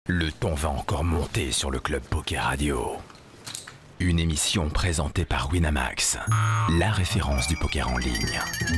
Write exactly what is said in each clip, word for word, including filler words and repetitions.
Le ton va encore monter sur le Club Poker Radio. Une émission présentée par Winamax, la référence du poker en ligne.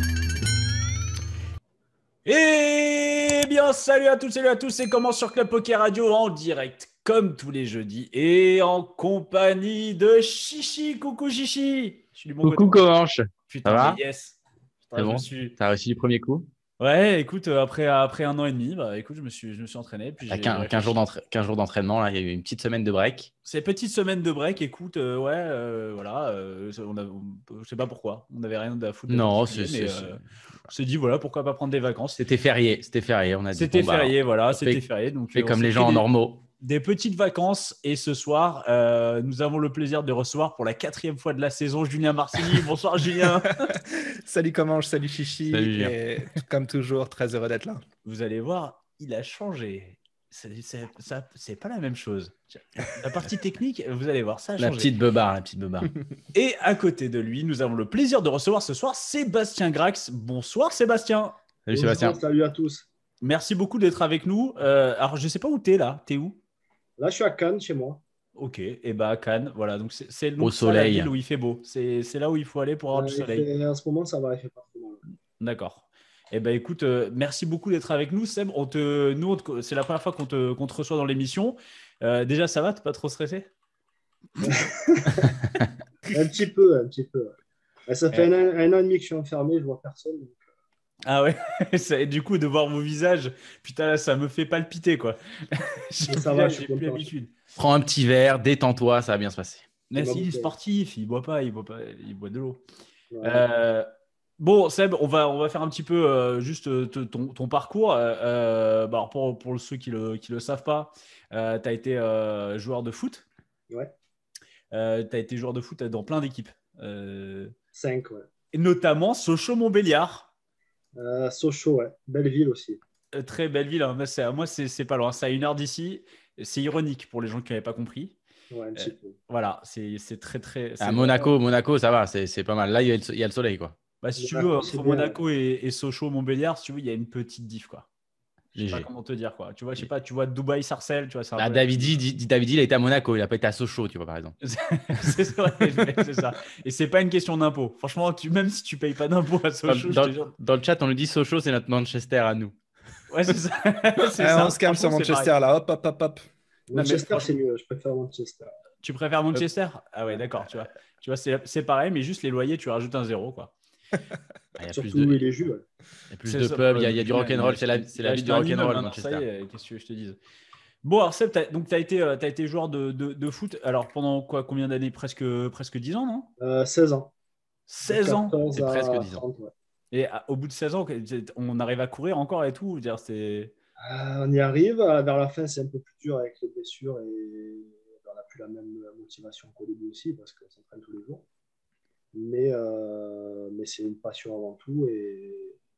Eh bien, salut à toutes, salut à tous, c'est comment sur Club Poker Radio en direct, comme tous les jeudis, et en compagnie de Chichi. Coucou Chichi. Je suis du bon Coucou côté. Comanche, Putain, ça va? mais yes. Putain, C'est je me bon? suis... T'as réussi du premier coup? Ouais, écoute, euh, après, après un an et demi, bah, écoute, je me suis, je me suis entraîné. Puis T'as j'ai quinze, quinze jours réfléchi. d'entra- quinze jours d'entraînement, là, il y a eu une petite semaine de break. Ces petites semaines de break, écoute, euh, ouais, euh, voilà, euh, on a, on- je sais pas pourquoi, on n'avait rien à foutre de Non, particulier, c'est, mais c'est- euh, c'est- on s'est dit, voilà, pourquoi pas prendre des vacances. c'était férié, c'était férié. On a dit, C'était bon, bah, férié, voilà, on c'était fait, férié. Donc, fait euh, on comme s'est les pris gens des, normaux. des petites vacances. Et ce soir, euh, nous avons le plaisir de recevoir pour la quatrième fois de la saison Julien Marcilly. Bonsoir Julien. Salut Comanche, salut Chichi. Salut, Julien. Et comme toujours, très heureux d'être là. Vous allez voir, il a changé. C'est, c'est, ça, c'est pas la même chose. La partie technique, vous allez voir, ça a La changé. petite beubare, la petite beubare. Et à côté de lui, nous avons le plaisir de recevoir ce soir Sébastien Grax. Bonsoir Sébastien. Salut Bonjour, Sébastien. salut à tous. Merci beaucoup d'être avec nous. Euh, alors, je sais pas où tu es là. Tu es où? Là, je suis à Cannes, chez moi. Ok, et bah à Cannes, voilà. Donc c'est, c'est donc Au ça, la soleil. ville où il fait beau. C'est, c'est là où il faut aller pour avoir Euh, du il soleil. fait- en ce moment, ça va, il fait pas trop mal. D'accord. Eh ben écoute, euh, merci beaucoup d'être avec nous, Seb. On te, nous, on te- c'est la première fois qu'on te, qu'on te reçoit dans l'émission. Euh, déjà, ça va? T'es pas trop stressé? Un petit peu, un petit peu. Et ça fait un, an- un an et demi que je suis enfermé, je vois personne. donc, Ah ouais. Ça- et du coup, de voir vos visages, putain là, ça me fait palpiter quoi. J'ai Mais ça plus- va, je suis j'ai plus content. l'habitude. Prends un petit verre, détends-toi, ça va bien se passer. Mais Ça si, va il est bouger. sportif, il boit pas, il boit pas, il boit de l'eau. ouais. Euh, bon, Seb, on va, on va faire un petit peu euh, juste euh, te- ton, ton parcours. Euh, euh, bah, alors pour, pour ceux qui ne le, qui le savent pas, tu as été euh, joueur de foot. Ouais. tu as été joueur de foot dans plein d'équipes. Euh, Cinq, ouais. et notamment Sochaux-Montbéliard. Euh, Sochaux, ouais. Belle ville aussi. Euh, très belle ville. Hein. Moi, c'est, moi, c'est, c'est pas loin. C'est à une heure d'ici. C'est ironique pour les gens qui n'avaient pas compris. Ouais, un petit Euh, peu. Voilà, c'est, c'est très, très. c'est À Monaco, Monaco, ça va, c'est, c'est pas mal. Là, il y a le, il y a le soleil, quoi. Bah, si tu veux, Monaco, entre c'est bien. Monaco et, et Sochaux-Montbéliard, si tu veux, il y a une petite diff, quoi. Je sais pas Léger. comment te dire, quoi. Tu vois, je sais pas, tu vois Dubaï-Sarcelles, tu vois, c'est un Là, peu- Davidi, dit, dit- Davidi, il a été à Monaco, il a pas été à Sochaux, tu vois, par exemple. c'est vrai, c'est ça. Et c'est pas une question d'impôt. Franchement, tu, même si tu payes pas d'impôt à Dans, Sochaux, je dans- te jure. dans le chat, on nous dit Sochaux, c'est notre Manchester à nous. Ouais, c'est ça. c'est Eh, ça. on se calme sur Franchement, c'est Manchester pareil. là. Hop, hop, hop, hop. Non, mais Manchester, franchement- c'est mieux. Je préfère Manchester. Tu préfères Manchester? Ah ouais, d'accord, tu vois. Tu vois, c'est, c'est pareil, mais juste les loyers, tu rajoutes un zéro, quoi. Ah, il y a plus Surtout de, les jus. Ouais. il y a plus C'est de ça, pubs, il y a, ouais, il y a du il a- rock'n'roll, il a c'est la, acheté- c'est il a la ville acheté du un rock'n'roll, immeuble, hein, Manchester. ça y est, qu'est-ce que tu veux que je te dise? Bon, alors Seb, t'as- donc tu as été, euh, t'as été joueur de, de, de foot, alors pendant quoi, combien d'années? Presque, presque dix ans, non? Euh, seize ans. seize ans. quatorze c'est à presque dix ans. trente, ouais. Et à- au bout de seize ans, on arrive à courir encore et tout. Je veux dire, c'est... Euh, on y arrive. Euh, Vers la fin, c'est un peu plus dur avec les blessures et on n'a plus la même motivation qu'au début aussi parce qu'on s'entraîne tous les jours. Mais, euh, mais c'est une passion avant tout et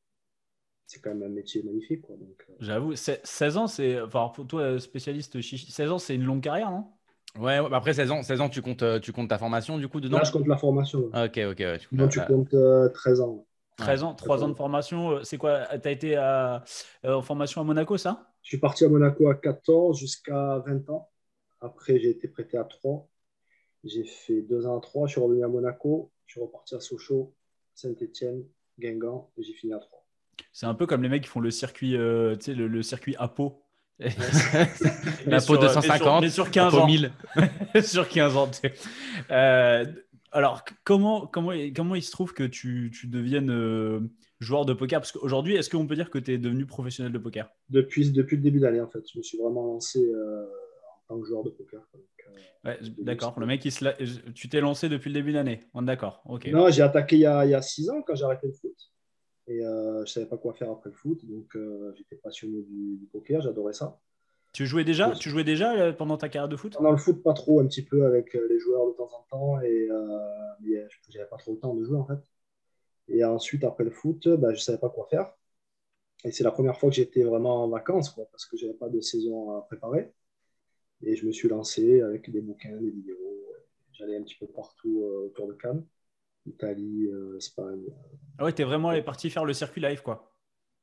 c'est quand même un métier magnifique, quoi. Donc, euh, J'avoue, c'est- seize ans, c'est... Enfin, pour toi, spécialiste chichi, seize ans, c'est une longue carrière, non? Ouais, ouais, bah après seize ans, seize ans tu, comptes, euh, tu comptes ta formation du coup dedans? là, je compte la formation. Ouais. Ah, ok, ok. Ouais, tu comptes Donc, la- tu la- comptes euh, treize ans. treize ans, trois ans de formation. euh, C'est quoi? Tu as été à- euh, en formation à Monaco, ça? Je suis parti à Monaco à quatorze jusqu'à vingt ans. Après, j'ai été prêté à Troyes. J'ai fait deux ans à Troyes. Je suis revenu à Monaco. Je suis reparti à Sochaux, Saint-Étienne, Guingamp et j'ai fini à Troyes. C'est un peu comme les mecs qui font le circuit, euh, tu sais, le, le circuit Apo. La Mais peau sur, deux euh, cent mais sur- cinquante, mais sur la quinze peau ans. mille. Sur quinze ans. Tu sais. Euh, alors, comment, comment, comment il se trouve que tu, tu deviennes euh, joueur de poker? Parce qu'aujourd'hui, est-ce qu'on peut dire que tu es devenu professionnel de poker? Depuis, depuis le début d'année, en fait, je me suis vraiment lancé euh, en tant que joueur de poker. Donc, euh, Ouais, d'accord. Le mec, il se la- tu t'es lancé depuis le début de l'année. On est d'accord. Ok. Non, j'ai attaqué il y a, il y a six ans quand j'ai arrêté le foot. Et euh, je ne savais pas quoi faire après le foot. Donc, euh, j'étais passionné du, du poker. J'adorais ça. Tu jouais déjà, tu jouais déjà euh, pendant ta carrière de foot? Pendant le foot, pas trop, un petit peu avec euh, les joueurs de temps en temps. Et euh, mais je n'avais pas trop le temps de jouer, en fait. Et ensuite, après le foot, bah, je ne savais pas quoi faire. Et c'est la première fois que j'étais vraiment en vacances, quoi, parce que je n'avais pas de saison à préparer. Et je me suis lancé avec des bouquins, des vidéos. J'allais un petit peu partout euh, autour de Cannes. Italie, euh, Espagne. Ah ouais, t'es vraiment allé parti faire le circuit live, quoi.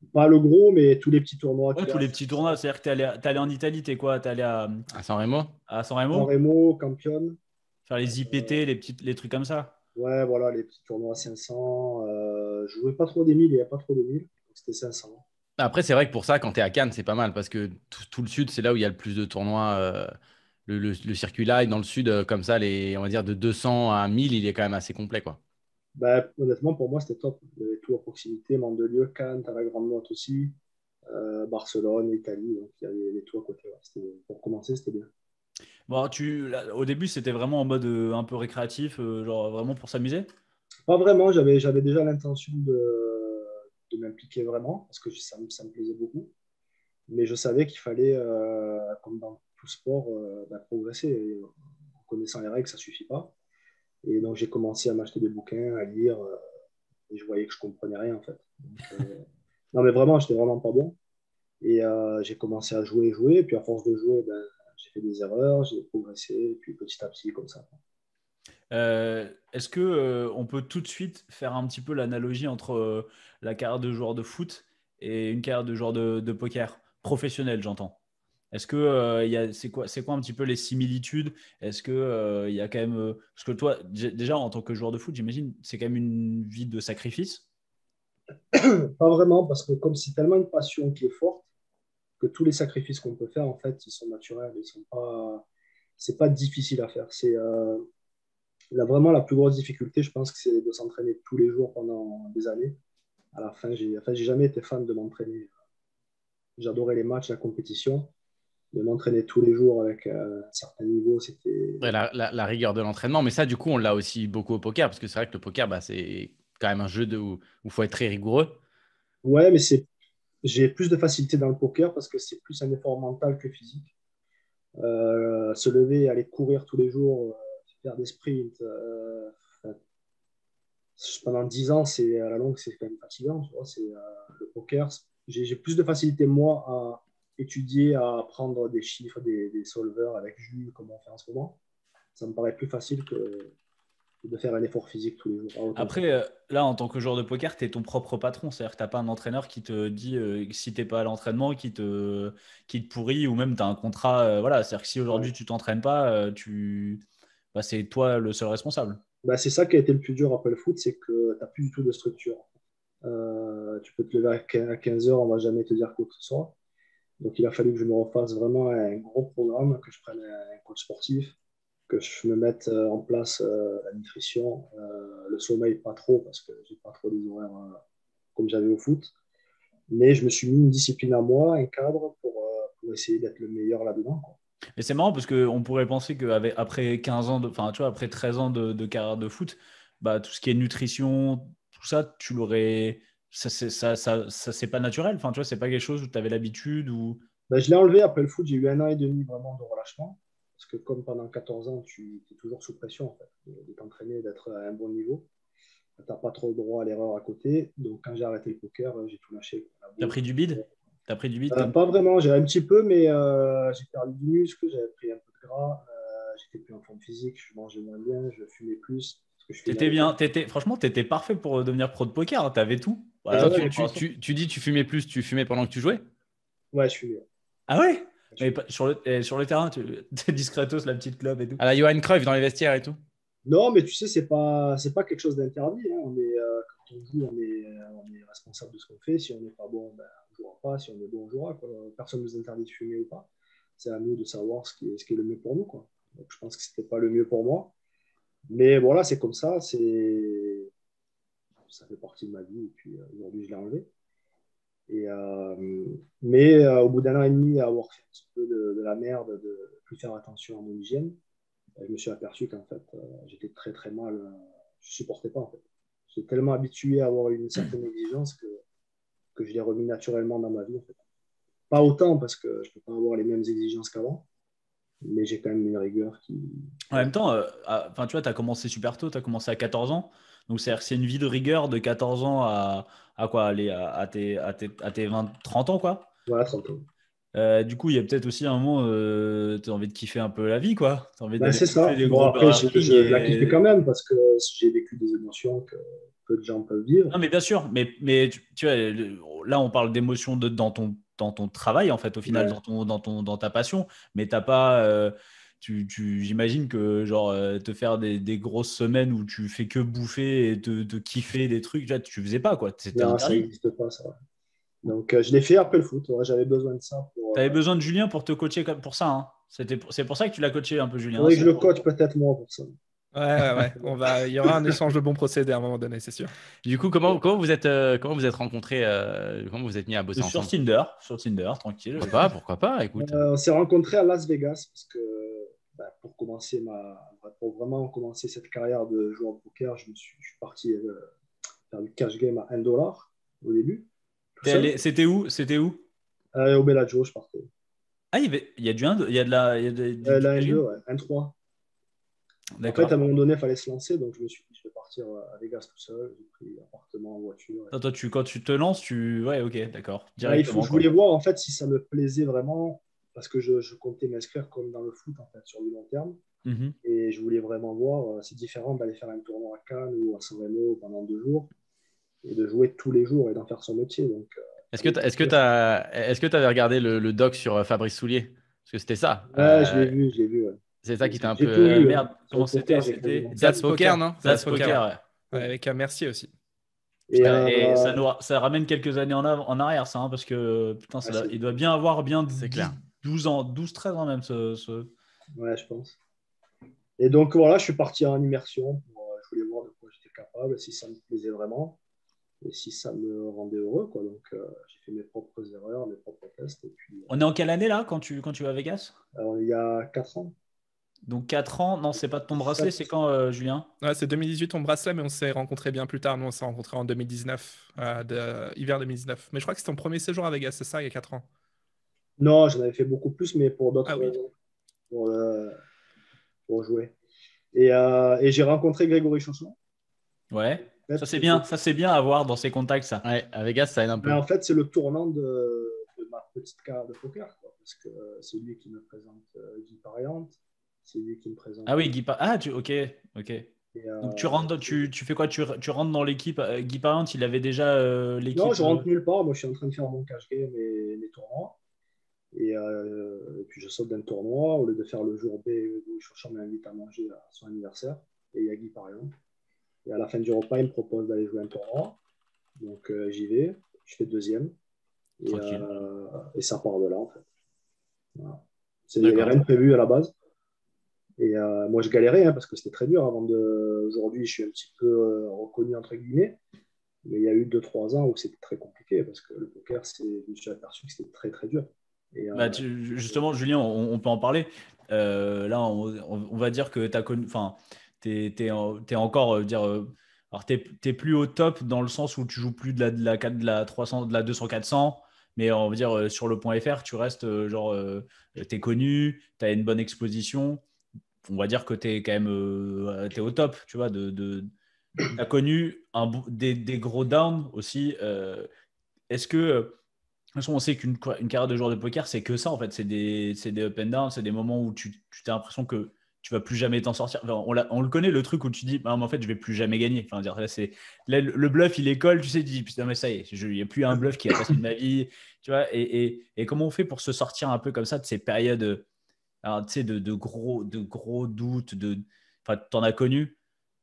Pas le gros, mais tous les petits tournois. Ouais, tous les petits tournois. C'est-à-dire que t'es allé, t'es allé en Italie, t'es quoi? T'es allé à, À San Remo? à San San Remo Remo, Campione. faire les I P T, les, petites, les trucs comme ça. Ouais, voilà, les petits tournois cinq cents. Euh, je jouais pas trop des mille, il n'y a pas trop de mille. Donc c'était cinq cents. Après, c'est vrai que pour ça, quand tu es à Cannes, c'est pas mal parce que tout, tout le sud, c'est là où il y a le plus de tournois. euh, le, le- le circuit là, et dans le sud, euh, comme ça, les, on va dire de deux cents à mille, il est quand même assez complet, quoi. Bah, honnêtement, pour moi, c'était top. Il y avait tout à proximité. Mandelieu, Cannes, t'as la Grande Motte aussi. Euh, Barcelone, Italie. Donc il y avait les tout à côté. Ouais. C'était- Pour commencer, c'était bien. Bon, tu, là, au début, c'était vraiment en mode euh, un peu récréatif, euh, genre vraiment pour s'amuser. Pas vraiment, j'avais, j'avais déjà l'intention de, de m'impliquer vraiment, parce que ça, me- ça me plaisait beaucoup. Mais je savais qu'il fallait, euh, comme dans tout sport, euh, bah, progresser. Et en connaissant les règles, ça ne suffit pas. Et donc j'ai commencé à m'acheter des bouquins, à lire, euh, et je voyais que je ne comprenais rien en fait. Donc, euh, non mais vraiment, j'étais vraiment pas bon. Et euh, j'ai commencé à jouer, jouer, et puis à force de jouer, ben, j'ai fait des erreurs, j'ai progressé, et puis petit à petit, comme ça. Euh, est-ce que euh, on peut tout de suite faire un petit peu l'analogie entre euh, la carrière de joueur de foot et une carrière de joueur de, de poker professionnel, j'entends. Est-ce que euh, il y a, c'est quoi, c'est quoi un petit peu les similitudes? Est-ce que euh, il y a quand même euh, parce que toi, dé- déjà en tant que joueur de foot, j'imagine, c'est quand même une vie de sacrifice. Pas vraiment, parce que comme c'est tellement une passion qui est forte, que tous les sacrifices qu'on peut faire, en fait, ils sont naturels, ils sont pas, c'est pas difficile à faire. C'est euh, là, vraiment la plus grosse difficulté, je pense que c'est de s'entraîner tous les jours pendant des années. À la fin, j'ai enfin, j'ai jamais été fan de m'entraîner. J'adorais les matchs, la compétition, de m'entraîner tous les jours avec euh, un certain niveau, c'était. Ouais, la, la- la rigueur de l'entraînement, mais ça, du coup, on l'a aussi beaucoup au poker parce que c'est vrai que le poker, bah, c'est quand même un jeu de, où il faut être très rigoureux. Ouais, mais c'est j'ai plus de facilité dans le poker parce que c'est plus un effort mental que physique. Euh, se lever, aller courir tous les jours, euh, faire des sprints, euh, enfin, pendant dix ans, c'est à la longue, c'est quand même fatigant. Tu vois, c'est euh, le poker. J'ai j'ai plus de facilité, moi, à étudier, à apprendre des chiffres, des, des solvers avec Jules, comme on fait en ce moment. Ça me paraît plus facile que de faire un effort physique tous les jours. À autant Après, euh, là, en tant que joueur de poker, tu es ton propre patron. C'est-à-dire que tu n'as pas un entraîneur qui te dit euh, que si tu n'es pas à l'entraînement, qui te, qui te pourrit, ou même tu as un contrat. Euh, voilà. C'est-à-dire que si aujourd'hui ouais. tu t'entraînes pas, euh, tu... bah, c'est toi le seul responsable. Bah, c'est ça qui a été le plus dur après le foot, c'est que tu n'as plus du tout de structure. Euh, tu peux te lever à quinze heures, on ne va jamais te dire quoi que ce soit. Donc il a fallu que je me refasse vraiment un gros programme, que je prenne un coach sportif, que je me mette euh, en place euh, la nutrition, euh, le sommeil pas trop parce que j'ai pas trop des horaires euh, comme j'avais au foot. Mais je me suis mis une discipline à moi, un cadre pour, euh, pour essayer d'être le meilleur là-dedans, quoi. Et c'est marrant parce qu'on pourrait penser qu'après quinze ans, de, enfin, tu vois, après treize ans de, de carrière de foot, bah, tout ce qui est nutrition, tout ça, tu l'aurais. Ça, c'est, ça, ça, ça, c'est pas naturel. Enfin, tu vois, c'est pas quelque chose où tu avais l'habitude ou. Ben, je l'ai enlevé après le foot, j'ai eu un an et demi vraiment de relâchement. Parce que comme pendant quatorze ans, tu es toujours sous pression en fait, de, de t'entraîner, d'être à un bon niveau. Tu n'as pas trop le droit à l'erreur à côté. Donc quand j'ai arrêté le poker, j'ai tout lâché. La T'as bouffe, pris du bide? T'as pris du bide Euh, comme. pas vraiment, j'ai un petit peu, mais euh, j'ai perdu du muscle, j'avais pris un peu de gras, euh, j'étais plus en forme physique, je mangeais moins bien, je fumais plus, parce que je fumais à T'étais bien, l'époque. t'étais, franchement, t'étais parfait pour devenir pro de poker. Hein, t'avais tout. Et Voilà, toi, Ouais, tu, ouais, tu, préparation. tu, tu dis tu fumais plus, tu fumais pendant que tu jouais? ouais, je fumais. Ah ouais? Je Mais fumais. pas- sur le, eh, sur le terrain, tu es discretos, la petite club et tout. À la Johan Cruyff dans les vestiaires et tout? Non, mais tu sais, c'est pas, c'est pas quelque chose d'interdit, hein. On est, euh, quand on joue, on est, euh, on est responsable de ce qu'on fait. Si on n'est pas bon, ben, on ne jouera pas. Si on est bon, on jouera, quoi. Personne ne nous interdit de fumer ou pas. C'est à nous de savoir ce qui est, ce qui est le mieux pour nous, quoi. Donc, je pense que c'était pas le mieux pour moi. Mais voilà, c'est comme ça. C'est, ça fait partie de ma vie. Et puis euh, aujourd'hui, je l'ai enlevé. Et, euh, mais euh, au bout d'un an et demi, à avoir fait un petit peu de, de la merde, de ne plus faire attention à mon hygiène, euh, je me suis aperçu qu'en fait, euh, j'étais très très mal. Euh, je ne supportais pas en fait. J'étais tellement habitué à avoir une certaine exigence que, que je l'ai remis naturellement dans ma vie en fait. Pas autant parce que je ne peux pas avoir les mêmes exigences qu'avant, mais j'ai quand même une rigueur qui. En même temps, euh, à- enfin, tu vois, tu as commencé super tôt, tu as commencé à quatorze ans. Donc, c'est-à-dire que c'est une vie de rigueur de quatorze ans à, à quoi aller à, à tes, à, tes, à tes vingt, trente ans, quoi. Voilà, trente ans. Euh, du coup, il y a peut-être aussi un moment, euh, tu as envie de kiffer un peu la vie, quoi. Tu as envie Ben, d'aller c'est bouffer ça. des Bon, gros après, Burger je, King je, je la kiffais et. quand même parce que j'ai vécu des émotions que, peu de gens peuvent vivre. Non, mais bien sûr, mais, mais tu, tu vois, le- là, on parle d'émotion de, dans, ton, dans ton travail, en fait, au final, Ouais. dans, ton, dans, ton, dans ta passion, mais t'as pas. euh, tu, tu, j'imagine que, genre, euh, te faire des, des grosses semaines où tu fais que bouffer et te, te kiffer des trucs, là, tu faisais pas, quoi. C'était Non, ça interdit. n'existe pas, ça. Donc, euh, je l'ai fait après le foot. Ouais, j'avais besoin de ça pour. Tu avais Euh, besoin de Julien pour te coacher comme pour ça. Hein. C'était, pour- c'est pour ça que tu l'as coaché un peu, Julien. hein, faudrait que c'est je le pour- coach peut-être moi pour ça. Ouais, ouais, ouais. On va... Il y aura un échange de bons procédés à un moment donné, c'est sûr. Du coup, comment, comment vous êtes, euh, comment vous êtes rencontrés, euh, comment vous êtes mis à bosser Sur ensemble? Tinder, sur Tinder, tranquille. Pourquoi pas, pourquoi pas, écoute. Euh, on s'est rencontrés à Las Vegas parce que bah, pour commencer ma, pour vraiment commencer cette carrière de joueur de poker, je, me suis, je suis parti euh, faire du cash game à un dollar au début. Tout T'es seul. allé- C'était où? C'était où? Euh, au Bellagio, je partais. Ah, il y, avait- il y a du Inde, il y a de la. Il y a de- du- Euh, du la cash N deux, game. ouais, un trois. En D'accord. fait, à un moment donné, il fallait se lancer, donc je me suis dit, je vais partir à Vegas tout seul. J'ai pris appartement, voiture. Attends, toi, tu, quand tu te lances, tu. Ouais, ok, d'accord. Là, il faut, Directement. je quoi. voulais voir en fait si ça me plaisait vraiment, parce que je, je comptais m'inscrire comme dans le foot en fait, sur du long terme. Mhm. Et je voulais vraiment voir, euh, c'est différent d'aller faire un tournoi à Cannes ou à San Remo pendant deux jours et de jouer tous les jours et d'en faire son métier. Donc, euh, Est-ce que tu est-ce que t'as, est-ce que tu avais regardé le, le doc sur euh, Fabrice Soulier? Parce que c'était ça. ouais, Euh, je l'ai vu, je l'ai vu. Ouais. c'est ça qui t'a un J'ai peu. tout Euh, vu. merde, hein. comment Sur le c'était? poker, j'ai C'était quasiment- That's That's Poker, Poker. non? That's That's Poker. Poker. ouais. Ouais, avec un merci aussi. Et, Putain, et euh, ça, nous, ça ramène quelques années en, av- en arrière, ça, hein, parce que putain, ça Ah, doit- c'est- il doit bien avoir bien C'est dix, clair. douze ans, douze, treize ans même. Ce, ce- ouais, je pense. Et donc voilà, je suis parti en immersion. Pour, euh, je voulais voir de quoi j'étais capable, si ça me plaisait vraiment et si ça me rendait heureux. Quoi. Donc euh, j'ai fait mes propres erreurs, mes propres tests. Et puis, On est en quelle année là quand tu, quand tu vas à Vegas? euh, il y a quatre ans. Donc quatre ans. Non, c'est pas de ton bracelet, c'est quand, euh, Julien? Ouais, c'est deux mille dix-huit, on bracelet, mais on s'est rencontrés bien plus tard. Nous, on s'est rencontrés en deux mille dix-neuf, euh, de... hiver deux mille dix-neuf. Mais je crois que c'était ton premier séjour à Vegas, c'est ça, il y a quatre ans. Non, j'en avais fait beaucoup plus, mais pour d'autres Ah oui. raisons, pour, euh, pour jouer. Et, euh, et j'ai rencontré Grégory Chausson. Ouais. En fait, Ça c'est bien, ça c'est bien à voir dans ces contacts, ça. Ouais, à Vegas, ça aide un peu. Mais en fait, c'est le tournant de, de ma petite carrière de poker. Quoi, parce que euh, c'est lui qui me présente euh, Guy Pariante. C'est lui qui me présente. Ah oui, Guy Pa- Ah, tu... ok, ok. Et, euh, Donc tu rentres, dans- tu, tu fais quoi? Tu, tu rentres dans l'équipe. euh, Guy Parent, il avait déjà euh, l'équipe. Non, je rentre euh, nulle part. Moi, je suis en train de faire mon cash game et mes tournois. Et, euh, et puis, je saute d'un tournoi. Au lieu de faire le jour B où Chauchan m'invite à manger à son anniversaire. Et il y a Guy Pariante. Et à la fin du repas, il me propose d'aller jouer un tournoi. Donc, euh, j'y vais. Je fais deuxième. Et, Tranquille. euh, et ça part de là, en fait. Voilà. C'est- Il n'y avait D'accord. rien de prévu à la base. Et euh, moi, je galérais hein, parce que c'était très dur. Avant de... Aujourd'hui, je suis un petit peu euh, reconnu, entre guillemets. Mais il y a eu deux trois ans où c'était très compliqué parce que le poker, c'est... je me suis aperçu que c'était très, très dur. Et, euh, Bah, tu- justement, Julien, on, on peut en parler. Euh, là, on, on- on va dire que tu as connu. Enfin, tu es, encore. euh, dire, euh, alors, tu n'es plus au top dans le sens où tu joues plus de la, de la, quatre- de la trois cents, de la deux cents quatre cents. Mais on va dire euh, sur le point F R, tu restes euh, genre. Tu es connu, tu as une bonne exposition. On va dire que tu es quand même euh, t'es au top, tu vois. De, de, tu as connu un, bou- des, des gros downs aussi. Euh, Est-ce que. euh, De toute façon, on sait qu'une une carrière de joueur de poker, c'est que ça, en fait. C'est des, c'est des up and down, c'est des moments où tu, tu as l'impression que tu vas plus jamais t'en sortir. Enfin, on, l'a- on le connaît, le truc où tu dis, ah, mais en fait, je vais plus jamais gagner. Enfin, dire, là, c'est, là, le le bluff, il école, tu sais, tu dis, putain, mais ça y est, il n'y a plus un bluff qui a passé de ma vie. Tu vois, et, et, et comment on fait pour se sortir un peu comme ça de ces périodes euh, alors, tu sais, de, de, gros, de gros doutes, de... Enfin, t'en as connu.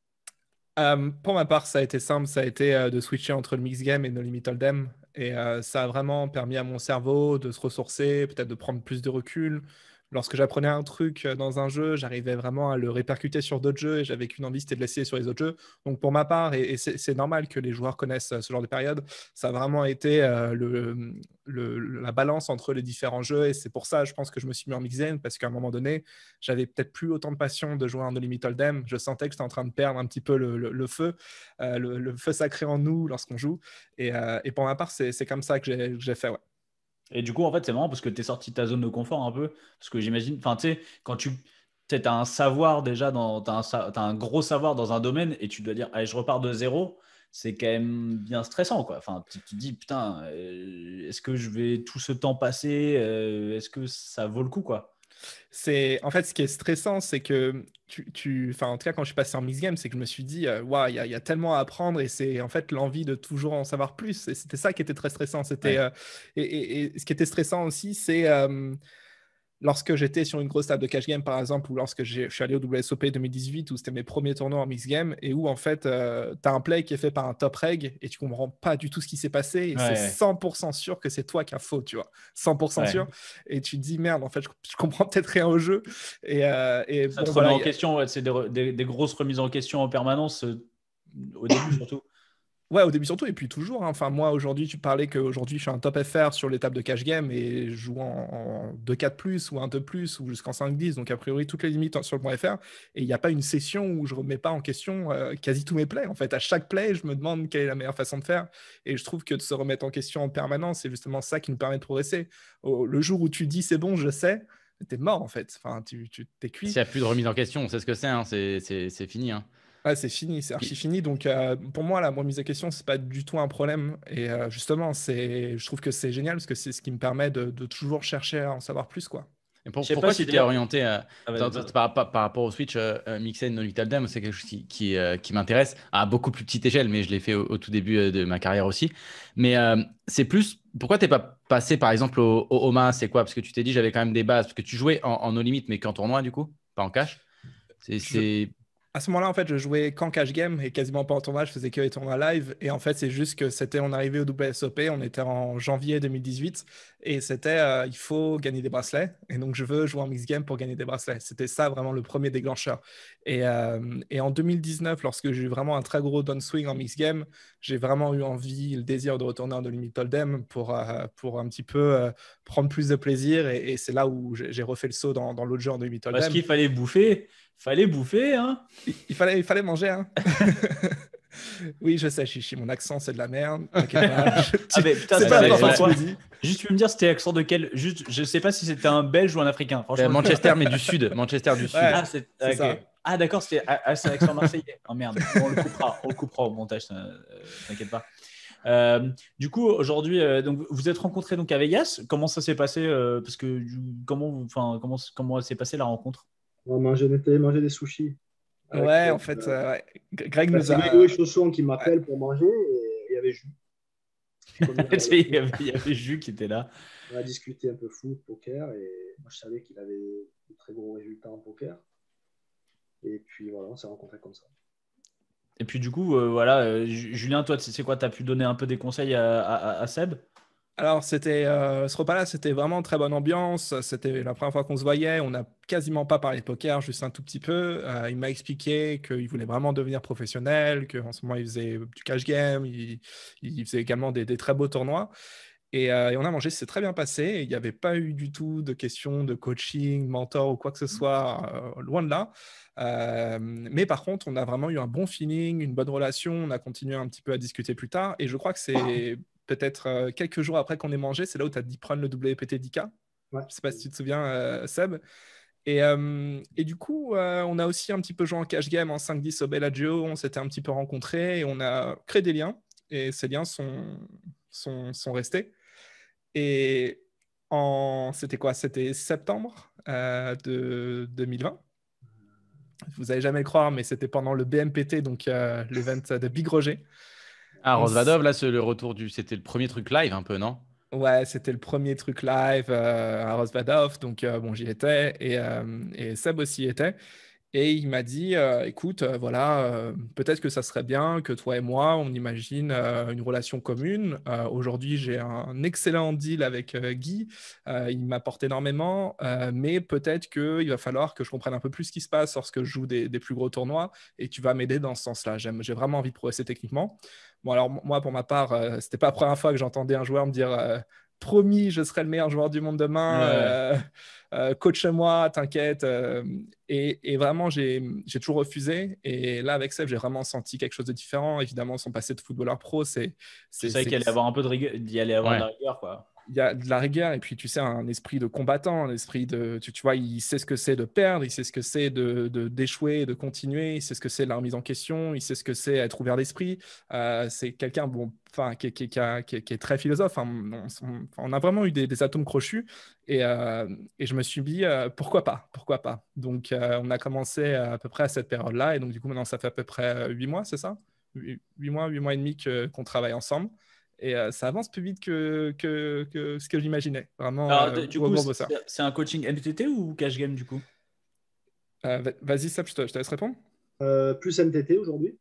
Euh, pour ma part, ça a été simple, ça a été euh, de switcher entre le mix game et No Limit Hold'em. Et euh, ça a vraiment permis à mon cerveau de se ressourcer, peut-être de prendre plus de recul. Lorsque j'apprenais un truc euh, dans un jeu, j'arrivais vraiment à le répercuter sur d'autres jeux et j'avais qu'une envie, c'était de l'essayer sur les autres jeux. Donc pour ma part, et, et c'est c'est normal que les joueurs connaissent euh, ce genre de période, ça a vraiment été euh, le, le- la balance entre les différents jeux. Et c'est pour ça, je pense que je me suis mis en mix game parce qu'à un moment donné, j'avais peut-être plus autant de passion de jouer en No Limit Hold'em. Je sentais que j'étais en train de perdre un petit peu le, le- le feu, euh, le, le feu sacré en nous lorsqu'on joue. Et, euh, et pour ma part, c'est c'est comme ça que j'ai que j'ai fait. Ouais. Et du coup, en fait, c'est marrant parce que tu es sorti de ta zone de confort un peu. Parce que j'imagine, enfin, tu sais, quand tu as un savoir déjà, tu as un, sa- t'as un gros savoir dans un domaine et tu dois dire, allez, je repars de zéro, c'est quand même bien stressant, quoi. Enfin, tu tu te dis, putain, euh, est-ce que je vais tout ce temps passer euh, Est-ce que ça vaut le coup, quoi? C'est, en fait, ce qui est stressant, c'est que tu, tu, enfin, en tout cas, quand je suis passé en mixed game, c'est que je me suis dit, euh, waouh, il y, a- il y a tellement à apprendre et c'est en fait l'envie de toujours en savoir plus. Et c'était ça qui était très stressant. C'était, Ouais. euh, et, et- et ce qui était stressant aussi, c'est euh, lorsque j'étais sur une grosse table de cash game, par exemple, ou lorsque j'ai- je suis allé au W S O P deux mille dix-huit, où c'était mes premiers tournois en mixed game, et où en fait, tu as un play qui est fait par un top reg et tu comprends pas du tout ce qui s'est passé, et c'est Ouais, cent pour cent sûr que c'est toi qui as faux, tu vois. cent pour cent ouais. sûr. Et tu te dis, merde, en fait, je, je comprends peut-être rien au jeu. Et, euh, et Ça te bon, remet voilà. en y a- question, ouais, c'est des, re- des- des grosses remises en question en permanence, euh, au début surtout. Ouais, au début surtout, et puis toujours, hein. Enfin, moi, aujourd'hui, tu parlais qu'aujourd'hui, je suis un top F R sur les tables de cash game et je joue en, en deux quatre plus ou un deux plus ou jusqu'en cinq dix. Donc, a priori, toutes les limites sur le point F R. Et il n'y a pas une session où je ne remets pas en question euh, quasi tous mes plays. En fait, à chaque play, je me demande quelle est la meilleure façon de faire. Et je trouve que de se remettre en question en permanence, c'est justement ça qui nous permet de progresser. Au- le jour où tu dis c'est bon, je sais, t'es mort en fait. Enfin, tu, tu t'es cuit. S'il n'y a plus de remise en question, on sait ce que c'est, hein, c'est c'est- c'est fini. Hein. Ah, c'est fini, c'est archi fini. Donc, euh, pour moi, la remise en question, c'est pas du tout un problème. Et euh, justement, c'est, je trouve que c'est génial parce que c'est ce qui me permet de, de toujours chercher à en savoir plus, quoi. Et Je pour- sais pas pourquoi si tu t'es d'ailleurs. orienté euh, Ah, vas-y, dans- vas-y. par, par- par rapport au Switch euh, euh, Mixed No Little Dam, c'est quelque chose qui, qui, euh, qui m'intéresse à beaucoup plus petite échelle, mais je l'ai fait au, au tout début euh, de ma carrière aussi. Mais euh, c'est plus, pourquoi t'es pas passé par exemple au, au Oma, c'est quoi? Parce que tu t'es dit j'avais quand même des bases, parce que tu jouais en, en no limit, mais qu'en tournoi du coup, pas en cash. C'est, Je, c'est... À ce moment-là, en fait, je jouais qu'en cash game et quasiment pas en tournoi. Je faisais que les tournois live. Et en fait, c'est juste que c'était, on arrivait au W S O P, on était en janvier deux mille dix-huit et c'était, euh, il faut gagner des bracelets. Et donc, je veux jouer en mixed game pour gagner des bracelets. C'était ça vraiment le premier déclencheur. Et, euh, et en deux mille dix-neuf, lorsque j'ai eu vraiment un très gros downswing en mixed game, j'ai vraiment eu envie, le désir de retourner en No Limit Hold'em pour, euh, pour un petit peu euh, prendre plus de plaisir. Et, et c'est là où j'ai j'ai refait le saut dans, dans l'autre jeu en No Limit Parce Hold'em. qu'il fallait bouffer. Fallait bouffer, hein. Il, il fallait, il fallait manger, hein. Oui, je sais, Chichi, mon accent, c'est de la merde. T'inquiète pas. Je- Ah, tu- mais putain, c'est ça pas avait- important ouais. que tu me dis. Juste, tu peux me dire c'était accent de quel. Juste, je sais pas si c'était un Belge ou un Africain. Euh, Franchement, je- Manchester, mais du sud. Manchester du sud. Ouais. Ah, c'est c'est ok. ça. Ah, d'accord, c'était ah, ah, c'est accent marseillais. Oh merde, Bon, on le coupera, on le coupera au montage, euh, t'inquiète pas. Euh, du coup, aujourd'hui, euh, donc vous êtes rencontrés donc à Vegas. Comment ça s'est passé euh, Parce que du- comment, vous- enfin, comment, comment s'est passée la rencontre On a mangé, on était mangé des sushis. Avec, Ouais, euh, en fait, euh, ouais. G- Greg bah, nous c'est a. Grégory Chausson qui Ouais. m'appelle pour manger et il y avait Jus. Comme il Tu sais, il y avait, il y avait Jus qui était là. On a discuté un peu foot, poker, et moi je savais qu'il avait de très gros résultats en poker. Et puis voilà, on s'est rencontrés comme ça. Et puis du coup, euh, voilà, euh, Ju- Julien, toi, c'est c'est quoi? Tu as pu donner un peu des conseils à, à- à Seb? Alors, c'était euh, ce repas-là, c'était vraiment très bonne ambiance. C'était la première fois qu'on se voyait. On n'a quasiment pas parlé de poker, juste un tout petit peu. Euh, il m'a expliqué qu'il voulait vraiment devenir professionnel, qu'en ce moment, il faisait du cash game, il, il faisait également des, des très beaux tournois. Et, euh, et on a mangé, c'est très bien passé. Et il n'y avait pas eu du tout de questions de coaching, mentor ou quoi que ce soit, euh, loin de là. Euh, mais par contre, on a vraiment eu un bon feeling, une bonne relation. On a continué un petit peu à discuter plus tard. Et je crois que c'est peut-être euh, quelques jours après qu'on ait mangé, c'est là où tu as dit prendre le W P T dix K. Ouais. Je ne sais pas si tu te souviens, euh, Seb. Et, euh, et du coup, euh, on a aussi un petit peu joué en cash game en cinq dix au Bellagio. On s'était un petit peu rencontrés et on a créé des liens. Et ces liens sont, sont, sont restés. Et en, c'était quoi? C'était septembre euh, de deux mille vingt. Vous n'allez jamais le croire, mais c'était pendant le B M P T, donc euh, l'event de Big Roger. Ah, On s- Rosvadov, là, c'est le retour du. C'était le premier truc live un peu, non? Ouais, c'était le premier truc live euh, à Rosvadov, donc euh, bon, j'y étais et, euh, et Seb aussi y était. Et il m'a dit, euh, écoute, euh, voilà, euh, peut-être que ça serait bien que toi et moi, on imagine euh, une relation commune. Euh, aujourd'hui, j'ai un excellent deal avec euh, Guy. Euh, il m'apporte énormément, euh, mais peut-être qu'il va falloir que je comprenne un peu plus ce qui se passe lorsque je joue des, des plus gros tournois et tu vas m'aider dans ce sens-là. J'aime, j'ai vraiment envie de progresser techniquement. Bon, alors moi, pour ma part, euh, c'était pas la première fois que j'entendais un joueur me dire euh, promis, je serai le meilleur joueur du monde demain. Ouais. Euh, euh, coach-moi, t'inquiète. euh, et, et vraiment, j'ai, j'ai toujours refusé. Et là, avec Seb, j'ai vraiment senti quelque chose de différent. Évidemment, son passé de footballeur pro, c'est. Tu c'est, savais c'est- qu'il allait avoir un peu de rigueur, il y allait avoir de Ouais. la rigueur, quoi. il y a de la rigueur et puis tu sais un esprit de combattant, un esprit de tu, tu vois, il sait ce que c'est de perdre, il sait ce que c'est de, de d'échouer, de continuer, il sait ce que c'est la remise en question, il sait ce que c'est être ouvert d'esprit. Euh, c'est quelqu'un bon, enfin qui, qui, qui, a- qui est qui est très philosophe. Hein. On, on- on a vraiment eu des, des atomes crochus et, euh, et je me suis dit euh, pourquoi pas, pourquoi pas. Donc euh, on a commencé à peu près à cette période-là et donc du coup maintenant ça fait à peu près huit mois, c'est ça? Huit huit mois, huit mois et demi que, qu'on travaille ensemble. Et euh, ça avance plus vite que, que, que ce que j'imaginais. Vraiment, Alors, euh, de- du gros, coup, gros c'est bosseur. c'est un coaching M T T ou cash game du coup? Euh, va- vas-y, Seb, je te, je te laisse répondre. Euh, plus M T T aujourd'hui,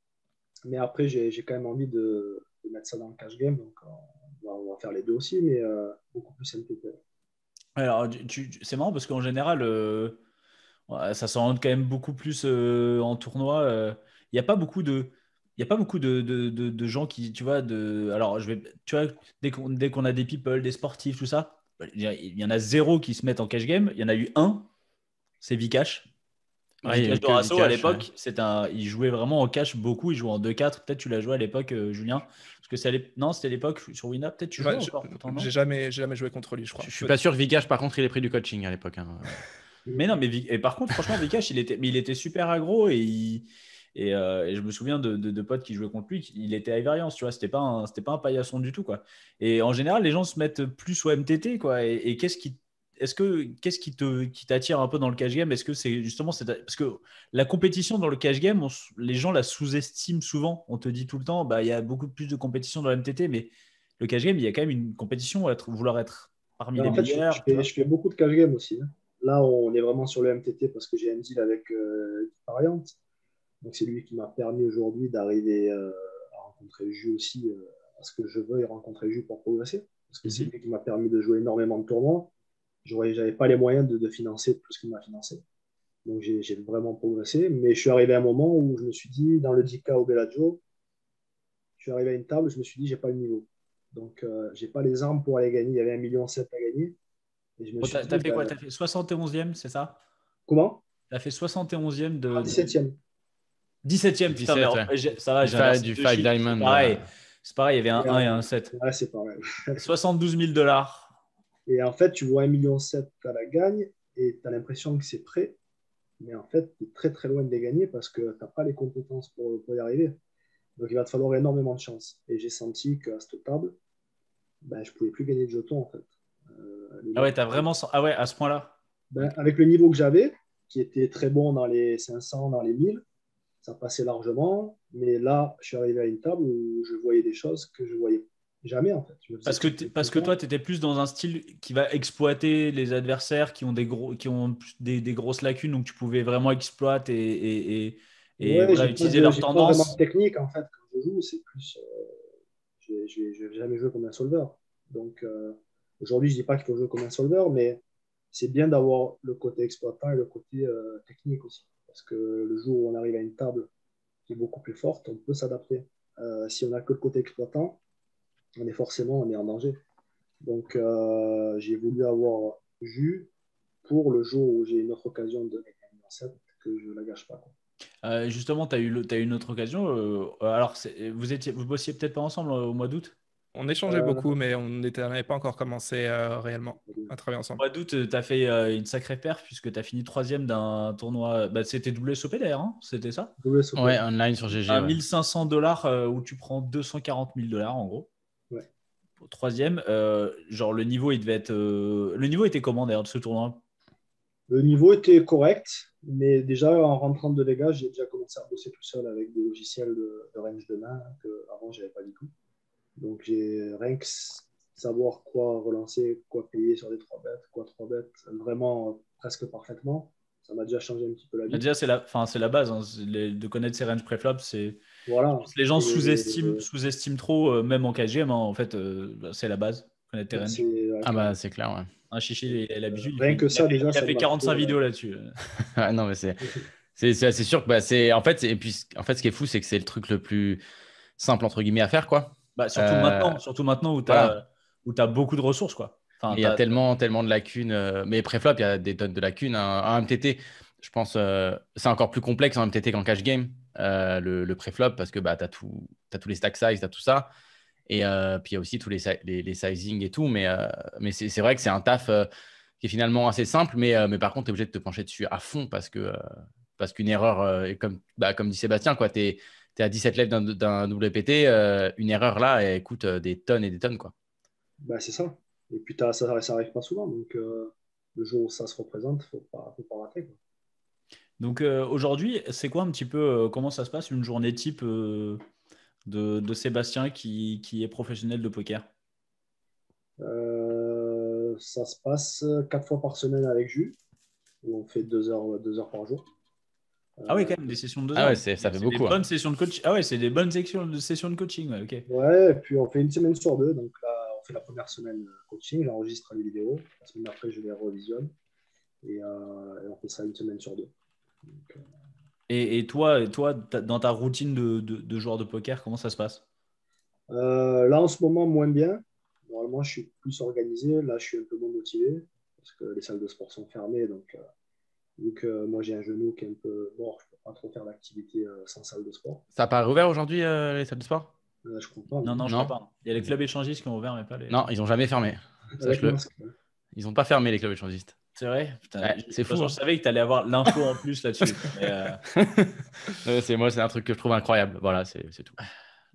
mais après, j'ai j'ai quand même envie de, de mettre ça dans le cash game, donc on va, on va faire les deux aussi, mais euh, beaucoup plus M T T. Alors, tu- tu- c'est marrant parce qu'en général, euh, ouais, ça s'en rend quand même beaucoup plus euh, en tournoi. euh. Il n'y a pas beaucoup de, il y a pas beaucoup de, de, de- de gens qui, tu vois, de, alors je vais, tu vois, dès qu'on, dès qu'on a des people, des sportifs, tout ça, il y a- il y en a zéro qui se mettent en cash game. Il y en a eu un, c'est Vikash. Ouais, il y a Vikash eu que Dorasso, à Vikash. Ouais. l'époque, c'est un, il jouait vraiment en cash beaucoup. Il jouait en deux quatre. Peut-être tu l'as joué à l'époque, euh, Julien. Parce que c'est à l'ép- non, c'était à l'époque sur Wina. Peut-être tu jouais Ouais, je- encore pourtant, non? j'ai jamais, j'ai jamais joué contre lui, je Je crois. je suis pas sûr. Vikash, par contre, il est pris du coaching à l'époque. Hein. Mais non, mais Vi- et par contre, franchement, Vikash, il était, mais il était super aggro et, il- et, euh, et je me souviens de, de- de potes qui jouaient contre lui, il était à Everyance, tu vois, c'était pas un, c'était pas un paillasson du tout, quoi. Et en général, les gens se mettent plus au M T T, quoi. Et, et qu'est-ce qui, est-ce que, qu'est-ce qui te, qui t'attire un peu dans le cash game? Est-ce que c'est justement, c'est, parce que la compétition dans le cash game, on s- les gens la sous-estiment souvent. On te dit tout le temps, bah, il y a beaucoup plus de compétition dans le M T T, mais le cash game, il y a quand même une compétition à être, vouloir être parmi Ben, les en fait, je, je meilleurs, tu fais, vois. je fais beaucoup de cash game aussi. Hein. Là, on est vraiment sur le M T T parce que j'ai un deal avec euh, Variant. Donc, c'est lui qui m'a permis aujourd'hui d'arriver euh, à rencontrer le jeu aussi, euh, parce que je veux rencontrer le jeu pour progresser. Parce que c'est Mhm. lui qui m'a permis de jouer énormément de tournois. Je n'avais pas les moyens de, de financer tout ce qu'il m'a financé. Donc, j'ai j'ai vraiment progressé. Mais je suis arrivé à un moment où je me suis dit, dans le dix K au Bellagio, je suis arrivé à une table, je me suis dit, j'ai pas le niveau. Donc, euh, j'ai pas les armes pour aller gagner. Il y avait un million sept à gagner. Et je me Bon, suis t'as, dit, t'as fait quoi? ben, T'as fait soixante et onzième, c'est ça? comment? T'as fait soixante et onzième Ah, de, de- dix-septième. dix-septième, putain, mais dix-sept, en ouais. vrai, j'ai- ça va, Du, j'ai fi- inversé du deux Five chiffres. C'est Diamond. pareil. euh. C'est pareil, il y avait un Et, un et euh, un sept. ouais, c'est pareil. soixante-douze mille dollars. Et en fait, tu vois un million sept à la gagne et tu as l'impression que c'est prêt. Mais en fait, tu es très très loin de les gagner parce que tu n'as pas les compétences pour, pour y arriver. Donc il va te falloir énormément de chance. Et j'ai senti qu'à cette table, ben, je ne pouvais plus gagner de jetons en fait. Euh, les Ah ouais, t'as jetons, vraiment. sen- Ah ouais, à ce point-là. ben, Ok. avec le niveau que j'avais, qui était très bon dans les cinq cents, dans les mille, ça passait largement. Mais là, je suis arrivé à une table où je voyais des choses que je voyais jamais en fait. Je me faisais Parce que, tout t'es- le parce que temps. toi, tu étais plus dans un style qui va exploiter les adversaires qui ont des, gros, qui ont plus- des, des grosses lacunes, donc tu pouvais vraiment exploiter et, et, et, et Ouais, voilà, j'ai pas utiliser de, leurs j'ai pas vraiment de tendances. technique en fait quand je joue. C'est plus, euh, j'ai j'ai- j'ai jamais joué comme un solver. Donc euh, aujourd'hui, je dis pas qu'il faut jouer comme un solver, mais c'est bien d'avoir le côté exploitant et le côté euh, technique aussi. Parce que le jour où on arrive à une table qui est beaucoup plus forte, on peut s'adapter. Euh, si on n'a que le côté exploitant, on est forcément on est en danger. Donc euh, j'ai voulu avoir jus pour le jour où j'ai une autre occasion de gagner un set, que je ne la gâche pas, quoi. Euh, justement, tu as eu, le- t'as eu une autre occasion. euh, alors, c'est- vous étiez, vous bossiez peut-être pas ensemble euh, au mois d'août? On échangeait Euh, beaucoup, mais on n'était- on n'avait pas encore commencé euh, réellement à travailler Au ensemble. mois d'août, tu as fait euh, une sacrée perf puisque tu as fini troisième d'un tournoi. Bah, c'était W S O P d'ailleurs, hein, c'était ça? W S O P. Ouais, online sur G G. Un Ouais. mille cinq cents dollars euh, où tu prends deux cent quarante mille dollars en gros. Ouais. Au troisième, euh, genre le niveau, il devait être. euh, Le niveau était comment d'ailleurs de ce tournoi? Le niveau était correct, mais déjà en rentrant de Vegas, j'ai déjà commencé à bosser tout seul avec des logiciels de, de range de main que avant je n'avais pas du tout. Donc j'ai rien que savoir quoi relancer, quoi payer sur des trois bêtes, quoi trois bêtes, vraiment euh, presque parfaitement. Ça m'a déjà changé un petit peu la Bah, vie. déjà, c'est la, enfin, c'est la base. Hein, c'est les- de connaître ses ranges préflop, c'est. Je Voilà. pense que les gens Et, sous-estiment, sous-estiment trop, euh, même en K G M. Hein, en fait, euh, bah, c'est la base. Connaître tes bah, ranges. c'est, ouais, Ah bah c'est clair, ouais. Un chichi, il a l'habitude. Il, rien fait- que il a ça, fait, déjà, il a ça fait m'a quarante-cinq fait. vidéos là-dessus. Ah, non mais c'est c'est c'est assez sûr que bah, c'est en fait c'est- et puis en fait ce qui est fou c'est que c'est le truc le plus simple entre guillemets à faire quoi. Bah, surtout Euh, maintenant, surtout maintenant où tu voilà. as, où t'as beaucoup de ressources, quoi. Enfin, Mais il y a t'as- tellement tellement de lacunes. euh, Mais préflop il y a des tonnes de lacunes. Un, un M T T, je pense, euh, c'est encore plus complexe en M T T qu'en cash game euh, le, le préflop parce que bah t'as tout t'as tous les stack size, t'as tout ça. Et euh, puis il y a aussi tous les, les, les sizing et tout. Mais, euh, mais c'est, c'est vrai que c'est un taf euh, qui est finalement assez simple. Mais, euh, mais par contre, tu es obligé de te pencher dessus à fond parce, que, euh, parce qu'une erreur, euh, est comme, bah, comme dit Sébastien, tu es à dix-sept lèvres d'un, d'un W P T. Euh, une erreur là, elle coûte euh, des tonnes et des tonnes, quoi. Bah, c'est ça. Et puis, t'as- ça n'arrive pas souvent. Donc, euh, le jour où ça se représente, il ne faut pas, faut pas rater, quoi. Donc euh, aujourd'hui, c'est quoi un petit peu, euh, comment ça se passe une journée type euh, de, de Sébastien qui, qui est professionnel de poker? Euh, ça se passe quatre fois par semaine avec Jus, où on fait deux heures, deux heures par jour. Ah oui, Euh, quand même, des sessions de deux Ah heures. ouais, c'est, ça fait C'est des beaucoup. Hein. bonnes sessions de coaching. Ah ouais, c'est des bonnes sections de sessions de coaching. Ouais, ok. ouais, et puis on fait une semaine sur deux. Donc là, on fait la première semaine euh, coaching, j'enregistre les vidéos. La semaine après, je les revisionne. Et, euh, et on fait ça une semaine sur deux. Donc, euh, Et, et toi, et toi ta- dans ta routine de, de, de joueur de poker, comment ça se passe? Euh, là, en ce moment, moins bien. Normalement, je suis plus organisé. Là, je suis un peu moins motivé parce que les salles de sport sont fermées. Donc, euh, vu que moi, j'ai un genou qui est un peu mort, je ne peux pas trop faire d'activité euh, sans salle de sport. Ça n'a pas rouvert aujourd'hui, euh, les salles de sport? Euh, je ne comprends pas. Non, Non. non, je Non. crois pas. Il y a les clubs échangistes qui ont ouvert, mais pas les. Non, ils n'ont jamais fermé. Avec Sache-le. masque. Ouais. Ils n'ont pas fermé les clubs échangistes. C'est vrai? Putain, Ouais, je- c'est de toute façon, fou. je Hein. savais que tu allais avoir l'info en plus là-dessus. Mais, euh, Ouais, c'est moi, c'est un truc que je trouve incroyable. Voilà, c'est, c'est tout.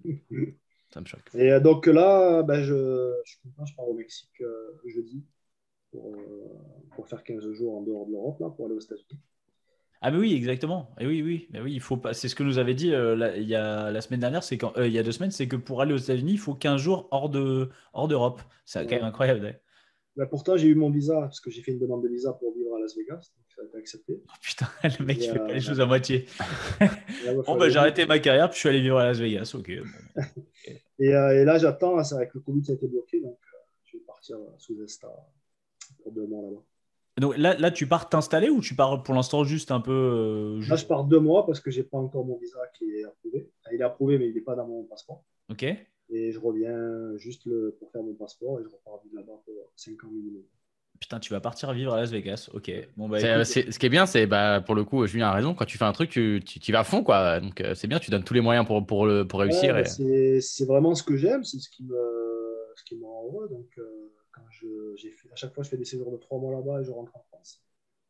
Ça me choque. Et euh, donc là, ben, je, je suis content, je pars au Mexique euh, jeudi pour, euh, pour faire quinze jours en dehors de l'Europe, là, pour aller aux États-Unis. Ah mais oui, exactement. Et oui, oui, mais oui, il faut pas. C'est ce que nous avait dit euh, la- il y a la semaine dernière, c'est quand euh, il y a deux semaines, c'est que pour aller aux États-Unis, il faut quinze jours hors de hors d'Europe. C'est quand même Ouais. incroyable. Ouais. Ben, pourtant, j'ai eu mon visa parce que j'ai fait une demande de visa pour vivre à Las Vegas, donc ça a été accepté. Oh, putain, le mec, Et, il fait pas les euh, choses à moitié. et là, il Bon, fallait bah, j'ai vivre. arrêté ma carrière, puis je suis allé vivre à Las Vegas. Ok. Bon. Et, euh, et là, j'attends, c'est avec le Covid, ça a été bloqué, donc euh, je vais partir euh, sous Esta pour deux mois là-bas. Donc là, là, tu pars t'installer ou tu pars pour l'instant juste un peu. euh, Là, juste... je pars deux mois parce que j'ai pas encore mon visa qui est approuvé. Enfin, il est approuvé, mais il n'est pas dans mon passeport. Ok. Et je reviens juste le, pour faire mon passeport et je repars vivre là-bas pour cinq ans minimum. Putain, tu vas partir vivre à Las Vegas. Ok. Bon, bah C'est, écoute. c'est- ce qui est bien, c'est bah, pour le coup, Julien a raison. Quand tu fais un truc, tu, tu, tu y vas à fond, quoi. Donc euh, c'est bien, tu donnes tous les moyens pour, pour, le, pour réussir. Ouais, Et... bah, c'est, c'est vraiment ce que j'aime, c'est ce qui me, ce qui me rend heureux. Donc, euh, quand je, j'ai fait, à chaque fois, je fais des séjours de trois mois là-bas et je rentre en France.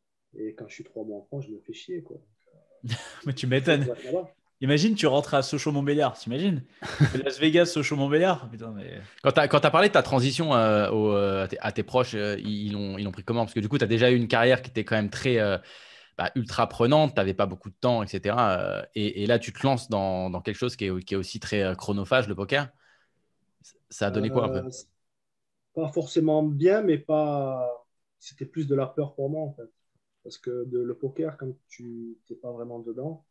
Et quand je suis trois mois en France, je me fais chier, quoi. Mais tu Je m'étonnes. dois être là-bas. Imagine, tu rentres à Sochaux-Montbéliard. T'imagines? Las Vegas, Sochaux-Montbéliard. Putain, mais. Quand tu as parlé de ta transition euh, au, euh, à, tes, à tes proches, euh, ils ils l'ont ils l'ont pris comment? Parce que du coup, tu as déjà eu une carrière qui était quand même très euh, bah, ultra prenante, tu n'avais pas beaucoup de temps, et cetera. euh, et, et là, tu te lances dans, dans quelque chose qui est, qui est aussi très euh, chronophage, le poker. Ça a donné quoi un peu? Euh, pas forcément bien, mais pas. C'était plus de la peur pour moi, en fait. Parce que de, le poker, quand tu n'es pas vraiment dedans,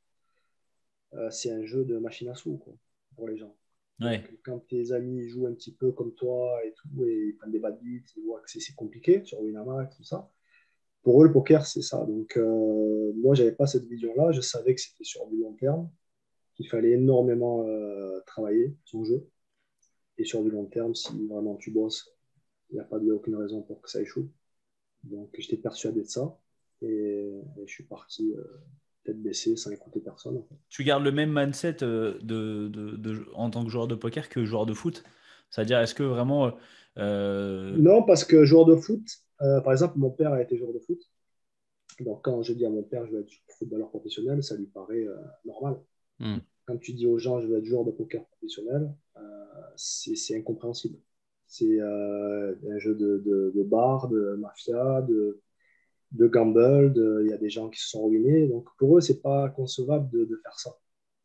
euh, c'est un jeu de machine à sous, quoi, pour les gens. Ouais. Donc, quand tes amis jouent un petit peu comme toi et tout, et ils prennent des bad beats, ils voient que c'est c'est compliqué sur Winamax, tout ça. Pour eux, le poker, c'est ça. Donc, euh, moi, je n'avais pas cette vision-là. Je savais que c'était sur du long terme, qu'il fallait énormément euh, travailler son jeu. Et sur du long terme, si vraiment tu bosses, il n'y a pas de, aucune raison pour que ça échoue. Donc, j'étais persuadé de ça. Et, et je suis parti euh, tête baissée, sans écouter personne. En fait. Tu gardes le même mindset euh, de, de, de- en tant que joueur de poker que joueur de foot? C'est-à-dire, est-ce que vraiment. euh, Non, parce que joueur de foot, euh, par exemple, mon père a été joueur de foot. Donc, quand je dis à mon père, je vais être footballeur professionnel, ça lui paraît euh, normal. Hmm. Quand tu dis aux gens, je vais être joueur de poker professionnel, euh, c'est, c'est incompréhensible. C'est euh, un jeu de, de, de bar, de mafia, de, de gamble. de- Il y a des gens qui se sont ruinés. Donc, pour eux, c'est pas concevable de, de faire ça.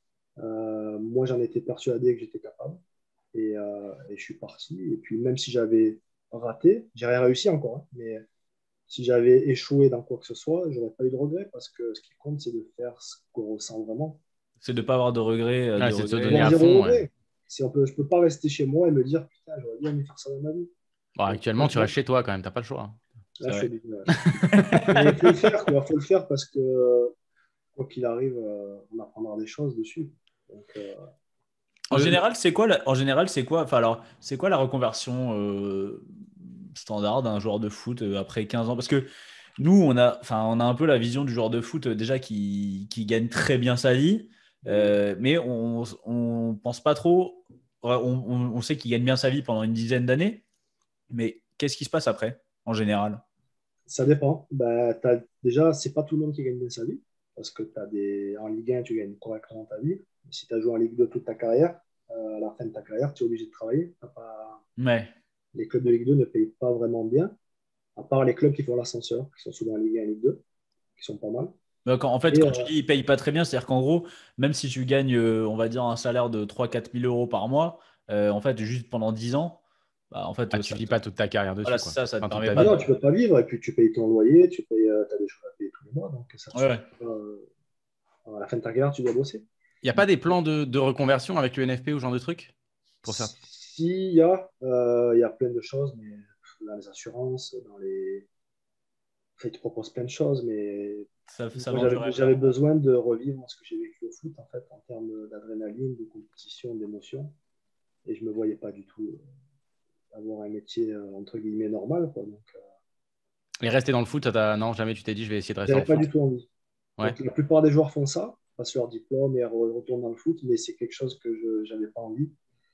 Euh, moi, j'en étais persuadé que j'étais capable. Et, euh, et je suis parti. Et puis, même si j'avais raté, j'ai rien réussi encore, hein, mais si j'avais échoué dans quoi que ce soit, j'aurais pas eu de regret parce que ce qui compte, c'est de faire ce qu'on ressent vraiment. C'est de ne pas avoir de regrets. euh, Ouais, de c'est de se regrets. donner Avoir à zéro fond, regret. ouais. Si on peut, je peux pas rester chez moi et me dire putain, j'aurais bien aimé faire ça dans ma vie. Bon, actuellement, tu restes chez toi quand même, tu n'as pas le choix. Hein. Là, je C'est suis obligé, ouais. Mais il faut le faire, quoi. Faut le faire parce que quoi qu'il arrive, euh, on apprendra des choses dessus. Donc, euh, En Le- général, c'est quoi la... En général, c'est quoi... Enfin, alors, c'est quoi la reconversion euh, standard d'un joueur de foot euh, après quinze ans? Parce que nous, on a, enfin, on a un peu la vision du joueur de foot euh, déjà qui, qui gagne très bien sa vie, euh, mais on ne pense pas trop on, on- on sait qu'il gagne bien sa vie pendant une dizaine d'années, mais qu'est-ce qui se passe après, en général? Ça dépend. Bah, t'as- déjà, c'est pas tout le monde qui gagne bien sa vie. Parce que t'as des... en Ligue un, tu gagnes correctement ta vie. Mais si tu as joué en Ligue deux toute ta carrière, euh, à la fin de ta carrière, tu es obligé de travailler. T'as pas... Ouais. Les clubs de Ligue deux ne payent pas vraiment bien, à part les clubs qui font l'ascenseur, qui sont souvent en Ligue un et Ligue deux, qui sont pas mal. Donc, en fait, Et quand euh, tu dis ils payent pas très bien, c'est-à-dire qu'en gros, même si tu gagnes, euh, on va dire, un salaire de trois quatre mille euros par mois, euh, en fait, juste pendant dix ans, bah, en fait, Ah, euh, tu ça vis te- pas toute ta carrière dessus, voilà, c'est quoi. ça, ça te Enfin, toute permet ta pas ah vie. non, de. tu peux pas vivre, et puis tu payes ton loyer, tu payes, euh, as des choses à payer tous les mois, donc ça te Ouais, ouais. suffit pas. euh, À la fin de ta carrière, tu dois bosser. Il n'y a pas des plans de, de reconversion avec le N F P ou ce genre de trucs pour ça? Si, il y a, euh, il y a plein de choses, mais dans les assurances, dans les... Enfin, ils te proposent plein de choses, mais Ça, ça moi, vend du j'avais rêve. j'avais besoin de revivre ce que j'ai vécu au foot, en fait, en termes d'adrénaline, de compétition, d'émotion. Et je me voyais pas du tout euh, avoir un métier, euh, entre guillemets, normal, quoi. Donc, euh, Et rester dans le foot, t'as- non, jamais tu t'es dit je vais essayer de rester dans j'avais le pas foot. du tout envie. Ouais. Donc, la plupart des joueurs font ça, passent leur diplôme et re- retournent dans le foot, mais c'est quelque chose que je n'avais pas envie.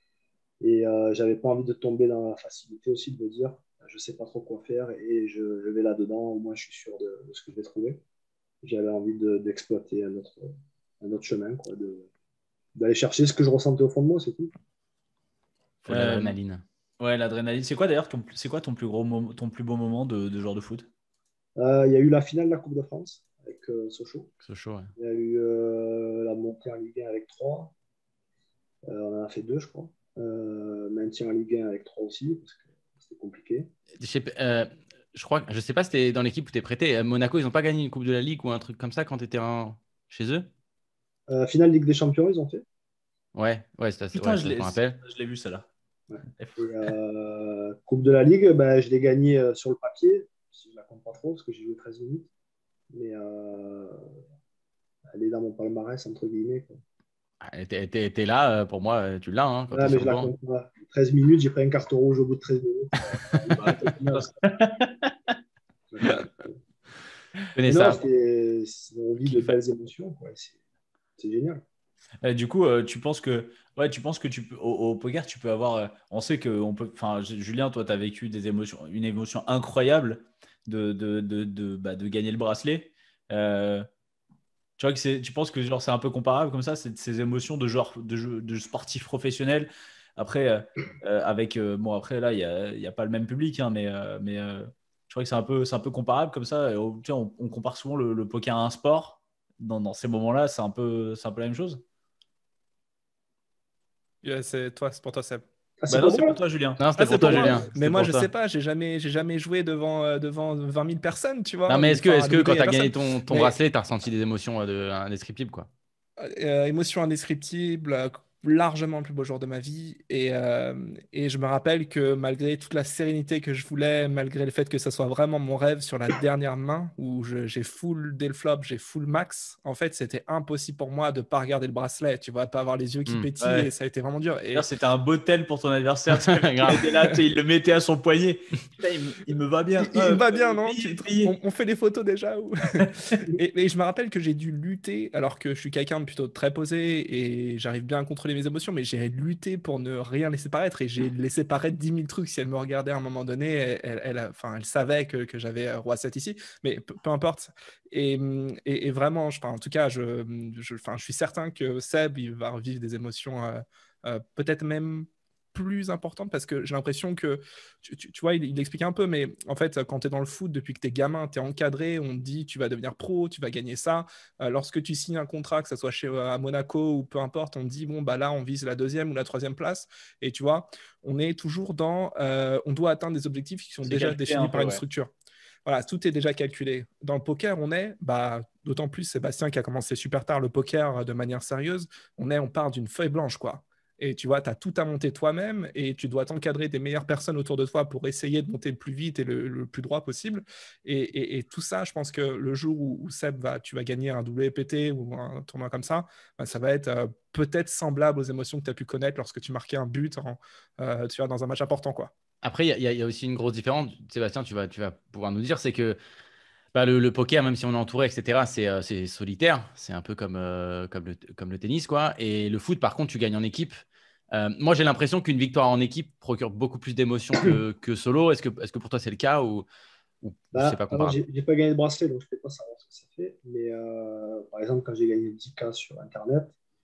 Et euh, j'avais pas envie de tomber dans la facilité aussi de me dire, je sais pas trop quoi faire et je, je vais là-dedans, au moins je suis sûr de, de ce que je vais trouver. J'avais envie de- d'exploiter un autre, un autre chemin, quoi, de, d'aller chercher ce que je ressentais au fond de moi, c'est tout. Faut de Euh, l'adrénaline. ouais, l'adrénaline. C'est quoi d'ailleurs ton, c'est quoi ton plus gros moment, ton plus beau moment de, de joueur de foot? Euh, Il y a eu la finale de la Coupe de France avec euh, Sochaux. C'est chaud, ouais. Il y a eu euh, la montée en Ligue un avec trois. Euh, on en a fait deux, je crois. Euh, maintien en Ligue un avec trois aussi, parce que c'était compliqué. Je sais, pas- euh, je crois, je sais pas si t'es dans l'équipe où t'es prêté. À Monaco, ils n'ont pas gagné une Coupe de la Ligue ou un truc comme ça quand t'étais en... chez eux? Euh, finale Ligue des Champions, ils ont fait. Ouais, ouais, c'est Putain, ouais, je ça, je l'ai, me rappelle. je l'ai vu celle-là. Ouais. Et euh, Coupe de la Ligue, ben, je l'ai gagnée euh, sur le papier. Je ne la compte pas trop parce que j'ai joué treize minutes. Mais euh, elle est dans mon palmarès, entre guillemets, quoi. Ah, T'es t'es- t'es là, euh, pour moi, euh, tu l'as hein, quand Ouais, t'es mais sur je le la banc. compte pas. treize minutes, j'ai pris un carton rouge au bout de treize minutes. Bah, Je connais Mais non, ça. c'était, on vit de Kiff. belles émotions, quoi. C'est, c'est génial. Euh, du coup, euh, tu penses que, ouais, tu penses que tu peux, au, au poker, tu peux avoir. euh, on sait que on peut. Enfin, J- Julien, toi, tu as vécu des émotions, une émotion incroyable de, de, de, de, bah, de gagner le bracelet. Euh, tu vois que c'est, tu penses que genre c'est un peu comparable comme ça, c'est ces émotions de genre de, jeu- de sportif professionnel. Après, euh, euh, avec euh, bon, après là, il y a, il y a pas le même public, hein, mais euh, mais euh, je crois que c'est un peu, c'est un peu comparable comme ça. Et, oh, tu vois, on, on compare souvent le, le poker à un sport. Dans, dans ces moments-là, c'est un peu, c'est un peu la même chose. Yeah, c'est toi, c'est pour toi, Seb. Ah, c'est Bah non, pour c'est moi, pour là? toi, Julien. Non, Ah, c'était c'est pour toi, pour moi. Julien. Mais C'était moi, pour je toi. sais pas, j'ai jamais, j'ai jamais joué devant, euh, devant vingt mille personnes, tu vois. Non, mais est-ce que, Enfin, est-ce à que W, quand il y a t'as gagné personne. ton, ton Mais bracelet, t'as ressenti des émotions euh, de, indescriptibles, quoi? euh, émotion indescriptible, euh, largement le plus beau jour de ma vie. Et, euh, et je me rappelle que malgré toute la sérénité que je voulais, malgré le fait que ça soit vraiment mon rêve sur la dernière main, où je- j'ai full dès le flop, j'ai full max, en fait, c'était impossible pour moi de pas regarder le bracelet, tu vois, de pas avoir les yeux qui Hmm. pétillent, Ouais. et ça a été vraiment dur. D'ailleurs, Et c'était un beau tel pour ton adversaire. Tu sais, il Grave. était là, tu sais, il le mettait à son poignet. Putain, il, me- il me va bien. il, il Euh, me va bien, non? plié, Tu- plié. on, on fait des photos déjà ou... et, et je me rappelle que j'ai dû lutter, alors que je suis quelqu'un de plutôt très posé et j'arrive bien à contrôler mes émotions, mais j'ai lutté pour ne rien laisser paraître et j'ai laissé paraître dix mille trucs. Si elle me regardait à un moment donné, elle, elle, elle, enfin, elle savait que, que j'avais euh, roi sept ici, mais peu, peu importe. Et, et, et vraiment, je, enfin, en tout cas, je, je, enfin, je suis certain que Seb, il va revivre des émotions euh, euh, peut-être même plus importante parce que j'ai l'impression que, tu, tu, tu vois, il, il explique un peu, mais en fait, quand tu es dans le foot, depuis que tu es gamin, tu es encadré, on te dit tu vas devenir pro, tu vas gagner ça. Euh, lorsque tu signes un contrat, que ce soit chez, à Monaco ou peu importe, on te dit, bon, bah là, on vise la deuxième ou la troisième place. Et tu vois, on est toujours dans, euh, on doit atteindre des objectifs qui sont C'est déjà calculé définis un par peu, une ouais. structure. Voilà, tout est déjà calculé. Dans le poker, on est, bah, d'autant plus Sébastien qui a commencé super tard le poker de manière sérieuse, on est, on part d'une feuille blanche, quoi. Et tu vois, tu as tout à monter toi-même et tu dois t'encadrer des meilleures personnes autour de toi pour essayer de monter le plus vite et le, le plus droit possible. Et, et, et tout ça, je pense que le jour où, où Seb va, tu vas gagner un W P T ou un tournoi comme ça, bah, ça va être euh, peut-être semblable aux émotions que tu as pu connaître lorsque tu marquais un but en, euh, tu vois, dans un match important, quoi. Après, il y, a- il y a aussi une grosse différence, Sébastien, tu vas, tu vas pouvoir nous dire, c'est que bah, le, le poker, même si on est entouré, et cetera, c'est euh, c'est solitaire. C'est un peu comme, euh, comme, le, comme le tennis, quoi. Et le foot, par contre, tu gagnes en équipe. Euh, moi, j'ai l'impression qu'une victoire en équipe procure beaucoup plus d'émotions que, que solo. Est-ce que, est-ce que pour toi, c'est le cas ou, ou Bah, c'est pas alors, comparable? j'ai j'ai pas gagné de bracelet, donc je ne peux pas savoir ce que ça fait. Mais euh, par exemple, quand j'ai gagné dix K sur Internet,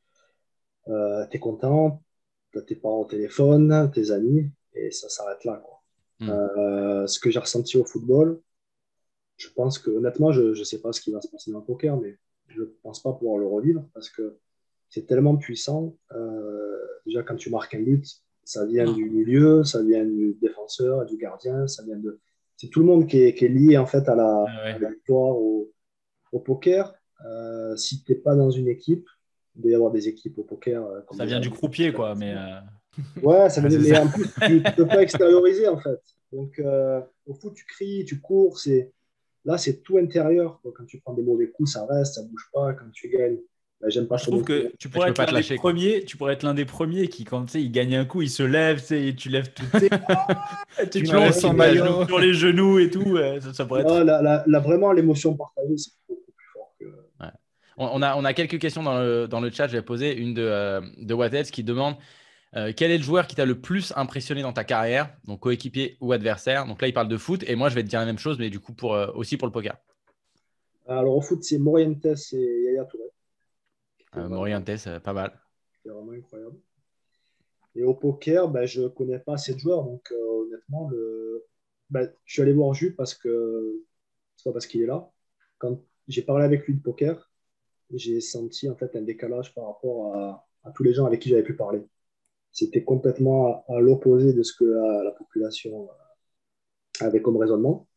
euh, tu es content, tu as tes parents au téléphone, tes amis, et ça s'arrête là, quoi. Hmm. Euh, ce que j'ai ressenti au football, je pense que, honnêtement, je ne sais pas ce qui va se passer dans le poker, mais je ne pense pas pouvoir le revivre parce que c'est tellement puissant. Euh, déjà, quand tu marques un but, ça vient Non. du milieu, ça vient du défenseur, du gardien, ça vient de. C'est tout le monde qui est, qui est lié en fait à la, Ah ouais. à la victoire au, au poker. Euh, si tu n'es pas dans une équipe, il doit y avoir des équipes au poker. euh, Comme Ça des vient du amis. croupier, quoi. Mais euh, Ouais, ça veut Ah, dire, c'est mais ça. en plus, tu ne peux pas extérioriser en fait. Donc, euh, au foot, tu cries, tu cours. C'est... Là, c'est tout intérieur, quoi. Quand tu prends des mauvais coups, ça reste, ça ne bouge pas. Quand tu gagnes, bah, j'aime pas je trop trouve non plus. que tu Mais pourrais tu peux être pas l'un te des lâcher, quoi. premiers. Tu pourrais être l'un des premiers qui, quand tu sais, il gagne un coup, il se lève, tu sais, et tu lèves tout, tu sais, tu Tu tu l'enlèves plonges son tes genoux maillot. sur les genoux et tout. euh, Ça, ça pourrait Non, être. là, là, là, vraiment, l'émotion partagée, c'est beaucoup plus fort que. Ouais. On, on a, on a quelques questions dans le, dans le chat. Je vais poser une de, euh, de Wattels qui demande euh, quel est le joueur qui t'a le plus impressionné dans ta carrière, donc coéquipier ou adversaire. Donc là, il parle de foot et moi, je vais te dire la même chose, mais du coup, pour, euh, aussi pour le poker. Alors, au foot, c'est Morientes et Yaya Touré. C'était Euh, vraiment, Morientes, euh, pas mal. c'était vraiment incroyable. Et au poker, ben, je ne connais pas assez de joueurs. Donc, euh, honnêtement, le... ben, je suis allé voir Jus parce que c'est pas parce qu'il est là. Quand j'ai parlé avec lui de poker, j'ai senti en fait un décalage par rapport à, à tous les gens avec qui j'avais pu parler. C'était complètement à, à l'opposé de ce que la, la population avait comme raisonnement.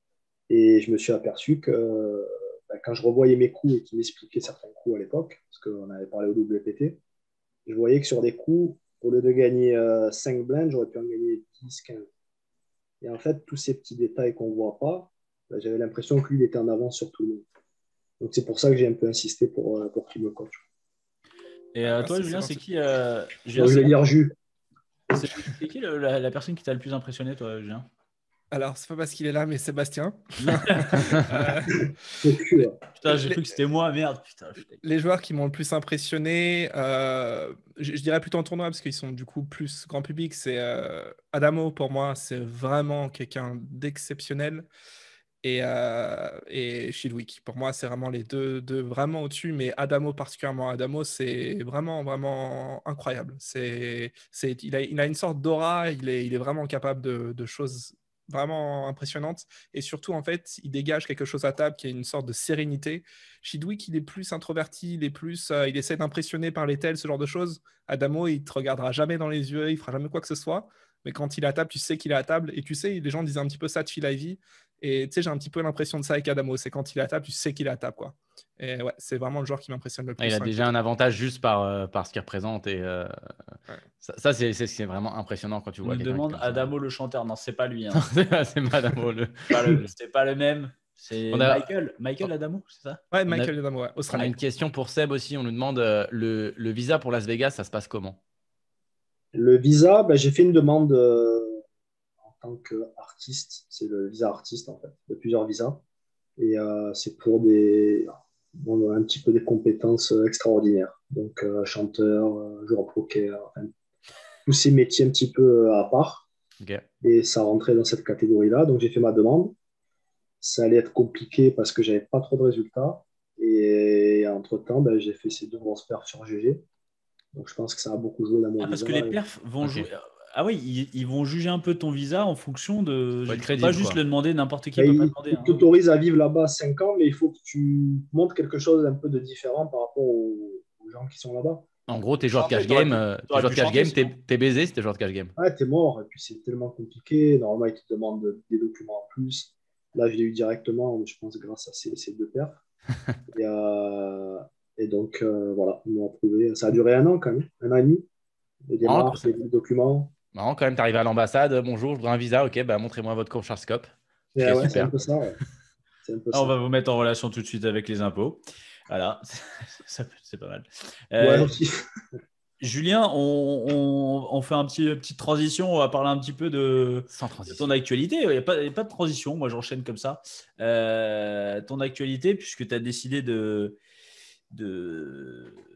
Et je me suis aperçu que euh, ben, quand je revoyais mes coups et qu'il m'expliquait certains coups à l'époque, parce qu'on avait parlé au W P T, je voyais que sur des coups, au lieu de gagner euh, cinq blindes, j'aurais pu en gagner dix, quinze. Et en fait, tous ces petits détails qu'on ne voit pas, ben, j'avais l'impression que lui, il était en avance sur tout le monde. Donc c'est pour ça que j'ai un peu insisté pour, euh, pour qu'il me coach. Et Ah, euh, toi, merci, Julien, c'est c'est gentil. qui, euh, Julien, Donc je c'est vais dire Jus. c'est- c'est qui le- la, la personne qui t'a le plus impressionné, toi, Julien? Alors, c'est pas parce qu'il est là, mais Sébastien. Euh, Au cul, les, ouais. Putain, j'ai les- cru que c'était moi, merde. Putain, putain. les joueurs qui m'ont le plus impressionné, euh, je, je dirais plutôt en tournoi parce qu'ils sont du coup plus grand public, c'est euh, Adamo pour moi, c'est vraiment quelqu'un d'exceptionnel. Et, euh, et Chidwick, pour moi, c'est vraiment les deux, deux vraiment au-dessus, mais Adamo particulièrement. Adamo, c'est vraiment, vraiment incroyable. C'est, c'est, il a, il a une sorte d'aura, il est, il est vraiment capable de, de choses vraiment impressionnantes. Et surtout, en fait, il dégage quelque chose à table qui est une sorte de sérénité. Chidwick, il est plus introverti, il est plus, euh, il essaie d'impressionner par les tels, ce genre de choses. Adamo, il te regardera jamais dans les yeux, il fera jamais quoi que ce soit. Mais quand il est à table, tu sais qu'il est à table. Et tu sais, les gens disent un petit peu ça de Phil Ivey. Et tu sais, j'ai un petit peu l'impression de ça avec Adamo. C'est quand il est à table, tu sais qu'il est à table, quoi. Et ouais, c'est vraiment le joueur qui m'impressionne le plus. Il a hein, déjà côté- un avantage juste par, euh, par ce qu'il représente. Et euh, Ouais. ça, ça, c'est c'est- c'est vraiment impressionnant quand tu On vois nous quelqu'un qui est demande comme ça. Adamo le chanteur. Non, c'est pas lui. Hein. C'est pas- c'est Madame le. Pas le- C'est pas le même. C'est On a- Michael. Michael Adamo, c'est ça? Ouais, On a- Michael Adamo, ouais, On a australien. une question pour Seb aussi. On nous demande euh, le, le visa pour Las Vegas, ça se passe comment? Le visa, ben, j'ai fait une demande euh, en tant qu'artiste. C'est le visa artiste, en fait, de plusieurs visas. Et euh, c'est pour des, bon, un petit peu des compétences euh, extraordinaires. Donc, euh, chanteur, euh, joueur de poker, enfin, tous ces métiers un petit peu euh, à part. Ok. Et ça rentrait dans cette catégorie-là. Donc, j'ai fait ma demande. Ça allait être compliqué parce que j'avais pas trop de résultats. Et entre-temps, ben, j'ai fait ces deux grosses perfs sur G G. Donc, je pense que ça a beaucoup joué dans mon Ah, parce visa. que les perfs vont Ok. jouer. Ah oui, ils, ils vont juger un peu ton visa en fonction de. Faut être Je peux crédible, pas juste quoi. le demander, n'importe qui Ben, peut pas il demander. il Hein. t'autorise à vivre là-bas cinq ans, mais il faut que tu montres quelque chose d'un peu de différent par rapport aux, aux gens qui sont là-bas. En gros, t'es joueur de cash T'aurais game, pu- euh, t'es t'aurais joueur de pu cash chanter, game, sinon. t'es t'es baisé si t'es joueur de cash game. Ouais, t'es mort, et puis c'est tellement compliqué. Normalement, ils te demandent des documents en plus. Là, je l'ai eu directement, je pense, grâce à ces, ces deux perfs. et, euh, et donc, euh, voilà, ils m'ont approuvé. Ça a duré un an quand même, un an et demi. Les Marrant, démarches, les documents. marrant quand même, t'arrives à l'ambassade. Bonjour, je voudrais un visa. Ok, bah montrez-moi votre course Scope. Et, Ok, ouais, c'est un super. peu ça. Ouais. C'est un peu Ah, on ça. va vous mettre en relation tout de suite avec les impôts. Voilà, Ça, c'est pas mal. Ouais, Euh, aussi. Julien, on, on- on fait un petit, petite transition. On va parler un petit peu de, Sans de transition. ton actualité. Il n'y a, pas- il y a pas de transition. Moi, j'enchaîne comme ça. Euh, ton actualité, puisque tu as décidé de, de,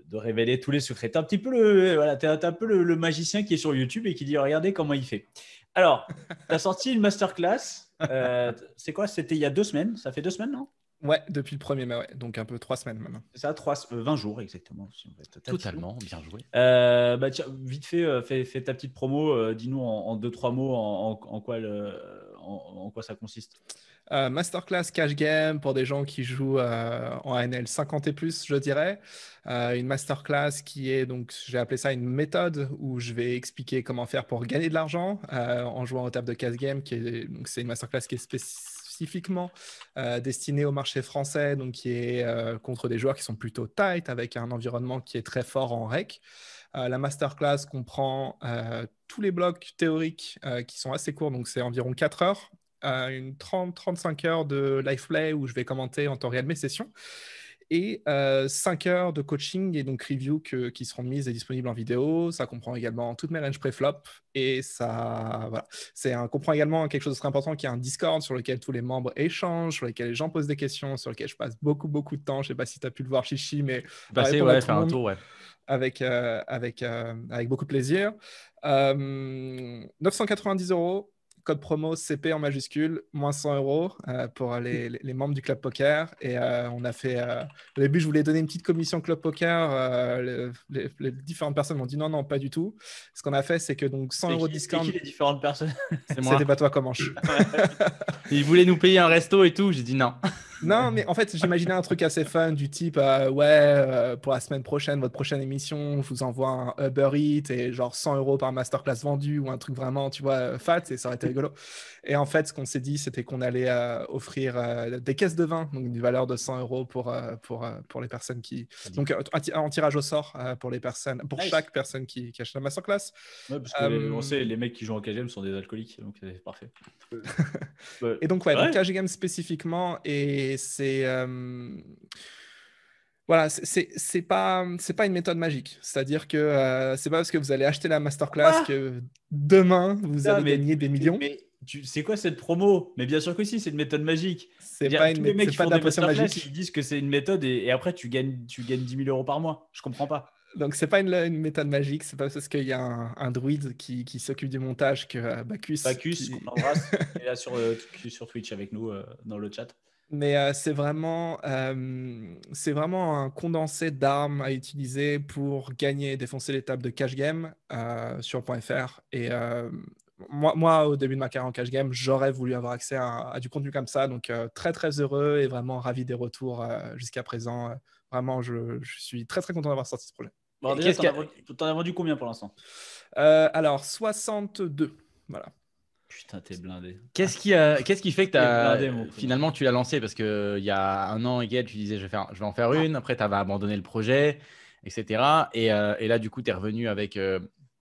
de révéler tous les secrets. Tu es un petit peu le, voilà, t'es un, t'es un peu le, le magicien qui est sur YouTube et qui dit regardez comment il fait. Alors, tu as sorti une masterclass. Euh, c'est quoi? C'était il y a deux semaines. Ça fait deux semaines, non? Ouais, depuis le premier mai, ouais. Donc un peu trois semaines maintenant. C'est ça, trois, euh, vingt jours exactement. Si on veut être Totalement, bien joué. Euh, bah, tiens, vite fait, euh, fais, fais ta petite promo. Euh, dis-nous en, en deux, trois mots en, en- en quoi le, en, en quoi ça consiste. Euh, masterclass cash game pour des gens qui jouent euh, en N L cinquante et plus, je dirais. Euh, une masterclass qui est, donc, j'ai appelé ça une méthode où je vais expliquer comment faire pour gagner de l'argent euh, en jouant au table de cash game. Qui est, donc, c'est une masterclass qui est spécifiquement euh, destinée au marché français, donc qui est euh, contre des joueurs qui sont plutôt tight avec un environnement qui est très fort en rec. Euh, la masterclass comprend euh, tous les blocs théoriques euh, qui sont assez courts, donc c'est environ quatre heures. Euh, une trente à trente-cinq heures de live play où je vais commenter en temps réel mes sessions et euh, cinq heures de coaching et donc review que, qui seront mises et disponibles en vidéo. Ça comprend également toutes mes ranges pré-flop et ça, voilà. C'est un, comprend également quelque chose de très important qui est un Discord sur lequel tous les membres échangent, sur lequel les gens posent des questions, sur lequel je passe beaucoup, beaucoup de temps. Je ne sais pas si tu as pu le voir, Chichi, mais Passer, ouais, faire un tour, ouais. Avec, euh, avec, euh, avec beaucoup de plaisir. Euh, neuf cent quatre-vingt-dix euros. Code promo C P en majuscule, moins cent euros euh, pour les, les, les membres du Club Poker. Et euh, on a fait. Euh, au début, je voulais donner une petite commission Club Poker. Euh, les, les, les différentes personnes m'ont dit non, non, pas du tout. Ce qu'on a fait, c'est que donc cent euros de discount. C'est qui les différentes personnes? C'est moi. C'était pas toi, Comanche. Ils voulaient nous payer un resto et tout. J'ai dit non. Non, mais en fait, j'imaginais un truc assez fun du type euh, ouais, euh, pour la semaine prochaine, votre prochaine émission, je vous envoie un Uber Eats et genre cent euros par masterclass vendu ou un truc vraiment, tu vois, fat, et ça aurait été rigolo. Et en fait, ce qu'on s'est dit, c'était qu'on allait euh, offrir euh, des caisses de vin, donc d'une valeur de cent euros pour, euh, pour, euh, pour les personnes qui. Donc, euh, en tirage au sort euh, pour les personnes, pour Nice. chaque personne qui, qui achète la masterclass. Ouais, parce que Euh, les- on sait, les mecs qui jouent en K G M sont des alcooliques, donc c'est parfait. Ouais. Et donc, ouais, Ouais. donc Cash Game spécifiquement, et c'est. euh, Voilà, c'est- c'est c'est pas, c'est pas une méthode magique. C'est-à-dire que euh, c'est pas parce que vous allez acheter la masterclass Quoi que demain vous Putain, allez mais- gagner des millions. Mais tu- c'est quoi cette promo? Mais bien sûr que si, c'est une méthode magique. C'est Je veux pas dire, une tous les mé- mecs c'est qui pas font de la des potion masterclass, magique. ils disent que c'est une méthode et, et après tu gagnes, tu gagnes dix mille euros par mois. Je comprends pas. Donc c'est pas une, une méthode magique. C'est pas parce qu'il y a un, un druide qui, qui s'occupe du montage que euh, Bacchus. Bacchus, qui- qu'on embrasse, il est là sur, euh, sur Twitch avec nous euh, dans le chat. Mais euh, c'est vraiment, euh, c'est vraiment un condensé d'armes à utiliser pour gagner et défoncer les tables de cash game euh, sur .fr. Et euh, moi, moi, au début de ma carrière en cash game, j'aurais voulu avoir accès à, à du contenu comme ça. Donc, euh, très, très heureux et vraiment ravi des retours euh, jusqu'à présent. Euh, vraiment, je, je suis très, très content d'avoir sorti ce projet. Bon, Et déjà, qu'est-ce t'en qu'il as, y a- vendu- t'en as vendu combien pour l'instant? Euh, alors, soixante-deux. Voilà. Putain, t'es blindé. Qu'est-ce qui, euh, qu'est-ce qui fait que Il est t'as- blindé, mon pote. finalement tu l'as lancé? Parce qu'il y a un an et quelques, tu disais je vais, faire, je vais en faire une. Après, tu avais abandonné le projet, et cetera. Et, euh, et là, du coup, tu es revenu avec, euh,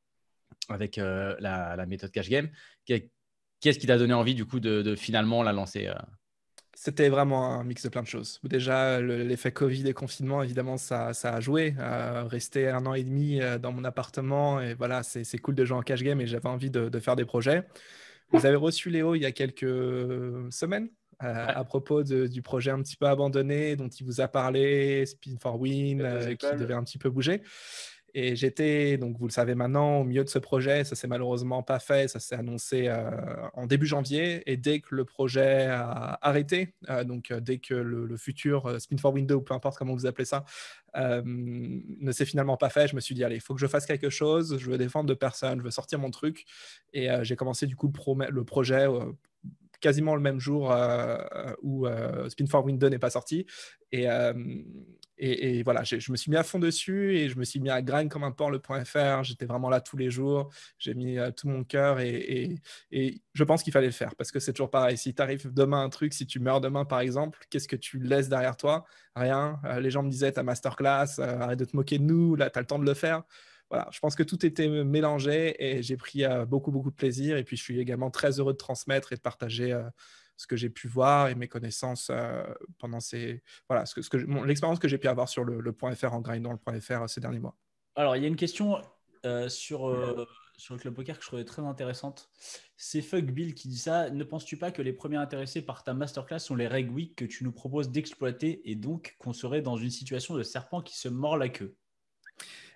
avec euh, la, la méthode Cash Game. Qu'est- Qu'est-ce qui t'a donné envie, du coup, de, de finalement la lancer euh C'était vraiment un mix de plein de choses. Déjà, le- l'effet Covid et confinement, évidemment, ça, ça a joué. Euh, rester un an et demi euh, dans mon appartement, et voilà, c'est c'est cool de jouer en cash game et j'avais envie de, de faire des projets. Vous avez reçu Léo il y a quelques semaines euh, à propos de- du projet un petit peu abandonné dont il vous a parlé, Spin for Win, Les deux euh, qui écoles. devait un petit peu bouger. Et j'étais, donc vous le savez maintenant, au milieu de ce projet. Ça s'est malheureusement pas fait. Ça s'est annoncé euh, en début janvier. Et dès que le projet a arrêté, euh, donc euh, dès que le, le futur euh, Spin for Window, ou peu importe comment vous appelez ça, euh, ne s'est finalement pas fait, je me suis dit, allez, il faut que je fasse quelque chose. Je veux défendre de personne. Je veux sortir mon truc. Et euh, j'ai commencé du coup le, pro- le projet. Euh, quasiment le même jour euh, où euh, Spin for Window n'est pas sorti. Et, euh, et, et voilà, je me suis mis à fond dessus et je me suis mis à grind comme un porc le point F R. J'étais vraiment là tous les jours. J'ai mis euh, tout mon cœur et, et, et je pense qu'il fallait le faire parce que c'est toujours pareil. Si tu arrives demain un truc, si tu meurs demain par exemple, qu'est-ce que tu laisses derrière toi? Rien. Euh, les gens me disaient, ta masterclass, euh, arrête de te moquer de nous, là, tu as le temps de le faire. Voilà, je pense que tout était mélangé et j'ai pris euh, beaucoup, beaucoup de plaisir. Et puis, je suis également très heureux de transmettre et de partager euh, ce que j'ai pu voir et mes connaissances euh, pendant ces. Voilà, ce que, ce que, mon, l'expérience que j'ai pu avoir sur le, le point F R en grindant le point F R euh, ces derniers mois. Alors, il y a une question euh, sur, euh, sur le club poker que je trouvais très intéressante. C'est Fuck Bill qui dit ça. Ne penses-tu pas que les premiers intéressés par ta masterclass sont les reg week que tu nous proposes d'exploiter et donc qu'on serait dans une situation de serpent qui se mord la queue?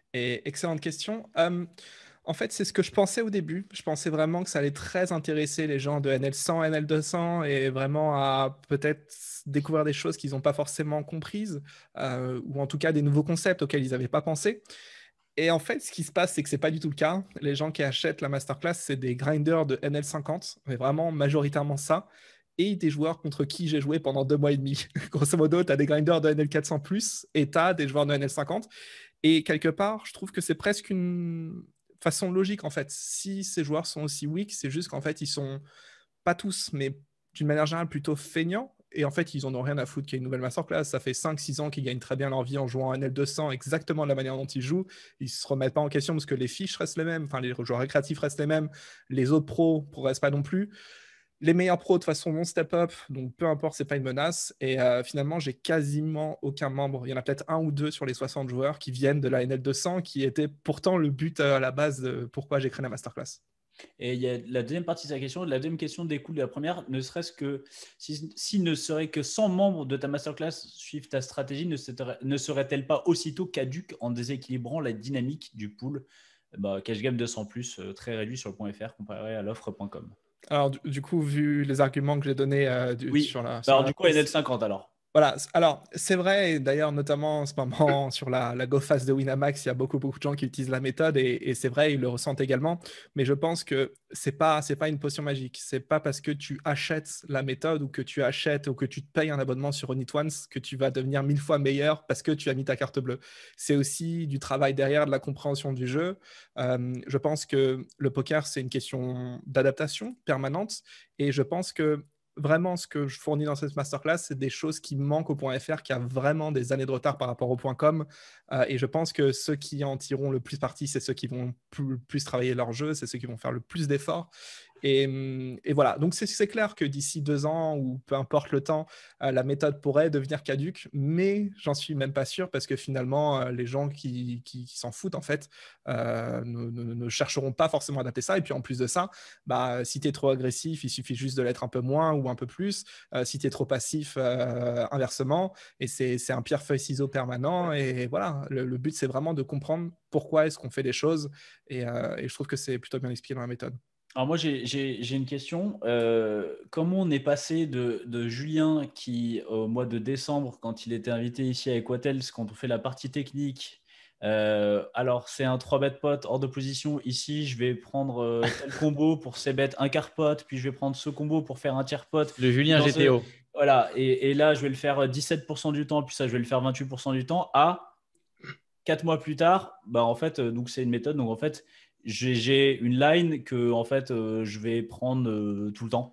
Et excellente question. Euh, en fait, c'est ce que je pensais au début. Je pensais vraiment que ça allait très intéresser les gens de N L cent, N L deux cents et vraiment à peut-être découvrir des choses qu'ils n'ont pas forcément comprises euh, ou en tout cas des nouveaux concepts auxquels ils n'avaient pas pensé. Et en fait, ce qui se passe, c'est que c'est pas du tout le cas. Les gens qui achètent la masterclass, c'est des grinders de N L cinquante, mais vraiment majoritairement ça, et des joueurs contre qui j'ai joué pendant deux mois et demi. Grosso modo, tu as des grinders de N L quatre cents plus et tu as des joueurs de N L cinquante. Et quelque part, je trouve que c'est presque une façon logique en fait. Si ces joueurs sont aussi weak, c'est juste qu'en fait, ils sont pas tous, mais d'une manière générale plutôt feignants. Et en fait, ils en ont rien à foutre qu'il y ait une nouvelle masterclass. Ça fait cinq six ans qu'ils gagnent très bien leur vie en jouant N L deux cents exactement de la manière dont ils jouent. Ils ne se remettent pas en question parce que les fiches restent les mêmes, enfin les joueurs récréatifs restent les mêmes, les autres pros ne progressent pas non plus. Les meilleurs pros de toute façon vont step up, donc peu importe, c'est pas une menace. Et euh, finalement, j'ai quasiment aucun membre. Il y en a peut-être un ou deux sur les soixante joueurs qui viennent de la N L deux cents, qui était pourtant le but à la base de pourquoi j'ai créé la masterclass. Et il y a la deuxième partie de sa question. La deuxième question découle de la première. Ne serait-ce que si, si ne serait que cent membres de ta masterclass suivent ta stratégie, ne, serait, ne serait-elle pas aussitôt caduque en déséquilibrant la dynamique du pool bah, Cash Game deux cents plus, euh, très réduit sur le point F R comparé à l'offre point com. Alors, du, du coup, vu les arguments que j'ai donnés euh, du, Oui. sur la. Sur alors, la... du coup, N L cinquante alors. Voilà, alors c'est vrai, et d'ailleurs notamment en ce moment sur la, la GoFast de Winamax, il y a beaucoup, beaucoup de gens qui utilisent la méthode et, et c'est vrai, ils le ressentent également, mais je pense que c'est pas, c'est pas une potion magique, c'est pas parce que tu achètes la méthode ou que tu achètes ou que tu te payes un abonnement sur Onit Once que tu vas devenir mille fois meilleur parce que tu as mis ta carte bleue. C'est aussi du travail derrière, de la compréhension du jeu. Euh, je pense que le poker, c'est une question d'adaptation permanente et je pense que vraiment, ce que je fournis dans cette masterclass, c'est des choses qui manquent au point F R, qui a vraiment des années de retard par rapport au point com. Euh, et je pense que ceux qui en tireront le plus parti, c'est ceux qui vont plus, plus travailler leur jeu, c'est ceux qui vont faire le plus d'efforts. Et, et voilà, donc c'est, c'est clair que d'ici deux ans, ou peu importe le temps, euh, la méthode pourrait devenir caduque, mais j'en suis même pas sûr parce que finalement, euh, les gens qui, qui, qui s'en foutent, en fait, euh, ne, ne, ne chercheront pas forcément à adapter ça. Et puis en plus de ça, bah, si tu es trop agressif, il suffit juste de l'être un peu moins ou un peu plus. Euh, si tu es trop passif, euh, inversement. Et c'est, c'est un pierre-feuille-ciseau permanent. Et voilà, le, le but, c'est vraiment de comprendre pourquoi est-ce qu'on fait les choses. Et, euh, et je trouve que c'est plutôt bien expliqué dans la méthode. Alors moi, j'ai, j'ai, j'ai une question. Euh, comment on est passé de, de Julien qui, au mois de décembre, quand il était invité ici à Equatels, quand on fait la partie technique, euh, alors c'est un trois bet pot hors de position. Ici, je vais prendre euh, tel combo pour ces bêtes un quart pot, puis je vais prendre ce combo pour faire un tiers pot. Le Julien G T O. Ce... Voilà, et, et là, je vais le faire dix-sept pour cent du temps, puis ça, je vais le faire vingt-huit pour cent du temps. À quatre mois plus tard, bah, en fait, donc c'est une méthode. Donc en fait, j'ai, j'ai une line que en fait, euh, je vais prendre euh, tout le temps.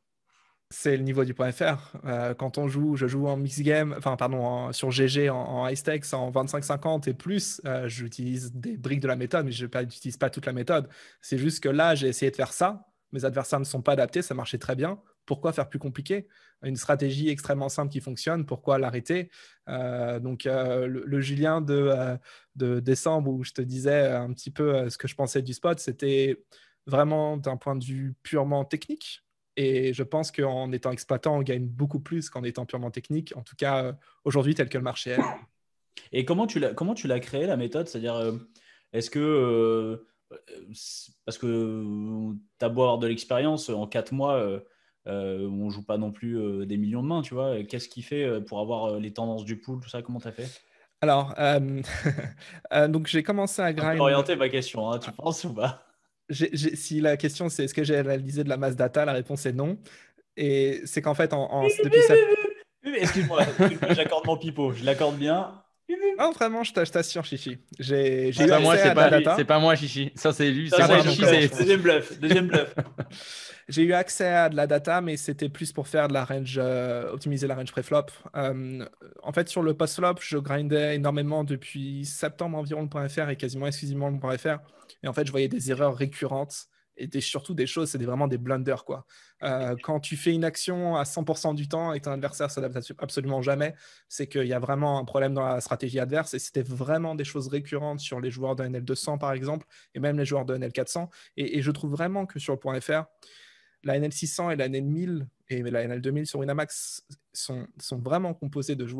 C'est le niveau du point F R. Euh, quand on joue, je joue en mix game, enfin pardon, en, sur G G en, en high stakes en vingt-cinq cinquante et plus, euh, j'utilise des briques de la méthode, mais je n'utilise pas toute la méthode. C'est juste que là, j'ai essayé de faire ça. Mes adversaires ne sont pas adaptés, ça marchait très bien. Pourquoi faire plus compliqué? Une stratégie extrêmement simple qui fonctionne, pourquoi l'arrêter? euh, Donc, euh, le, le Julien de, euh, de décembre, où je te disais un petit peu euh, ce que je pensais du spot, c'était vraiment d'un point de vue purement technique. Et je pense qu'en étant exploitant, on gagne beaucoup plus qu'en étant purement technique. En tout cas, euh, aujourd'hui, tel que le marché est. Et comment tu l'as, comment tu l'as créé, la méthode? C'est-à-dire, euh, est-ce que... Euh, parce que tu as beau avoir de l'expérience, en quatre mois, euh, euh, on ne joue pas non plus euh, des millions de mains, tu vois. Qu'est-ce qui fait pour avoir les tendances du pool, tout ça? Comment tu as fait? Alors, euh, euh, donc j'ai commencé à grind. Orienter ma question, hein, tu penses ou pas? J'ai, j'ai, si la question c'est est-ce que j'ai analysé de la masse data, la réponse est non. Et c'est qu'en fait, en, en, depuis cette... Excuse-moi, excuse-moi, j'accorde mon pipeau, je l'accorde bien. Non, vraiment, je t'assure, Chichi. J'ai, j'ai C'est eu pas accès moi, c'est à pas de la lui, data. c'est pas moi, Chichi. Ça, c'est lui. Ça, c'est moi, c'est Chichi. Chichi, C'est... deuxième bluff, deuxième bluff. J'ai eu accès à de la data, mais c'était plus pour faire de la range, euh, optimiser la range pré-flop. Euh, en fait, sur le post-flop, je grindais énormément depuis septembre environ le point F R et quasiment exclusivement le point F R. Et en fait, je voyais des erreurs récurrentes et des, surtout des choses, c'est des, vraiment des blunders, quoi. Euh, quand tu fais une action à cent pour cent du temps et que ton adversaire ne s'adapte absolument jamais, c'est qu'il y a vraiment un problème dans la stratégie adverse. Et c'était vraiment des choses récurrentes sur les joueurs de N L deux cents, par exemple, et même les joueurs de N L quatre cents. Et, et je trouve vraiment que sur le point F R, la N L six cents et la N L mille et la N L deux mille sur Winamax sont, sont vraiment composés de joueurs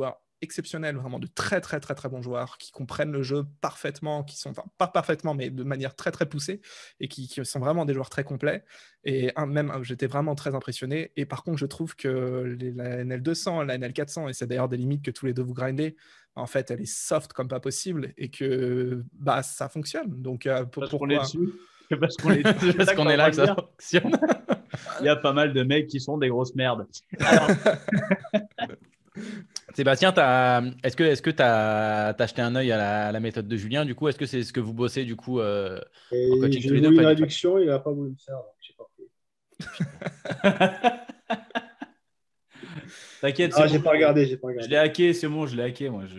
exceptionnels, vraiment de très très très très bons joueurs qui comprennent le jeu parfaitement, qui sont, enfin pas parfaitement, mais de manière très très poussée et qui, qui sont vraiment des joueurs très complets. Et un, même, j'étais vraiment très impressionné. Et par contre, je trouve que les, la N L deux cents, la N L quatre cents, et c'est d'ailleurs des limites que tous les deux vous grindez, en fait, elle est soft comme pas possible et que bah, ça fonctionne. Donc, euh, pour, Parce qu'on pourquoi est dessus. Parce qu'on est, C'est parce qu'on est là que ça fonctionne. Il y a pas mal de mecs qui sont des grosses merdes. Alors, Sébastien, t'as- est-ce que est-ce que tu as acheté un œil à la, à la méthode de Julien du coup? Est-ce que c'est ce que vous bossez du coup euh, en Et coaching tous j'ai les deux? voulu Pas une du tout. réduction, il n'a pas voulu me faire, donc j'ai pas pris. t'inquiète, c'est Ah, bon. j'ai pas regardé, j'ai pas Je l'ai regardé. hacké, c'est bon, je l'ai hacké, moi. Je...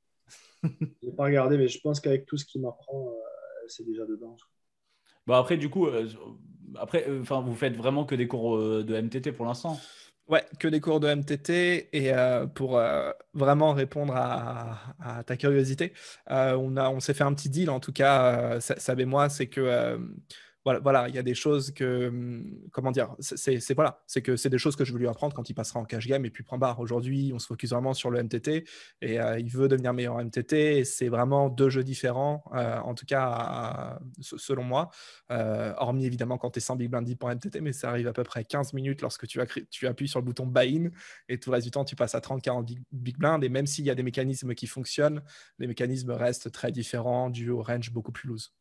J'ai pas regardé, mais je pense qu'avec tout ce qu'il m'apprend, euh, c'est déjà dedans. Bon, après, du coup, euh, après, euh, enfin, vous faites vraiment que des cours euh, de M T T pour l'instant. Ouais, que des cours de M T T. Et euh, pour euh, vraiment répondre à, à ta curiosité, euh, on a, on s'est fait un petit deal, en tout cas, euh, Sa- Sab et moi, c'est que euh, voilà, voilà, il y a des choses que, hum, comment dire, c'est c'est- c'est- voilà, c'est que c'est des choses que je veux lui apprendre quand il passera en cash game et puis point barre. Aujourd'hui, on se focus vraiment sur le M T T et euh, il veut devenir meilleur en M T T. Et c'est vraiment deux jeux différents, euh, en tout cas, à- se- selon moi. Euh, hormis évidemment quand tu es sans Big Blind pour M T T, mais ça arrive à peu près quinze minutes lorsque tu, accri- tu appuies sur le bouton buy-in et tout le reste du temps, tu passes à trente quarante Big, Big Blind. Et même s'il y a des mécanismes qui fonctionnent, les mécanismes restent très différents dû au range beaucoup plus loose.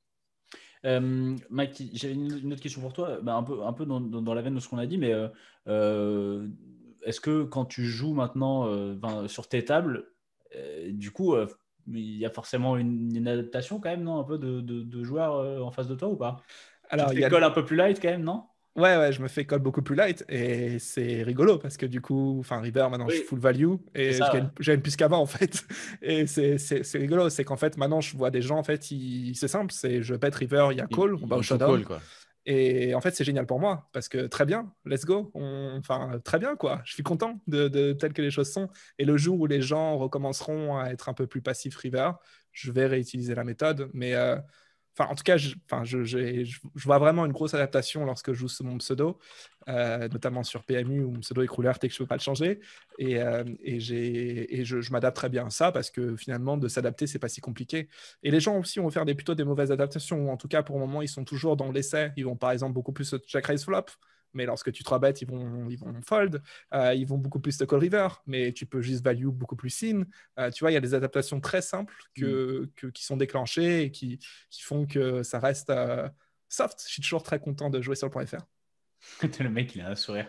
Euh, Mike, j'avais une, une autre question pour toi, bah, un peu, un peu dans, dans- dans la veine de ce qu'on a dit, mais euh, euh, est-ce que quand tu joues maintenant euh, ben, sur tes tables, euh, du coup, euh, il y a forcément une, une adaptation quand même, non, un peu de, de- de joueurs euh, en face de toi ou pas? Tu te Alors, il y fais a call un peu plus light quand même, non? Ouais, ouais, je me fais call beaucoup plus light et c'est rigolo parce que du coup, enfin, River, maintenant je suis Oui, full value c'est et je ça, ouais. gagne, je gagne plus qu'avant en fait. Et c'est c'est- c'est rigolo, c'est qu'en fait, maintenant je vois des gens, en fait, ils- c'est simple, c'est je pète River, il y a Ils, call, on ils va au vont tout showdown. call quoi. Et en fait, c'est génial pour moi parce que très bien, let's go. On- Enfin, très bien quoi. Je suis content de, de tel que les choses sont. Et le jour où les gens recommenceront à être un peu plus passif river, je vais réutiliser la méthode. Mais euh, enfin, en tout cas, je, enfin, je, j'ai- je- je vois vraiment une grosse adaptation lorsque je joue sur mon pseudo, euh, notamment sur P M U où mon pseudo est couleur et que je peux pas le changer. Et, euh, et, j'ai, et je, je m'adapte très bien à ça parce que finalement, de s'adapter, c'est pas si compliqué. Et les gens aussi vont faire des, plutôt des mauvaises adaptations, ou en tout cas, pour le moment, ils sont toujours dans l'essai. Ils vont par exemple beaucoup plus check raise flop, mais lorsque tu te rebêtes, ils vont, ils vont fold. Euh, ils vont beaucoup plus te call river, mais tu peux juste value beaucoup plus in. Euh, tu vois, il y a des adaptations très simples que, que, qui sont déclenchées et qui, qui font que ça reste euh, soft. Je suis toujours très content de jouer sur le point F R. Le mec, il a un sourire.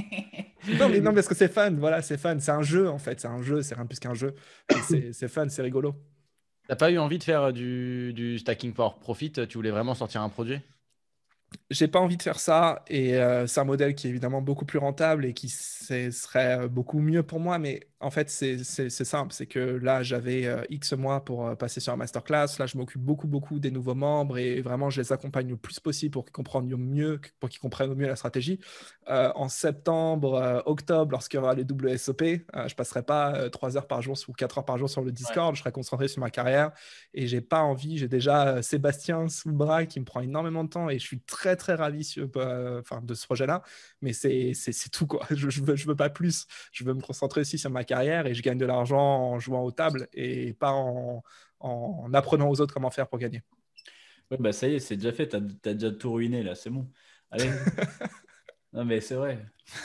Non, mais non, parce que c'est fun, voilà, c'est fun. C'est un jeu, en fait, c'est un jeu, c'est rien plus qu'un jeu. Et c'est c'est fun, c'est rigolo. T'as pas eu envie de faire du, du stacking for profit? Tu voulais vraiment sortir un produit? J'ai pas envie de faire ça et euh, c'est un modèle qui est évidemment beaucoup plus rentable et qui c'est- serait euh, beaucoup mieux pour moi. Mais en fait, c'est c'est- c'est simple. C'est que là, j'avais euh, X mois pour euh, passer sur la masterclass. Là, je m'occupe beaucoup, beaucoup des nouveaux membres et vraiment, je les accompagne le plus possible pour qu'ils comprennent au mieux, pour qu'ils comprennent au mieux la stratégie. Euh, en septembre, euh, octobre, lorsqu'il y aura les W S O P, euh, je passerai pas euh, trois heures par jour ou quatre heures par jour sur le Ouais. Discord. Je serai concentré sur ma carrière et j'ai pas envie. J'ai déjà euh, Sébastien sous le bras qui me prend énormément de temps et je suis très très ravi sur- euh, enfin, de ce projet-là. Mais c'est c'est- c'est tout quoi. Je, je veux je veux pas plus. Je veux me concentrer aussi sur ma carrière et je gagne de l'argent en jouant aux tables et pas en, en apprenant aux autres comment faire pour gagner. Ouais, bah ça y est, c'est déjà fait. T'as, t'as déjà tout ruiné là, c'est bon. Allez. Non, mais c'est vrai.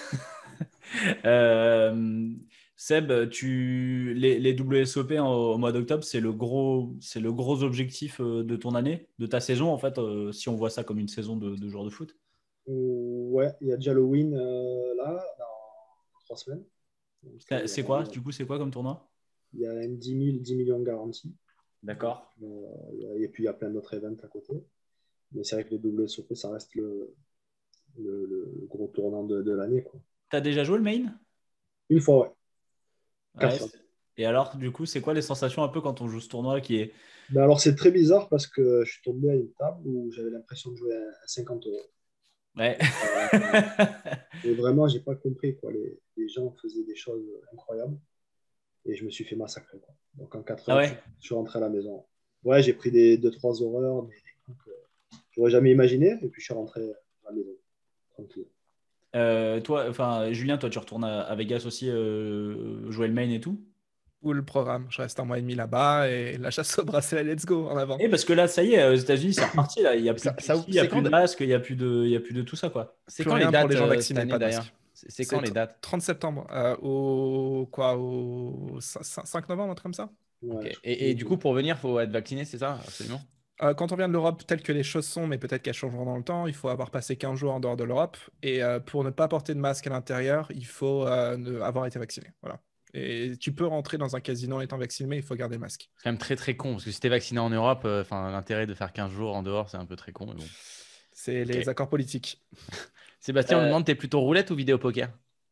Euh, Seb, tu... les, les W S O P en- au mois d'octobre, c'est le gros, c'est le gros objectif euh, de ton année, de ta saison, en fait, euh, si on voit ça comme une saison de, de joueur de foot. Ouais, il y a déjà le win euh, là, dans trois semaines. Donc, C'est euh, c'est quoi, du coup, c'est quoi comme tournoi? il y a un dix mille, dix millions garantis. D'accord. Euh, et puis il y a plein d'autres events à côté. Mais c'est vrai que les W S O P, ça reste le, le, le gros tournant de, de l'année. Quoi. T'as déjà joué le main? Une fois, ouais. Quatre Ouais. fois. c'est- Et alors, du coup, c'est quoi les sensations un peu quand on joue ce tournoi qui est... Ben alors, c'est très bizarre parce que je suis tombé à une table où j'avais l'impression de jouer à cinquante euros. Ouais. Euh, et vraiment, j'ai pas compris. Quoi. Les, les gens faisaient des choses incroyables et je me suis fait massacrer. Quoi. Donc, en quatre Ah heures, je, ouais? je suis rentré à la maison. Ouais, j'ai pris des deux trois horreurs, mais des coups que j'aurais jamais imaginé. Et puis, je suis rentré à la maison, tranquille. Euh, toi, enfin, Julien, toi, tu retournes à, à Vegas aussi euh, jouer le main et tout? Ou le programme. Je reste un mois et demi là-bas et la chasse au bracelet, let's go, en avant. Et parce que là, ça y est, aux États-Unis, c'est reparti. Là. Il n'y a plus Ça- de ça- Pepsi, il n'y a c'est plus quand de de- masque, il n'y a, plus de- il y a plus de tout ça, quoi. C'est Plus quand les rien pour dates les gens euh, cette vaccinés, année pas de d'ailleurs? masque. C'est c'est quand les dates? trente septembre. euh, au quoi, au cinq novembre, un truc comme ça. Ouais, Ok. je- Et, et du coup, pour venir, il faut être vacciné, c'est ça? Absolument. Euh, quand on vient de l'Europe, telles que les choses sont, mais peut-être qu'elles changeront dans le temps, il faut avoir passé quinze jours en dehors de l'Europe. Et euh, pour ne pas porter de masque à l'intérieur, il faut euh, ne- avoir été vacciné. Voilà. Et tu peux rentrer dans un casino en étant vacciné, mais il faut garder le masque. C'est quand même très très con parce que si t'es vacciné en Europe, euh, enfin l'intérêt de faire quinze jours en dehors, c'est un peu très con. Mais bon. C'est Ok. les accords politiques. Sébastien, on Euh, nous demande, t'es plutôt roulette ou vidéo poker?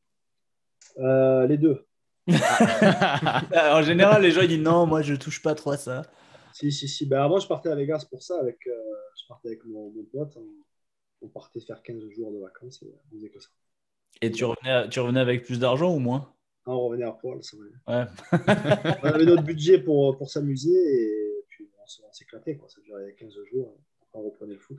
Euh, les deux. Euh, En général, les gens ils disent non, moi je touche pas trop à ça. Si, si, si. Ben, avant, je partais à Vegas pour ça. Avec, euh, je partais avec mon, mon pote. On, on partait faire quinze jours de vacances et on faisait que ça. Et tu revenais, tu revenais avec plus d'argent ou moins? Ah, on revenait à poil, ça va. Ouais. On avait notre budget pour, pour s'amuser et puis on, s- on s'éclatait, quoi. Ça durait quinze jours. Après, on reprenait le foot.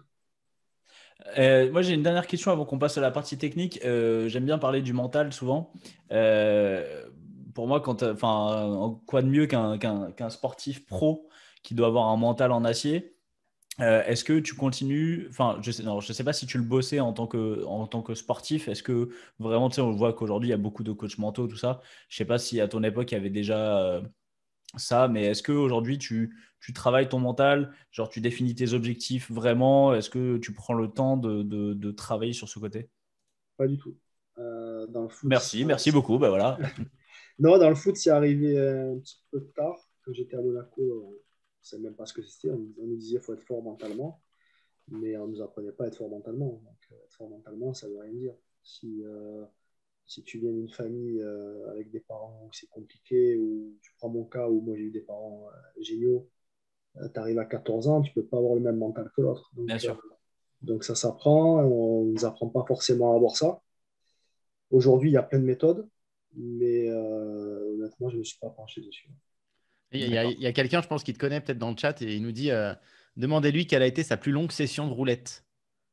Euh, moi, j'ai une dernière question avant qu'on passe à la partie technique. Euh, j'aime bien parler du mental souvent. Euh, pour moi, quand, t'as- enfin, quoi de mieux qu'un qu'un, qu'un sportif pro qui doit avoir un mental en acier? Euh, est-ce que tu continues, enfin, je sais, non, je sais pas si tu le bossais en tant que, en tant que sportif. Est-ce que vraiment, tu sais, on voit qu'aujourd'hui, il y a beaucoup de coachs mentaux, tout ça. Je sais pas si à ton époque, il y avait déjà euh, ça, mais est-ce qu'aujourd'hui, tu, tu travailles ton mental, genre tu définis tes objectifs vraiment? Est-ce que tu prends le temps de, de, de travailler sur ce côté? Pas du tout. Euh, dans le foot, Merci, ça- merci beaucoup. Ben voilà. Non, dans le foot, c'est arrivé euh, un petit peu tard. Quand j'étais à Monaco, on ne savait même pas ce que c'était. On, on nous disait qu'il faut être fort mentalement, mais on ne nous apprenait pas à être fort mentalement. Donc, euh, être fort mentalement, ça ne veut rien dire. Si, euh, si tu viens d'une famille euh, avec des parents où c'est compliqué, ou tu prends mon cas où moi j'ai eu des parents euh, géniaux, tu arrives à quatorze ans, tu ne peux pas avoir le même mental que l'autre. Donc, Bien sûr. euh, donc ça s'apprend, on ne nous apprend pas forcément à avoir ça. Aujourd'hui, il y a plein de méthodes, mais euh, honnêtement, je ne me suis pas penché dessus. Il y a, il y a quelqu'un, je pense, qui te connaît peut-être dans le chat et il nous dit euh, demandez-lui quelle a été sa plus longue session de roulette.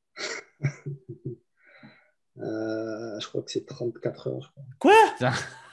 Euh, je crois que c'est trente-quatre heures, je crois. Quoi?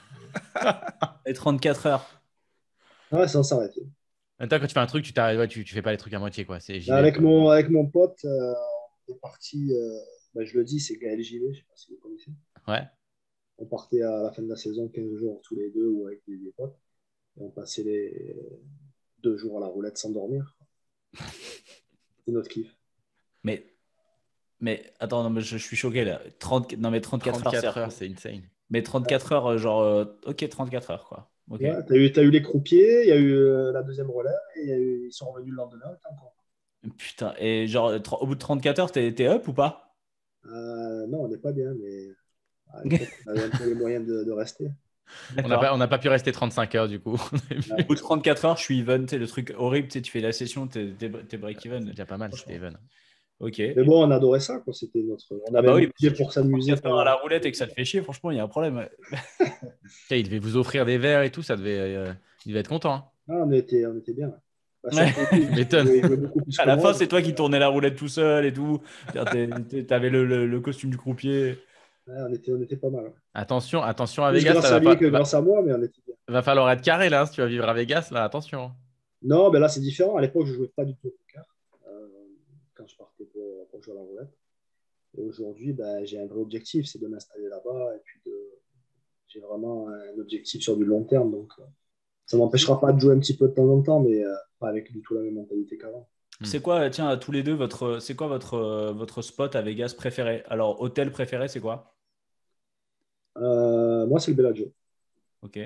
Et trente-quatre heures. Ah ouais, sans s'arrêter. Attends, quand tu fais un truc, tu t'arrêtes, ouais, tu, tu fais pas les trucs à moitié, quoi. C'est j'y vais, Avec quoi. mon, avec mon pote, euh, on est parti, euh, bah, je le dis, c'est Gaël Givet, je ne sais pas si vous connaissez. Ouais. On partait à la fin de la saison, quinze jours tous les deux ou avec des, des potes. Et on passait les deux jours à la roulette sans dormir. C'est notre kiff. Mais, mais attends, non, mais je, je suis choqué là. trente, non, mais trente-quatre, trente-quatre heures, heures, c'est- c'est insane. Mais trente-quatre heures, euh, genre, euh, ok, trente-quatre heures, quoi. Ok. Ouais, t'as eu, t'as eu les croupiers, il y a eu euh, la deuxième relève et il y a eu- ils sont revenus le lendemain. Et t'as encore. Putain, et genre, tr- au bout de trente-quatre heures, t'es, t'es up ou pas? Euh, non, on n'est pas bien, mais à l'époque, on avait un peu les moyens de, de rester. On n'a D'accord. pas, on n'a pas pu rester trente-cinq heures, du coup. Au bout de trente-quatre heures, je suis even. Tu sais, le truc horrible, tu sais, tu fais la session, t'es, t'es, t'es C'est break-even. déjà pas mal, c'était even. Ok. Mais bon, on adorait ça, quoi. C'était notre. On avait bah un oui, budget si tu pour s'amuser. trente-quatre heures à la roulette et que ça te fait chier, franchement, il y a un problème. Il devait vous offrir des verres et tout, ça devait, euh, il devait être content. Hein. Ah, on était, on était bien. Bah, Ouais. surtout, il M'étonne. jouait- il jouait beaucoup plus À que la moi. fin, c'est toi qui tournais la roulette tout seul et tout. T'es- t'es- T'avais le, le- le costume du croupier. Ouais, on, était, on était pas mal. Attention, attention à Plus Vegas, grâce ça à va, lui pas- que va- grâce à moi, mais on était bien. va falloir être carré là, hein, si tu vas vivre à Vegas, là, attention. Non, mais là, c'est différent. À l'époque, je ne jouais pas du tout au poker euh, quand je partais pour, pour jouer à la roulette. Et aujourd'hui, ben, j'ai un vrai objectif, c'est de m'installer là-bas. Et puis, de... j'ai vraiment un objectif sur du long terme. Donc, euh, ça ne m'empêchera pas de jouer un petit peu de temps en temps, mais euh, pas avec du tout la même mentalité qu'avant. C'est quoi, tiens, à tous les deux, votre, c'est quoi votre, euh, votre spot à Vegas préféré? Alors, hôtel préféré, c'est quoi? Euh, moi, c'est le Bellagio. Ok.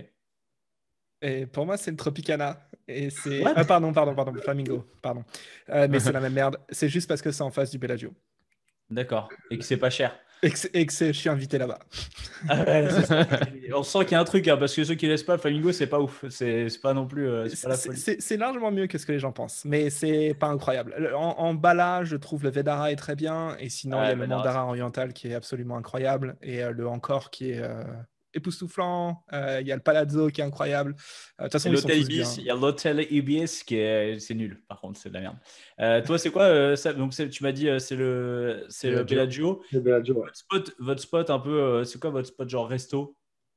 Et pour moi, c'est le Tropicana. Et c'est. What? Ah, pardon, pardon, pardon, Flamingo, pardon. Euh, mais c'est la même merde. C'est juste parce que c'est en face du Bellagio. D'accord. Et que c'est pas cher. Et que, c'est- et que c'est- je suis invité là-bas. Ah ouais, c'est ça. On sent qu'il y a un truc, hein, parce que ceux qui laissent pas, Flamingo, c'est pas ouf. C'est c'est pas non plus. euh, c'est pas la C'est- folie. C'est c'est largement mieux que ce que les gens pensent, mais c'est pas incroyable. Le- En, en bas là, je trouve le Vedara est très bien, et sinon il y Ouais, a le Vedara, Mandara oriental qui est absolument incroyable, et euh, le Encore qui est euh, époustouflant. Euh, Il y a le Palazzo qui est incroyable. Euh, De toute Et façon, ils sont l'hôtel tous bien. Ibis, il y a l'hôtel Ibis qui est, c'est nul. Par contre, c'est de la merde. Euh, toi, c'est quoi euh, ça donc, c'est- tu m'as dit, euh, c'est le, c'est le Bellagio. Bellagio. Le Bellagio, ouais. Votre spot, votre spot un peu, euh, c'est quoi votre spot genre resto?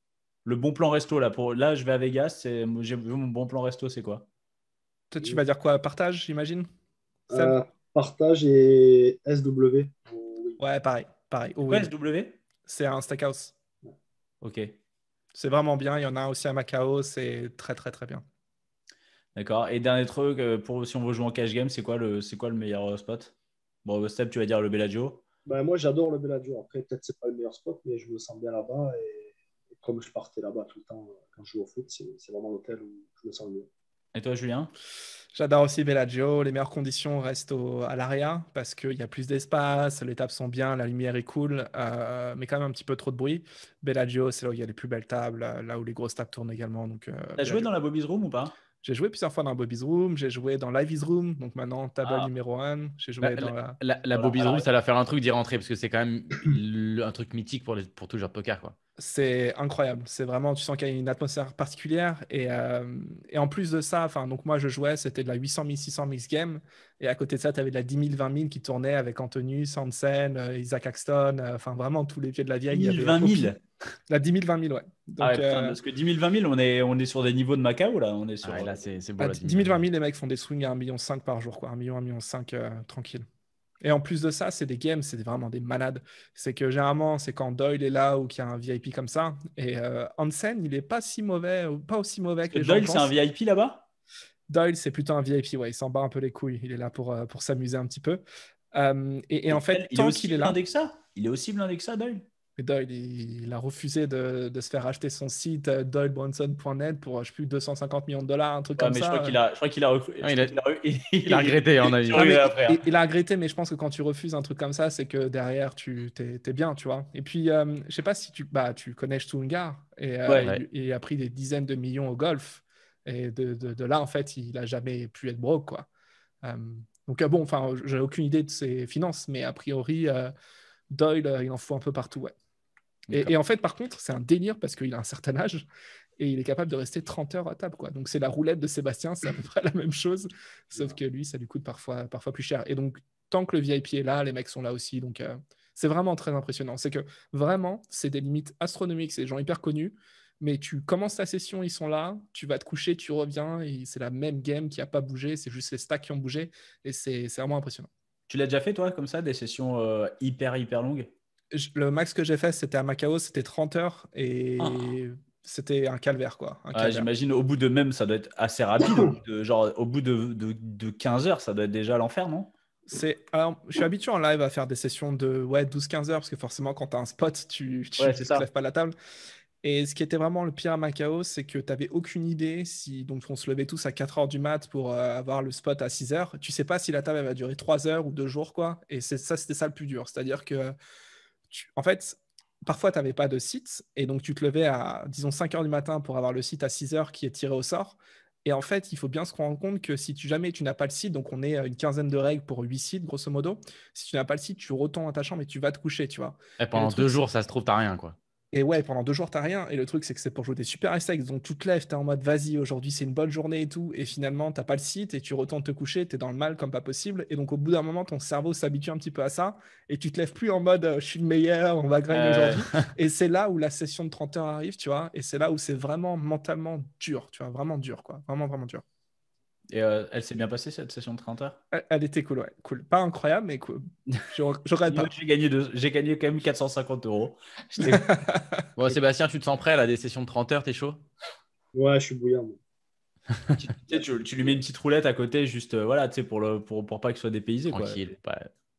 Le bon plan resto, là, pour... là je vais à Vegas, c'est... j'ai vu mon bon plan resto, c'est quoi? Toi, tu vas dire quoi? Partage, j'imagine? Seb? Euh, Partage et S W. Oui. Ouais, pareil. Pareil. C'est Oh quoi oui. S W? C'est un steakhouse. Ok, C'est vraiment bien. Il y en a un aussi à Macao. C'est très, très, très bien. d'accord. Et dernier truc, euh, pour... si on veut jouer en cash game, c'est quoi le, c'est quoi le meilleur euh, spot? Bon, Step, tu vas dire le Bellagio. Ben, moi, j'adore le Bellagio. Après, peut-être c'est pas le meilleur spot, mais je me sens bien là-bas. Et, et comme je partais là-bas tout le temps euh, quand je joue au foot, c'est c'est vraiment l'hôtel où je me sens le mieux. Et toi, Julien? J'adore aussi Bellagio. Les meilleures conditions restent au- à l'area parce qu'il y a plus d'espace, les tables sont bien, la lumière est cool, euh, mais quand même un petit peu trop de bruit. Bellagio, c'est là où il y a les plus belles tables, là où les grosses tables tournent également. Donc, euh, T'as joué Bellagio. dans la Bobby's Room ou pas? J'ai joué plusieurs fois dans Bobby's Room, j'ai joué dans Live is Room, donc maintenant table Ah, numéro un. J'ai La, joué dans la, la. la, la voilà, Bobby's à Room, la- ça va faire un truc d'y rentrer parce que c'est quand même le- un truc mythique pour, les, pour tout joueur de poker, quoi. C'est incroyable. C'est vraiment, tu sens qu'il y a une atmosphère particulière. Et, euh, et en plus de ça, enfin, donc moi je jouais, c'était de la huit cents mille six cents mix game. Et à côté de ça, tu avais de la dix mille vingt mille qui tournait avec Anthony, Sansen, euh, Isaac Axton, euh, enfin vraiment tous les vieux de la vieille. Il y dix mille, avait vingt Hopi. mille. La dix mille vingt mille, ouais. Ah ouais, Donc, putain, euh, parce que dix mille, vingt mille, on est, on est sur des niveaux de Macao, là. On est Ah sur... ouais, là, c'est c'est beau. à Là, dix mille vingt mille, les mecs font des swings à un million cinq par jour, quoi. un million, un million cinq, euh, tranquille. Et en plus de ça, c'est des games, c'est vraiment des malades. C'est que généralement, c'est quand Doyle est là ou qu'il y a un V I P comme ça. Et euh, Hansen, il est pas si mauvais, ou pas aussi mauvais que les gens Doyle, c'est un pensent. V I P là-bas? Doyle, c'est plutôt un V I P, ouais, il s'en bat un peu les couilles. Il est là pour, euh, pour s'amuser un petit peu. Euh, et, et en Et fait, il est tant aussi qu'il est là, blindé que ça? Il est aussi blindé que ça, Doyle? et Doyle, il, il a refusé de, de se faire acheter son site euh, doyle bronson point net pour, je sais plus, deux cent cinquante millions de dollars, un truc Ouais, comme mais je crois ça. qu'il a, je crois qu'il a, recru- Ah, je il crois a- qu'il a re- Il a regretté, à mon avis. Il Non, a mais regretté après, hein. il, il a regretté, mais je pense que quand tu refuses un truc comme ça, c'est que derrière, tu t'es, t'es bien, tu vois. Et puis, euh, je sais pas si tu, bah, tu connais Stungar, et euh, Ouais. Ouais. il, il a pris des dizaines de millions au golf. Et de, de, de là, en fait, il a jamais pu être broke, quoi. Euh, donc, euh, bon, enfin, j'ai aucune idée de ses finances, mais a priori, euh, Doyle, euh, il en fout un peu partout, ouais. D'accord. Et, et en fait, par contre, c'est un délire parce qu'il a un certain âge et il est capable de rester trente heures à table, quoi. Donc, c'est la roulette de Sébastien, c'est à peu près la même chose, sauf que lui, ça lui coûte parfois, parfois plus cher. Et donc, tant que le V I P est là, les mecs sont là aussi. Donc, euh, c'est vraiment très impressionnant. C'est que vraiment, c'est des limites astronomiques. C'est des gens hyper connus, mais tu commences ta session, ils sont là, tu vas te coucher, tu reviens, et c'est la même game qui n'a pas bougé, c'est juste les stacks qui ont bougé, et c'est c'est vraiment impressionnant. Tu l'as déjà fait, toi, comme ça, des sessions euh, hyper, hyper longues? Je- Le max que j'ai fait, c'était à Macao, c'était trente heures, et Ah. c'était un calvaire, quoi. Un Ouais, calvaire. j'imagine au bout de même, ça doit être assez rapide. Au bout de, genre, au bout de, de, de quinze heures, ça doit être déjà l'enfer, non? C'est, alors, je suis habitué en live à faire des sessions de ouais, douze quinze heures, parce que forcément, quand tu as un spot, tu tu, Ouais, tu c'est te ça. lèves pas la table. Et ce qui était vraiment le pire à Macao, c'est que tu n'avais aucune idée si. Donc, on se levait tous à quatre heures du mat pour euh, avoir le spot à six heures. Tu sais pas si la table elle va durer trois heures ou deux jours, quoi. Et c'est ça, c'était ça le plus dur. C'est-à-dire que, tu- en fait, parfois, tu n'avais pas de site. Et donc, tu te levais à, disons, cinq heures du matin pour avoir le site à six heures qui est tiré au sort. Et en fait, il faut bien se rendre compte que si tu jamais tu n'as pas le site, donc on est à une quinzaine de règles pour huit sites, grosso modo. Si tu n'as pas le site, tu retournes à ta chambre et tu vas te coucher, tu vois. Et Et le pendant truc, deux c'est- jours, ça se trouve, t'as rien, quoi. et ouais, pendant deux jours, t'as rien. Et le truc, c'est que c'est pour jouer des super high donc tu te lèves, t'es en mode vas-y, aujourd'hui c'est une bonne journée et tout. Et finalement, t'as pas le site et tu retournes te coucher, t'es dans le mal comme pas possible. Et donc, au bout d'un moment, ton cerveau s'habitue un petit peu à ça. Et tu te lèves plus en mode euh, je suis le meilleur, on va grind Euh, aujourd'hui. Et c'est là où la session de trente heures arrive, tu vois. Et c'est là où c'est vraiment mentalement dur, tu vois. Vraiment dur, quoi. Vraiment, vraiment dur. Et euh, elle s'est bien passée, cette session de trente heures? Elle, elle était cool, ouais. Cool. Pas incroyable, mais cool. Je, je regrette Moi, pas. j'ai gagné, deux- j'ai gagné quand même quatre cent cinquante euros. J'étais- Bon, Sébastien, tu te sens prêt là, des sessions de trente heures, t'es chaud? Ouais, je suis bouillant. moi. tu, tu sais, tu- tu lui mets une petite roulette à côté, juste euh, voilà, tu sais, pour, le, pour, pour pas qu'il soit dépaysé, quoi. Tranquille. Pas-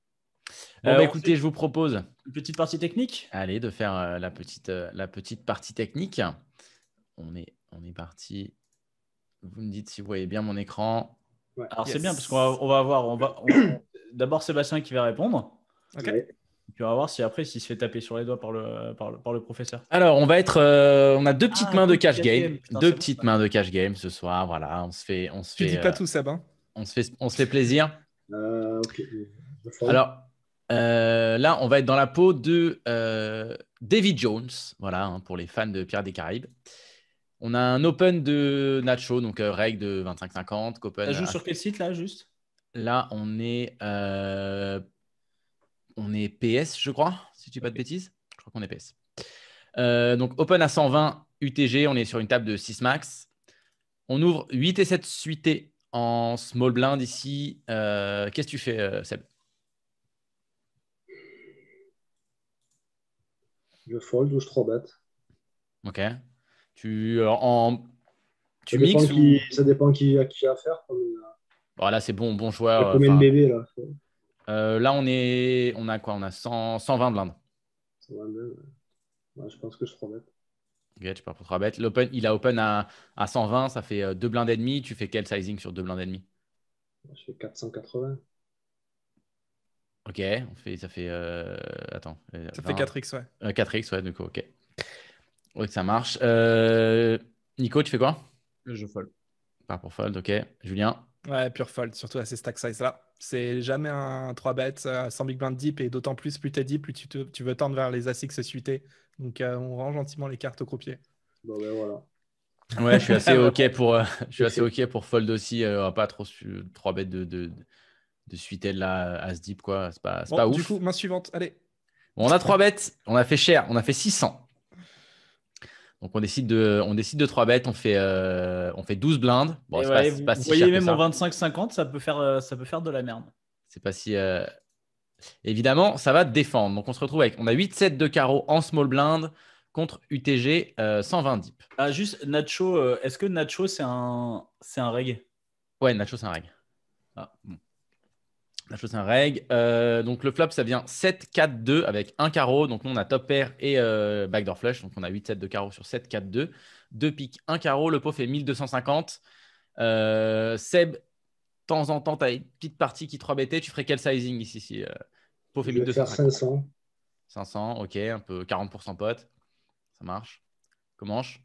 Bon, Bon, bah, bah on écoutez, fait je vous propose, une petite partie technique. allez, de faire euh, la, petite, euh, la petite partie technique. On est, on est parti. Vous me dites si vous voyez bien mon écran. Ouais. Alors, c'est Yes. bien parce qu'on va, on va avoir. On va, on- D'abord, Sébastien qui va répondre. Ok. Ouais. Et puis, on va voir si après, s'il se fait taper sur les doigts par le, par le, par le professeur. Alors, on va être, euh, on a deux petites Ah, mains de cool, cash cash game, game. Putain, deux c'est bon, petites ça. mains de cash game ce soir. Voilà, on se fait, on se Tu fait, dis pas euh, tout, Seb, hein. on se fait, on se fait plaisir. Euh, ok. Je fold. Alors, euh, là, on va être dans la peau de euh, Davy Jones, voilà, hein, pour les fans de Pirates des Caraïbes. On a un open de Nacho, donc euh, règle de vingt-cinq cinquante. Ça joue sur quel site, là, juste? Là, on est, euh, on est P S, je crois, si tu dis pas de Ok. bêtises. Je crois qu'on est P S. Euh, donc, open à cent vingt, U T G, on est sur une table de six max. On ouvre huit et sept suités en small blind ici. Euh, Qu'est-ce que tu fais, euh, Seb? Je fold ou je trois bet. Ok. Tu, euh, en, tu Ça dépend mixes qui, ou... ça dépend qui a qui a à faire. Comme, euh, Voilà, c'est bon, bon il y joueur. a euh, combien de Enfin, bébés là? euh, là, on est, on a quoi? On a cent, cent vingt blindes. Ça va bien, ouais. Ouais, je pense que je trois bet. Ok, tu pars pour trois bêtes. L'open, il a open à, à cent vingt, ça fait euh, deux blindes et demi. Tu fais quel sizing sur deux blindes et demi? Je fais quatre cent quatre-vingts. Ok, on fait, ça fait. euh, attends. euh, Ça fait vingt, quatre x, ouais. euh, quatre x, ouais, du coup, ok. Ok, ça marche. Euh, Nico, tu fais quoi? Je fold. Pas pour fold, ok. Julien? Ouais, pure fold, surtout à ces stack size-là. C'est jamais un trois bêtes euh, sans big blind deep, et d'autant plus, plus t'es deep, plus tu, te- tu veux tendre vers les As X suités. Donc, euh, on rend gentiment les cartes au croupier. Bon, ben voilà. Ouais, je suis assez Vraiment. ok pour, euh, je suis C'est assez fait. ok pour fold aussi. Euh, pas trop su- trois bêtes de, de, de suited là, as deep, quoi. C'est pas, c'est Bon, pas du ouf. coup, main suivante, allez. Bon, on a trois bêtes. On a fait cher. On a fait six cents. Donc, on décide de, on décide de trois bêtes. On fait, euh, on fait douze blindes. Bon, Et c'est pas, ouais, c'est vous, pas vous si voyez, cher que même en ça. vingt-cinq cinquante, ça peut faire, euh, ça peut faire de la merde. C'est pas si. euh, Évidemment, ça va défendre. Donc, on se retrouve avec. On a huit sept de carreau en small blind contre U T G euh, cent vingt deep. Ah, juste, Nacho, euh, est-ce que Nacho, c'est un, c'est un reg? Ouais, Nacho, c'est un reg. Ah, bon. Nacho, c'est un reg. Euh, donc, le flop, ça vient sept quatre deux avec un carreau. Donc, nous, on a top pair et euh, backdoor flush. Donc, on a huit sept de carreau sur sept quatre deux. Deux piques, un carreau. Le pot fait mille deux cent cinquante. Euh, Seb, de temps en temps, tu as une petite partie qui trois bêtait. Tu ferais quel sizing ici si, euh, pot fait Je vais faire mille deux cent cinquante. cinq cents. cinq cents, ok, un peu quarante pour cent pote. Ça marche. Comment je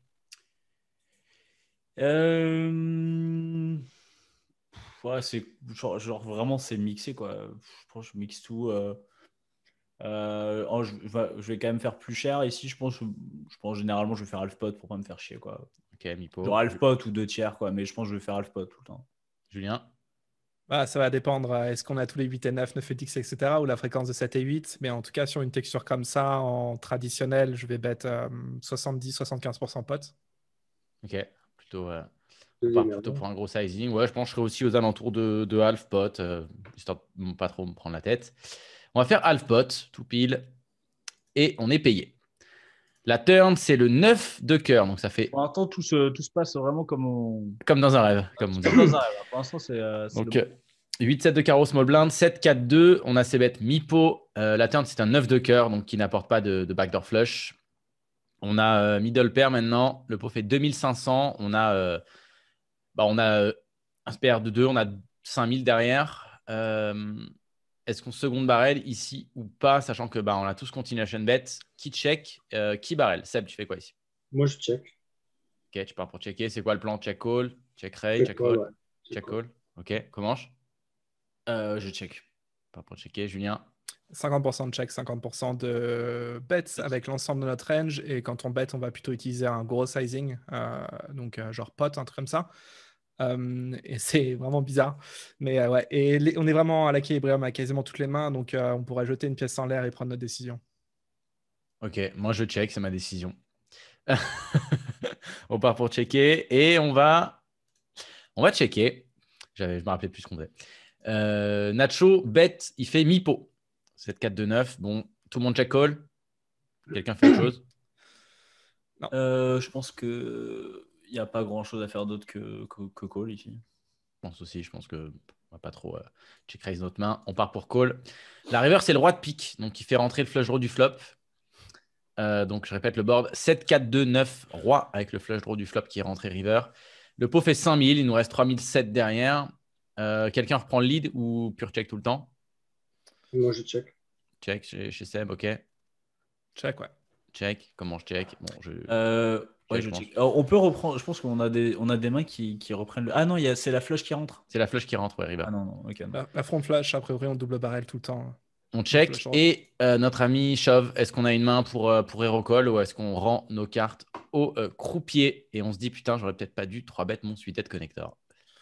Euh... Ouais, c'est genre, genre, vraiment, c'est mixé, quoi. Je pense que je mixe tout. euh. Euh, oh, je, va- je vais quand même faire plus cher. Ici, je pense, je pense généralement, je vais faire half pot pour pas me faire chier, quoi. Ok, Mipo. Genre half pot ou deux tiers, quoi. Mais je pense que je vais faire half pot tout le temps. Julien. Bah, ça va dépendre. euh, Est-ce qu'on a tous les huit et neuf, neuf et dix, et cetera, ou la fréquence de sept et huit. Mais en tout cas, sur une texture comme ça, en traditionnel, je vais bet euh, soixante-dix à soixante-quinze pour cent potes. Ok, plutôt, euh, on Deuxième part plutôt erreur. pour un gros sizing. Ouais, je pense que je serai aussi aux alentours de, de half pot, euh, histoire de pas trop me prendre la tête. On va faire half pot, tout pile, et on est payé. La turn, c'est le neuf de cœur, donc ça fait Pour l'instant, tout se, tout se passe vraiment comme, on... comme dans un rêve, comme on dit. comme dans un rêve. Pour l'instant, c'est euh, c'est le Donc, bon. euh, huit sept de carreau small blind, sept quatre deux. On a ses bêtes Mipo. Euh, la turn, c'est un neuf de cœur, donc qui n'apporte pas de, de backdoor flush. On a euh, middle pair maintenant. Le pot fait deux mille cinq cents. On a, euh, bah, on a euh, un pair de deux. On a cinq mille derrière. Euh, Est-ce qu'on seconde barrel ici ou pas, sachant que bah, on a tous continuation bet. Qui check, euh, qui barrel? Seb, tu fais quoi ici? Moi, je check. Ok, tu pars pour checker. C'est quoi le plan? Check call, check raise, Check check call, call, ouais. Check check call. call. Ok, comment je Euh, je check. pars pour checker, Julien. cinquante pour cent de check, cinquante pour cent de bets avec l'ensemble de notre range. Et quand on bet, on va plutôt utiliser un gros sizing, euh, donc euh, genre pot, un truc comme ça. Euh, et c'est vraiment bizarre. Mais euh, ouais, et les- on est vraiment à l'équilibrium à quasiment toutes les mains, donc euh, on pourrait jeter une pièce en l'air et prendre notre décision. Ok, moi je check, c'est ma décision. On part pour checker et on va, on va checker. J'avais, je me rappelais plus ce qu'on faisait. Euh, Nacho, bet, il fait mi-pot. sept quatre deux neuf. Bon, tout le monde check call. Quelqu'un fait autre chose? Euh, je pense que il n'y a pas grand chose à faire d'autre que, que, que call ici. Je pense aussi, je pense que on va pas trop euh, check raise notre main. On part pour call. La river, c'est le roi de pique, donc il fait rentrer le flush draw du flop. Euh, donc je répète le board sept quatre deux neuf roi avec le flush draw du flop qui est rentré river. Le pot fait cinq mille, il nous reste trois mille sept derrière. Euh, Quelqu'un reprend le lead ou pure check tout le temps? Moi, je check. Check chez, chez Seb, ok. Check, ouais. Check, comment je check? Bon, je Euh, ouais, check, je je pense. check. Alors, on peut reprendre. Je pense qu'on a des, on a des mains qui, qui reprennent le. Ah non, il y a- c'est la flush qui rentre. C'est la flush qui rentre, ouais, river. Ah non, non, ok. La, la front flush, a priori, on double barrel tout le temps. On Flush check. draw. Et euh, notre ami Chauve, est-ce qu'on a une main pour, euh, pour hero call ou est-ce qu'on rend nos cartes au euh, croupier? Et on se dit, putain, j'aurais peut-être pas dû trois bêtes mon suited connector.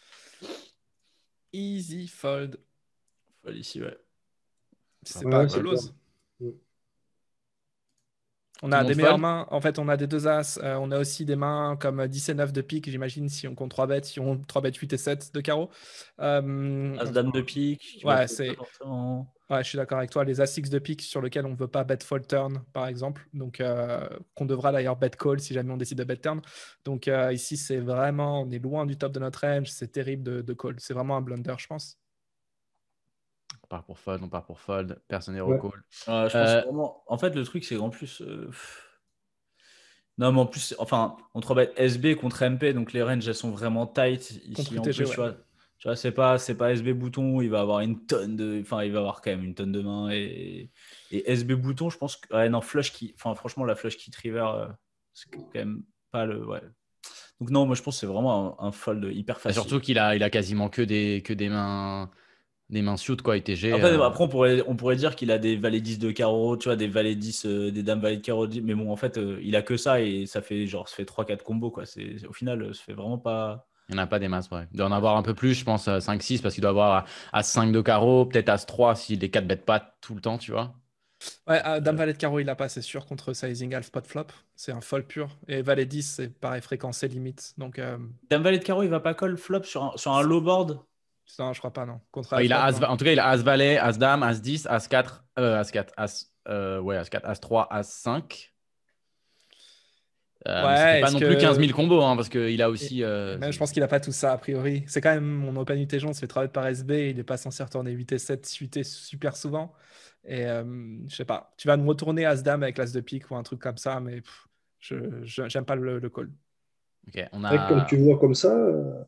Easy fold. Fold ici, ouais. C'est Ouais, pas c'est close. clair. Mm. On Tout a le monde des meilleures fold. mains. En fait, on a des deux as. Euh, on a aussi des mains comme dix et neuf de pique, j'imagine, si on compte trois bêtes, si on trois bêtes huit et sept de carreau. Euh, on- As-dame de pique, qui va Ouais, peut-être pas c'est... forcément. Ouais, je suis d'accord avec toi. Les as X de pique sur lesquels on ne veut pas bet fold turn, par exemple. Donc, euh, qu'on devra d'ailleurs bet call si jamais on décide de bet turn. Donc, euh, ici, c'est vraiment, on est loin du top de notre range. C'est terrible de, de call. C'est vraiment un blunder, je pense. On part pour fold, on part pour fold. Personne n'est Ouais. recall. Euh, je pense Euh, vraiment. En fait, le truc, c'est qu'en plus. euh, pff, Non, mais en plus, enfin, on travaille S B contre M P, donc les ranges, elles sont vraiment tight Contre ici. En U T G, plus, tu ouais. vois, tu vois c'est pas, c'est pas S B bouton, il va avoir une tonne de. Enfin, il va avoir quand même une tonne de mains. Et, et S B bouton, je pense que. Ouais, non, flush qui. Enfin, franchement, la flush kit river, euh, c'est quand même pas le. Ouais. Donc, non, moi, je pense que c'est vraiment un, un fold hyper bah, facile. surtout qu'il a, il a quasiment que des, que des mains, des mains suit, quoi, U T G. Après, euh. après on, pourrait, on pourrait dire qu'il a des valets dix de carreau, tu vois, des valets dix, euh, des dames valets de carreau. dix, mais bon, en fait, euh, il a que ça et ça fait genre, ça fait trois quatre combos, quoi. C'est, au final, euh, ça fait vraiment pas. Il n'y en a pas des masses, ouais. Il doit en avoir un peu plus, je pense, euh, cinq six, parce qu'il doit avoir As cinq de carreau, peut-être As trois si les quatre bêtent pas tout le temps, tu vois. Ouais, ah, Dame Euh, Valet de Carreau, il a pas, c'est sûr, contre Sizing Half Pot Flop. C'est un fold pur. Et Valet dix, c'est pareil, fréquencé limite. Donc, euh, Dame valet de carreau, il va pas call flop sur un, sur un low board. non, je crois pas, non. Contre Ouais, A F il a bet, As, non. en tout cas, il a As valet, As dame, As dix, As quatre, euh, As quatre, As, euh, ouais, As quatre, As trois, As cinq. Euh, mais ça fait Ouais, pas est-ce non plus quinze que. mille combos, hein, parce qu'il a Et, aussi. et euh, même, je pense qu'il a pas tout ça, a priori. C'est quand même mon Open U T G, on se fait travailler par S B. Il est pas censé retourner huit et sept, huit et super souvent. Et euh, je sais pas. Tu vas me retourner As-Dame avec l'As de pique ou un truc comme ça, mais pff, je je- j'aime pas le, le call. Ok, on C'est vrai que comme a. tu vois comme ça, euh,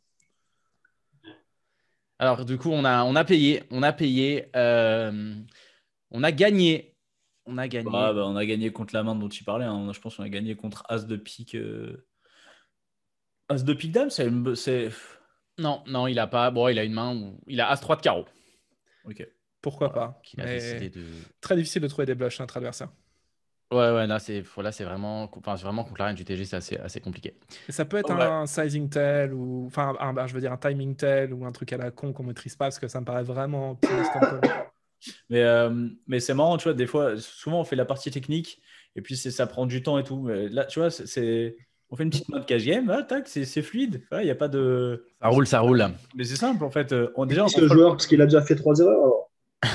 Alors, du coup, on a, on a payé. On a payé. euh, On a gagné. On a Bah, gagné. bah, on a gagné contre la main dont tu parlais, hein. Je pense qu'on a gagné contre As de pique. euh, As de pique dame, c'est. une- c'est... Non, non, il a pas. Bon, il a une main où il a As trois de carreau. Ok. Pourquoi Voilà. pas? Qu'il a décidé Mais de. très difficile de trouver des blushs entre adversaires. Ouais, ouais, là, c'est là, c'est vraiment. Enfin, c'est vraiment contre la reine du T G, c'est assez, assez compliqué. Et ça peut être Ouais. un sizing tell ou enfin un, un- je veux dire un timing tell ou un truc à la con qu'on maîtrise pas parce que ça me paraît vraiment optimiste comme call. Mais, euh, mais c'est marrant, tu vois, des fois, souvent on fait la partie technique et puis c'est- ça prend du temps et tout. Mais là, tu vois, c'est, c'est- on fait une petite mode cash game, ah, tac, c'est, c'est fluide. Il n'y a pas de. Ça roule, ça roule. Mais c'est simple en fait. Euh, On, c'est déjà, qui on ce fold. joueur? Parce qu'il a déjà fait trois erreurs. Alors.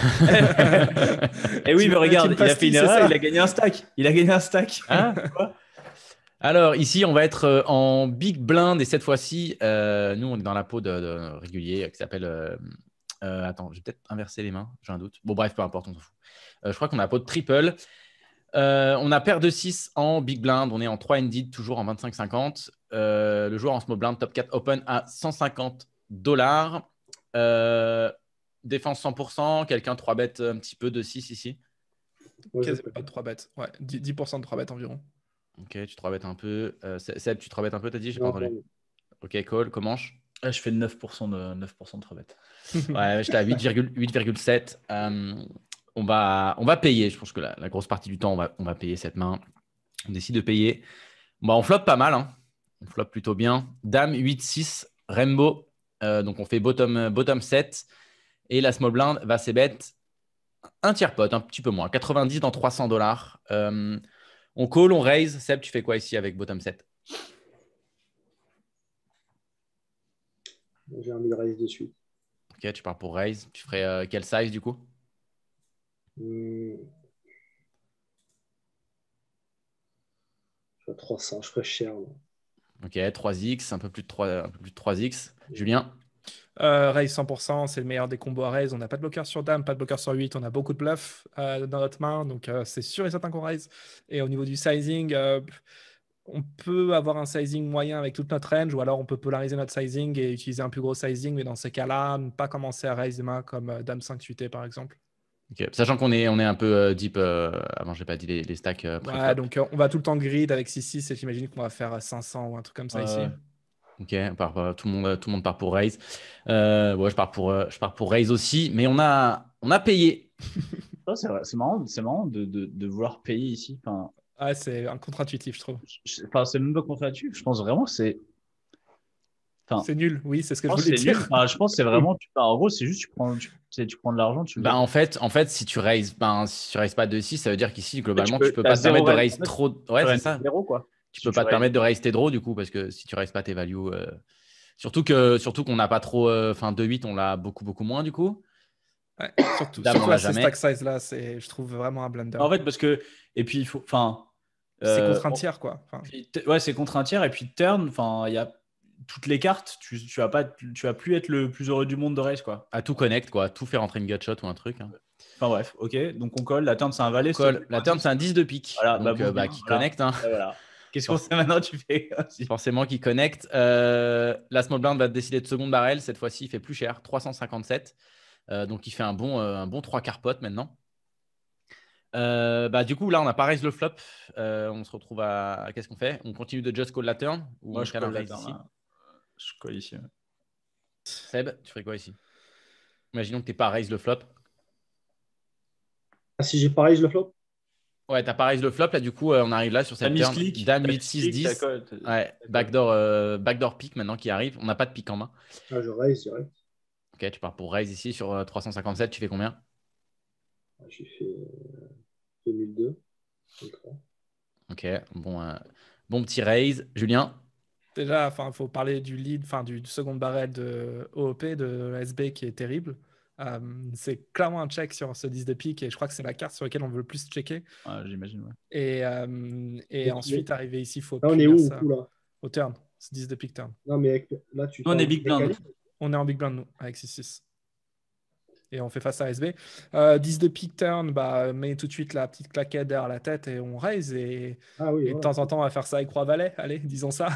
Et oui, Tu mais veux mettre regarde, une il a fait une pastille, c'est erreur, ça? il a gagné un stack. Il a gagné un stack. Hein? Alors, ici, on va être euh, en big blind et cette fois-ci, euh, nous, on est dans la peau de, de régulier euh, qui s'appelle. euh, euh, attends, je vais peut-être inverser les mains, j'ai un doute. Bon, bref, peu importe, on s'en fout. Euh, je crois qu'on a la peau de triple. Euh, on a paire de six en big blind. On est en trois ended, toujours en vingt-cinq cinquante. Euh, le joueur en small blind, top quatre open à cent cinquante dollars. Euh, défense cent pour cent. Quelqu'un trois bêtes un petit peu de six ici. Ouais, je Quasiment peux. pas de trois bêtes. Ouais, dix dix pour cent de trois bêtes environ. Ok, tu trois bêtes un peu. Euh, Seb, tu trois bêtes un peu, t'as dit? J'ai pas Non, entendu. non. Ok, call, comment? Ah, je fais neuf pour cent de neuf pour cent de trois bêtes. Ouais, j'étais à huit virgule sept. Euh, on, va, on va payer. Je pense que la, la grosse partie du temps, on va, on va payer cette main. On décide de payer. Bah, on floppe pas mal, hein. On floppe plutôt bien. Dame huit six, Rainbow. Euh, donc on fait bottom, bottom sept. Et la small blind va ses bêtes un tiers pot, un petit peu moins. quatre-vingt-dix dans trois cents dollars. Euh, on call, on raise. Seb, tu fais quoi ici avec bottom sept? J'ai envie de raise de suite. Ok, tu pars pour raise. Tu ferais euh, quel size du coup? Hmm. Je fais trois cents, je ferais cher. Là. Ok, trois x, un peu plus de trois, un peu plus de trois x. Julien? Euh, raise cent pour cent, c'est le meilleur des combos à raise. On n'a pas de bloqueur sur dame, pas de bloqueur sur huit. On a beaucoup de bluffs euh, dans notre main, donc euh, c'est sûr et certain qu'on raise. Et au niveau du sizing, euh, on peut avoir un sizing moyen avec toute notre range, ou alors on peut polariser notre sizing et utiliser un plus gros sizing, mais dans ces cas-là, ne pas commencer à raise des mains comme euh, dame cinq suité par exemple. Ok. Sachant qu'on est, on est un peu euh, deep, euh, avant, j'ai pas dit les, les stacks euh, Ouais, pré-flop. donc euh, on va tout le temps grid avec six six et j'imagine qu'on va faire cinq cents ou un truc comme ça ici. Euh, Ok, on part, euh, tout, le monde, tout le monde part pour raise. Euh, ouais, je pars pour, euh, je pars pour raise aussi, mais on a, on a payé. ça, c'est, vrai, c'est marrant, c'est marrant de, de, de vouloir payer ici. Enfin, Ouais, c'est un contre-intuitif, je trouve. je- enfin, c'est même pas contre-intuitif. Je pense vraiment que c'est. Enfin, C'est nul, oui, c'est ce que je je pense voulais que c'est nul. dire. Enfin, je pense que c'est vraiment. Tu, enfin, en gros, c'est juste tu prends, tu, tu sais, tu prends de l'argent, tu le Bah, gagnes. en fait, en fait, si tu raises, ben, si tu raises pas deux six, ça veut dire qu'ici, globalement, peux- tu peux t'as pas te zéro permettre de raise. raise En fait, trop. tu Ouais, c'est raises ça. zéro, quoi. Tu Si peux tu pas te raises- permettre de raise tes draws, du coup, parce que si tu raises pas tes values. euh, Surtout que, surtout qu'on n'a pas trop. euh, Enfin, deux huit, on l'a beaucoup, beaucoup moins, du coup. Ouais, surtout, Dame, on surtout l'a à ces jamais. stack size-là, c'est, je trouve vraiment un blunder. En fait, parce que. Et puis, il faut. Enfin. C'est euh, contre un on- tiers, quoi. Enfin, puis, t- ouais, c'est contre un tiers. Et puis, turn, enfin, il y a toutes les cartes. Tu, tu vas pas, tu vas plus être le plus heureux du monde de race, quoi. À tout connect, quoi. Tout faire rentrer une gutshot ou un truc. hein. Enfin, bref, ok. Donc, on colle. La turn, c'est un valet. Colle. s'il te plaît. La turn, c'est un dix de pique. Voilà, bah, Donc, bon, euh, bah, bien, qui voilà. connecte. hein. Ouais, voilà. Qu'est-ce qu'on fait maintenant? Tu fais aussi. Forcément, qui connecte. Euh, la small blind va décider de seconde barrel. Cette fois-ci, il fait plus cher. trois cent cinquante-sept. Euh, donc, il fait un bon, euh, un bon trois quarts pot maintenant. Euh, bah, du coup, là, on n'a pas raise le flop. Euh, on se retrouve à. Qu'est-ce qu'on fait? On continue de just call la turn ou Moi, on je cale un colle la raise turn, ici? là. Je colle ici. ouais. Seb, tu ferais quoi ici? Imaginons que tu n'es pas raise le flop. Ah, si j'ai pareil, je le flop. Ouais, t'as pas raise le flop. Là, du coup, euh, on arrive là sur T'as cette mis turn. clic. Dame t'as huit mis six clic, t'as dix. colle. Ouais, backdoor, euh, backdoor pick maintenant qui arrive. On n'a pas de pick en main. Ah, je raise direct. Ok, tu pars pour raise ici sur euh, trois cent cinquante-sept. Tu fais combien? Ah, j'ai fait euh, deux mille deux. deux mille trois. Ok, bon, euh, bon petit raise. Julien? déjà, enfin, faut parler du lead, enfin, du, du second barrel de O O P, de S B qui est terrible. Euh, c'est clairement un check sur ce dix de pique et je crois que c'est la carte sur laquelle on veut le plus checker. Ouais, j'imagine, ouais. Et, euh, et Et- ensuite, arriver ici, il faut Là, on est punir où, ça au coup, là? au turn. C'est dix de pique turn. Non, mais avec- là, tu Nous, on est parles big de blind. quali. On est en big blind, nous, avec six six. Et on fait face à S B. Euh, dix de pique turn, bah, met tout de suite la petite claquette derrière la tête et on raise. Et, Ah oui, et de voilà. temps en temps, on va faire ça avec Roi Valet. Allez, disons ça.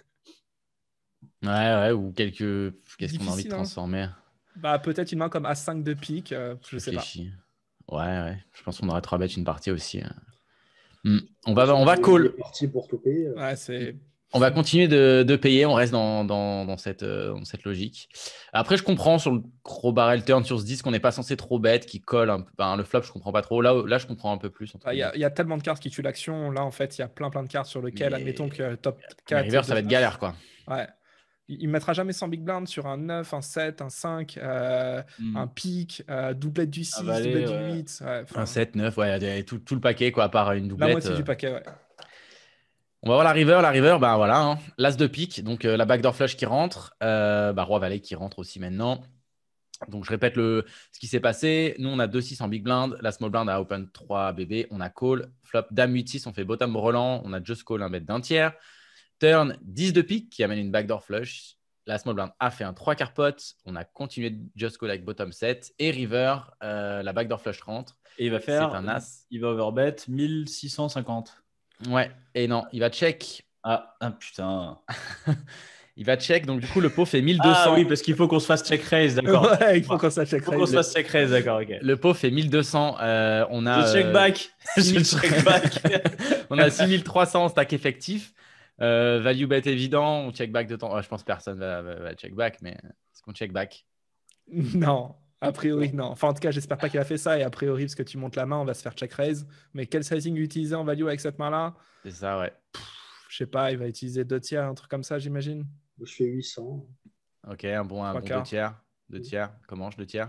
Ouais, ouais, ou quelques. Qu'est-ce qu'on a envie de Difficile, hein. transformer? Bah, peut-être une main comme As cinq de pique, euh, je sais pas. Réfléchis. Ouais, ouais. Je pense qu'on aurait trois bêtes une partie aussi. hein. Hmm. On va, Surtout on va qu'il call. est parti pour tout payer. Ouais, c'est. On va continuer de, de payer, on reste dans, dans, dans cette, euh, dans cette logique. Après, je comprends sur le gros barrel turn sur ce dix qu'on n'est pas censé trop bête, qui colle un peu. Ben, le flop, je comprends pas trop. Là, là je comprends un peu plus. entre Il y, a- guillemets. il y a tellement de cartes qui tuent l'action. Là, en fait, il y a plein plein de cartes sur lesquelles, Mais- admettons que top Mais quatre. river, et ça va être deux- galère, quoi. Ouais. Il ne mettra jamais sans big blind sur un neuf, un sept, un cinq, euh, Hmm. un pique, euh, doublette du six, valet, doublette ouais. du huit. Ouais, enfin, Un sept, neuf, ouais, il y a tout, tout le paquet, quoi, à part une la doublette. moitié euh. du paquet, ouais. On va voir la river. La river, ben voilà, hein. L'as de pique, donc euh, la backdoor flush qui rentre. Euh, bah, roi valet qui rentre aussi maintenant. Donc, je répète le, ce qui s'est passé. Nous, on a deux six en big blind. La small blind a open trois bébés. On a call. Flop dame huit six. On fait bottom brelan. On a just call un bet d'un tiers. Turn dix de pique qui amène une backdoor flush. La small blind a fait un trois quarts pot. On a continué de just call avec bottom sept. Et river, euh, la backdoor flush rentre. Et il va faire. C'est un as. Il va overbet mille six cent cinquante. Ouais. Et non, il va check. Ah, ah putain. Il va check. Donc, du coup, le pot fait mille deux cents. Ah oui, parce qu'il faut qu'on se fasse check raise, d'accord. Ouais, il faut qu'on sache check Il faut qu'on se fasse check raise, d'accord, ok. Le pot fait mille deux cents. Euh, on a, Je check euh, back. Je check back. on a six mille trois cents en stack effectif. Euh, value bet évident. On check back de temps. Oh, je pense que personne va, va, va check back, mais est-ce qu'on check back? Non, a priori, non. Enfin, en tout cas, j'espère pas qu'il a fait ça. Et a priori, parce que tu montes la main, on va se faire check raise. Mais quel sizing utiliser en value avec cette main-là? C'est ça, ouais. Je sais pas, il va utiliser deux tiers, un truc comme ça, j'imagine. Je fais huit cents. Ok, un bon, un Trois bon quarts. deux tiers. Deux tiers. Comment je deux tiers?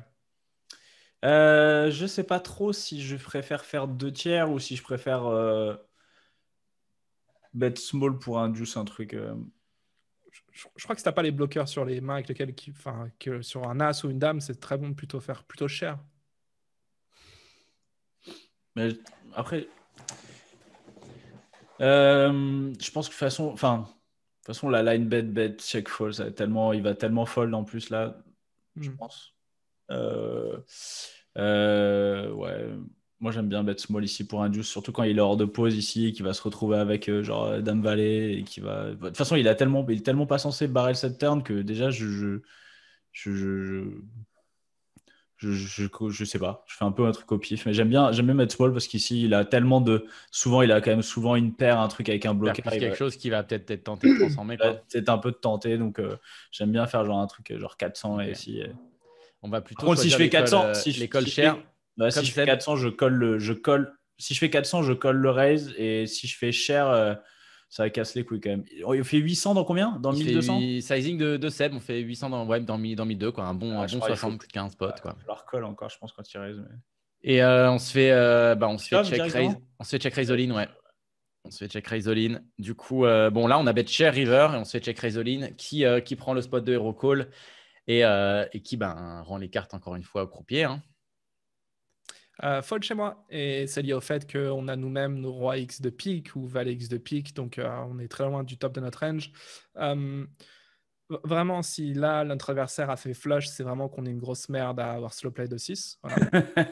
Euh, je sais pas trop si je préfère faire deux tiers ou si je préfère euh, bet small pour un juice, un truc. euh. Je, je crois que si t'as pas les bloqueurs sur les mains avec lesquels, qui- enfin, que sur un as ou une dame, c'est très bon de plutôt faire plutôt cher. Mais après, euh, je pense que de toute façon, enfin, de toute façon, la line bet bet check fold, ça va tellement, il va tellement fold en plus là, je Hmm. pense. Euh, euh, ouais, moi j'aime bien bet small ici pour un juice, surtout quand il est hors de pause ici, qu'il va se retrouver avec euh, genre euh, Dame Valet et qui va. De toute façon, il a tellement, il est tellement pas censé barrel cette turn que déjà je, je, je, je, je, je, je- je sais pas, je fais un peu un truc au pif, mais j'aime bien, j'aime bien mettre small parce qu'ici il a tellement de, souvent il a quand même souvent une paire, un truc avec un Faire bloqueur, plus il quelque va- chose qui va peut-être être tenté de transformer, il va quoi. peut-être un peu de tenter, donc euh, j'aime bien faire genre un truc euh, genre quatre cents Ok. et si. euh, On va plutôt Par contre, si je choisir fais l'école, quatre cents, euh, si je, l'école si je chère. fais, ouais, si Comme je fais Seb. quatre cents, je colle le, je colle. Si je fais quatre cents, je colle le raise et si je fais cher, euh, ça casse les couilles quand même. Il fait huit cents dans combien? Dans Il mille fait deux cents? huit- Sizing de, de Seb, on fait huit cents dans, ouais, dans, mi- dans mille deux, quoi. Un bon, Ah, un je bon crois qu'il faut- soixante-quinze potes, quoi. Je la recolle encore, je pense, quand il raise. Mais... Et euh, on se fait, euh, bah, on se fait Shove check raise. directement On se fait check raise all in, ouais. On se fait check raise all in. Du coup, euh, bon, là, on a bet cher river et on se fait check raise all in. Qui, euh, qui prend le spot de hero call et, euh, et qui ben, rend les cartes encore une fois au croupier. Hein. Euh, fold chez moi. Et c'est lié au fait qu'on a nous-mêmes nos rois X de pique ou valet X de pique. Donc, euh, on est très loin du top de notre range. Euh, vraiment, si là, notre adversaire a fait flush, c'est vraiment qu'on est une grosse merde à avoir slow play de six. Voilà.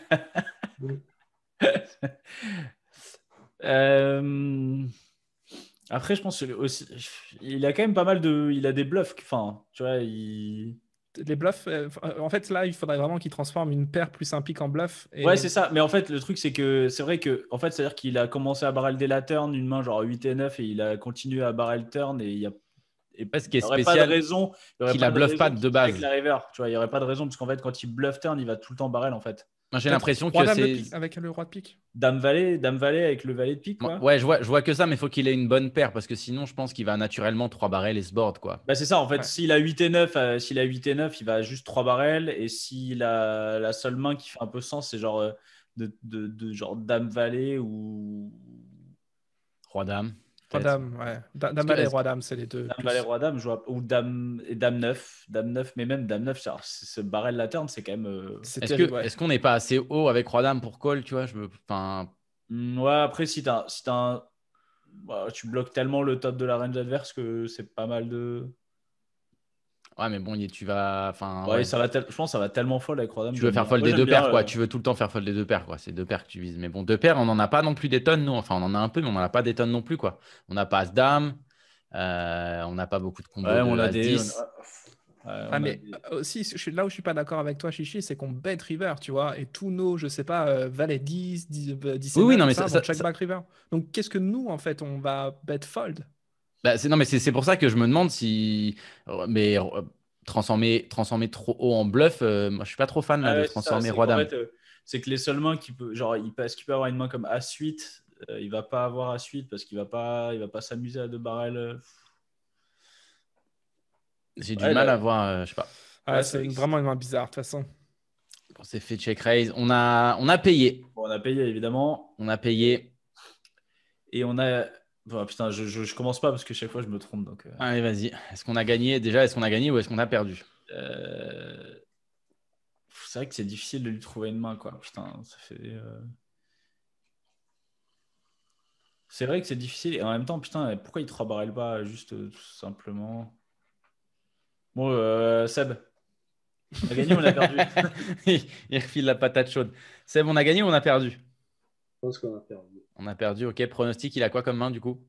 Euh, Après, je pense que aussi, il a quand même pas mal de, il a des bluffs. Enfin, tu vois, il. Les bluffs, euh, en fait, là, il faudrait vraiment qu'il transforme une paire plus un pique en bluff. Et... Ouais, c'est ça. Mais en fait, le truc, c'est que c'est vrai que, en fait, c'est-à-dire qu'il a commencé à barrel dès la turn, une main genre huit et neuf, et il a continué à barrel turn, et il y a. Et Ouais, ce qui est il n'y aurait pas spécial, de raison. il y aurait qu'il pas la de bluffe raison pas qu'il de fasse avec base. la river. Tu vois, il n'y aurait pas de raison, parce qu'en fait, quand il bluff turn, il va tout le temps barrel, en fait. Moi, j'ai Peut-être l'impression roi que dame de c'est. pique avec le roi de pique. Dame valet, dame valet avec le valet de pique, quoi. Ouais, je vois, je vois que ça, mais il faut qu'il ait une bonne paire parce que sinon, je pense qu'il va naturellement trois barrels et se board, quoi. Bah c'est ça, en fait, Ouais. s'il a huit et neuf, euh, s'il a huit et neuf, il va juste trois barrels. Et s'il a la seule main qui fait un peu sens, c'est genre, euh, de, de, de genre dame valet ou Roi-dame. Roi peut-être. dame, ouais. Da- Dame que- valet, est-ce- roi dame, c'est les deux. dame plus. valet roi dame, je vois, ou dame et dame neuf, dame neuf, mais même dame neuf, c'est- alors, c'est- ce barrel la turn, c'est quand même. euh, C'est Est-ce terrible, que, ouais. est-ce qu'on n'est pas assez haut avec Roi-Dame pour call, tu vois, je veux, enfin, hmm, Ouais, après, si t'as, si t'as un- bah, tu bloques tellement le top de la range adverse que c'est pas mal de. ouais, mais bon, y- tu vas, enfin, Ouais, ouais. ça va tel- je pense que ça va tellement fold avec roi dame. Tu veux j'aime faire bien. fold Moi, des j'aime deux bien, paires, quoi. euh, Tu veux tout le temps faire fold des deux paires, quoi. C'est deux paires que tu vises. Mais bon, deux paires, on n'en a pas non plus des tonnes, nous. Enfin, on en a un peu, mais on n'en a pas des tonnes non plus, quoi. On n'a pas As-Dame. euh, on n'a pas beaucoup de combos Ouais, de on a des. As-dix. on- ouais, on Ah, a mais des- euh, aussi, je suis, là où je suis pas d'accord avec toi, Chichi, c'est qu'on bet river, tu vois, et tous nos, je sais pas, euh, valet dix, dix, euh, dix et Oui, oui, neuf, non, tout mais ça, ça- vont ça- check ça- back river. Donc, qu'est-ce que nous, en fait, on va bet fold? Bah, c'est, non, mais c'est c'est pour ça que je me demande si. Mais euh, transformer, transformer trop haut en bluff, euh, moi, je suis pas trop fan là, Ah de ouais, c'est ça, transformer c'est qu'en Roi-Dame. fait, euh, c'est que les seules mains qui peut, genre, il parce qu'il peut avoir une main comme As huit, euh, il va pas avoir As huit parce qu'il va pas, il va pas s'amuser à deux barrels. euh. J'ai du Ouais, mal là- à voir, euh, je sais pas. Ah, Ouais, c'est c'est vrai une- que vraiment une main bizarre, de toute façon. On s'est fait check raise. On a, on a payé. Bon, on a payé évidemment On a payé. et on a. Bon, putain, je, je, je commence pas parce que chaque fois je me trompe donc. euh, Allez, vas-y. Est-ce qu'on a gagné déjà? Est-ce qu'on a gagné ou est-ce qu'on a perdu? euh, C'est vrai que c'est difficile de lui trouver une main quoi. Putain, ça fait. euh, C'est vrai que c'est difficile et en même temps, putain, pourquoi il trois barrels pas juste euh, tout simplement. Bon, euh, Seb, on a gagné ou on a perdu? Il il refile la patate chaude. Seb, on a gagné ou on a perdu? Je pense qu'on a perdu. On a perdu, ok. Pronostic, il a quoi comme main du coup?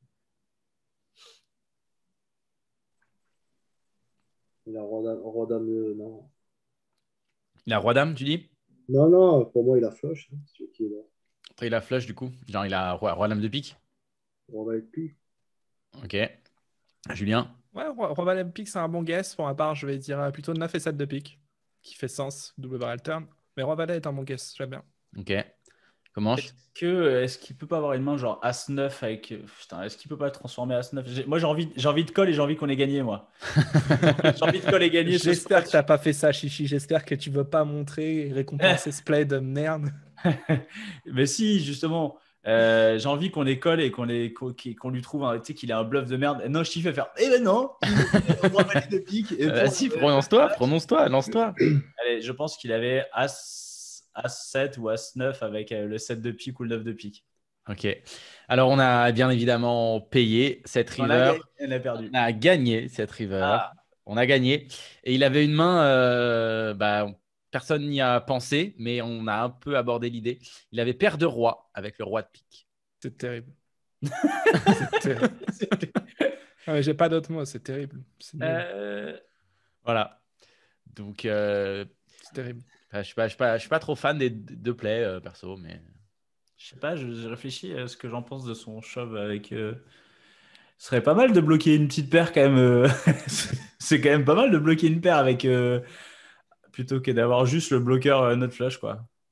Il a roi dame, roi dame de- non. Il a Roi-Dame, tu dis? Non, non, pour moi, il a flush. Hein, si tu veux qu'il est là. Après, il a flush du coup. Genre, il a Roi- Roi-Dame de pique. Roi valet de pique. Ok. Julien? Ouais, roi, roi valet de pique, c'est un bon guess. Pour ma part, je vais dire euh, plutôt neuf et sept de pique, qui fait sens, double barrel turn. Mais roi valet est un bon guess, j'aime bien. Ok. Comment je... Est-ce que est-ce qu'il peut pas avoir une main genre As neuf avec putain, est-ce qu'il peut pas le transformer As neuf? J'ai- Moi j'ai envie j'ai envie de call et j'ai envie qu'on ait gagné moi. J'ai envie de call et gagner ce J'espère que match. t'as pas fait ça, Chichi. J'espère que tu veux pas montrer et récompenser ce play de merde. Mais si justement euh, j'ai envie qu'on ait call et qu'on ait qu'on qu'on lui trouve un, tu sais qu'il a un bluff de merde. Non, je t'y fais faire. Eh ben non. Roi valet de pique et Euh, pour- Vas-y, prononce-toi, prononce-toi, lance-toi. Allez, je pense qu'il avait As As sept ou As neuf avec euh, le sept de pique ou le neuf de pique. Ok. Alors, on a bien évidemment payé cette On a river. gagné, on a perdu. On a gagné cette river. Ah. On a gagné. Et il avait une main, euh, bah, personne n'y a pensé, mais on a un peu abordé l'idée. Il avait paire de roi avec le roi de pique. C'est terrible. C'est terrible. Ah, mais j'ai pas d'autres mots, c'est terrible. C'est nul. Euh, Voilà. Donc, euh, C'est terrible. je ne suis, pas- je suis pas- je suis pas trop fan des deux plays, euh, perso, mais... Je sais pas, je, je réfléchis à ce que j'en pense de son shove avec. euh, Ce serait pas mal de bloquer une petite paire quand même. euh, C'est quand même pas mal de bloquer une paire avec. euh, Plutôt que d'avoir juste le bloqueur euh, not flush quoi.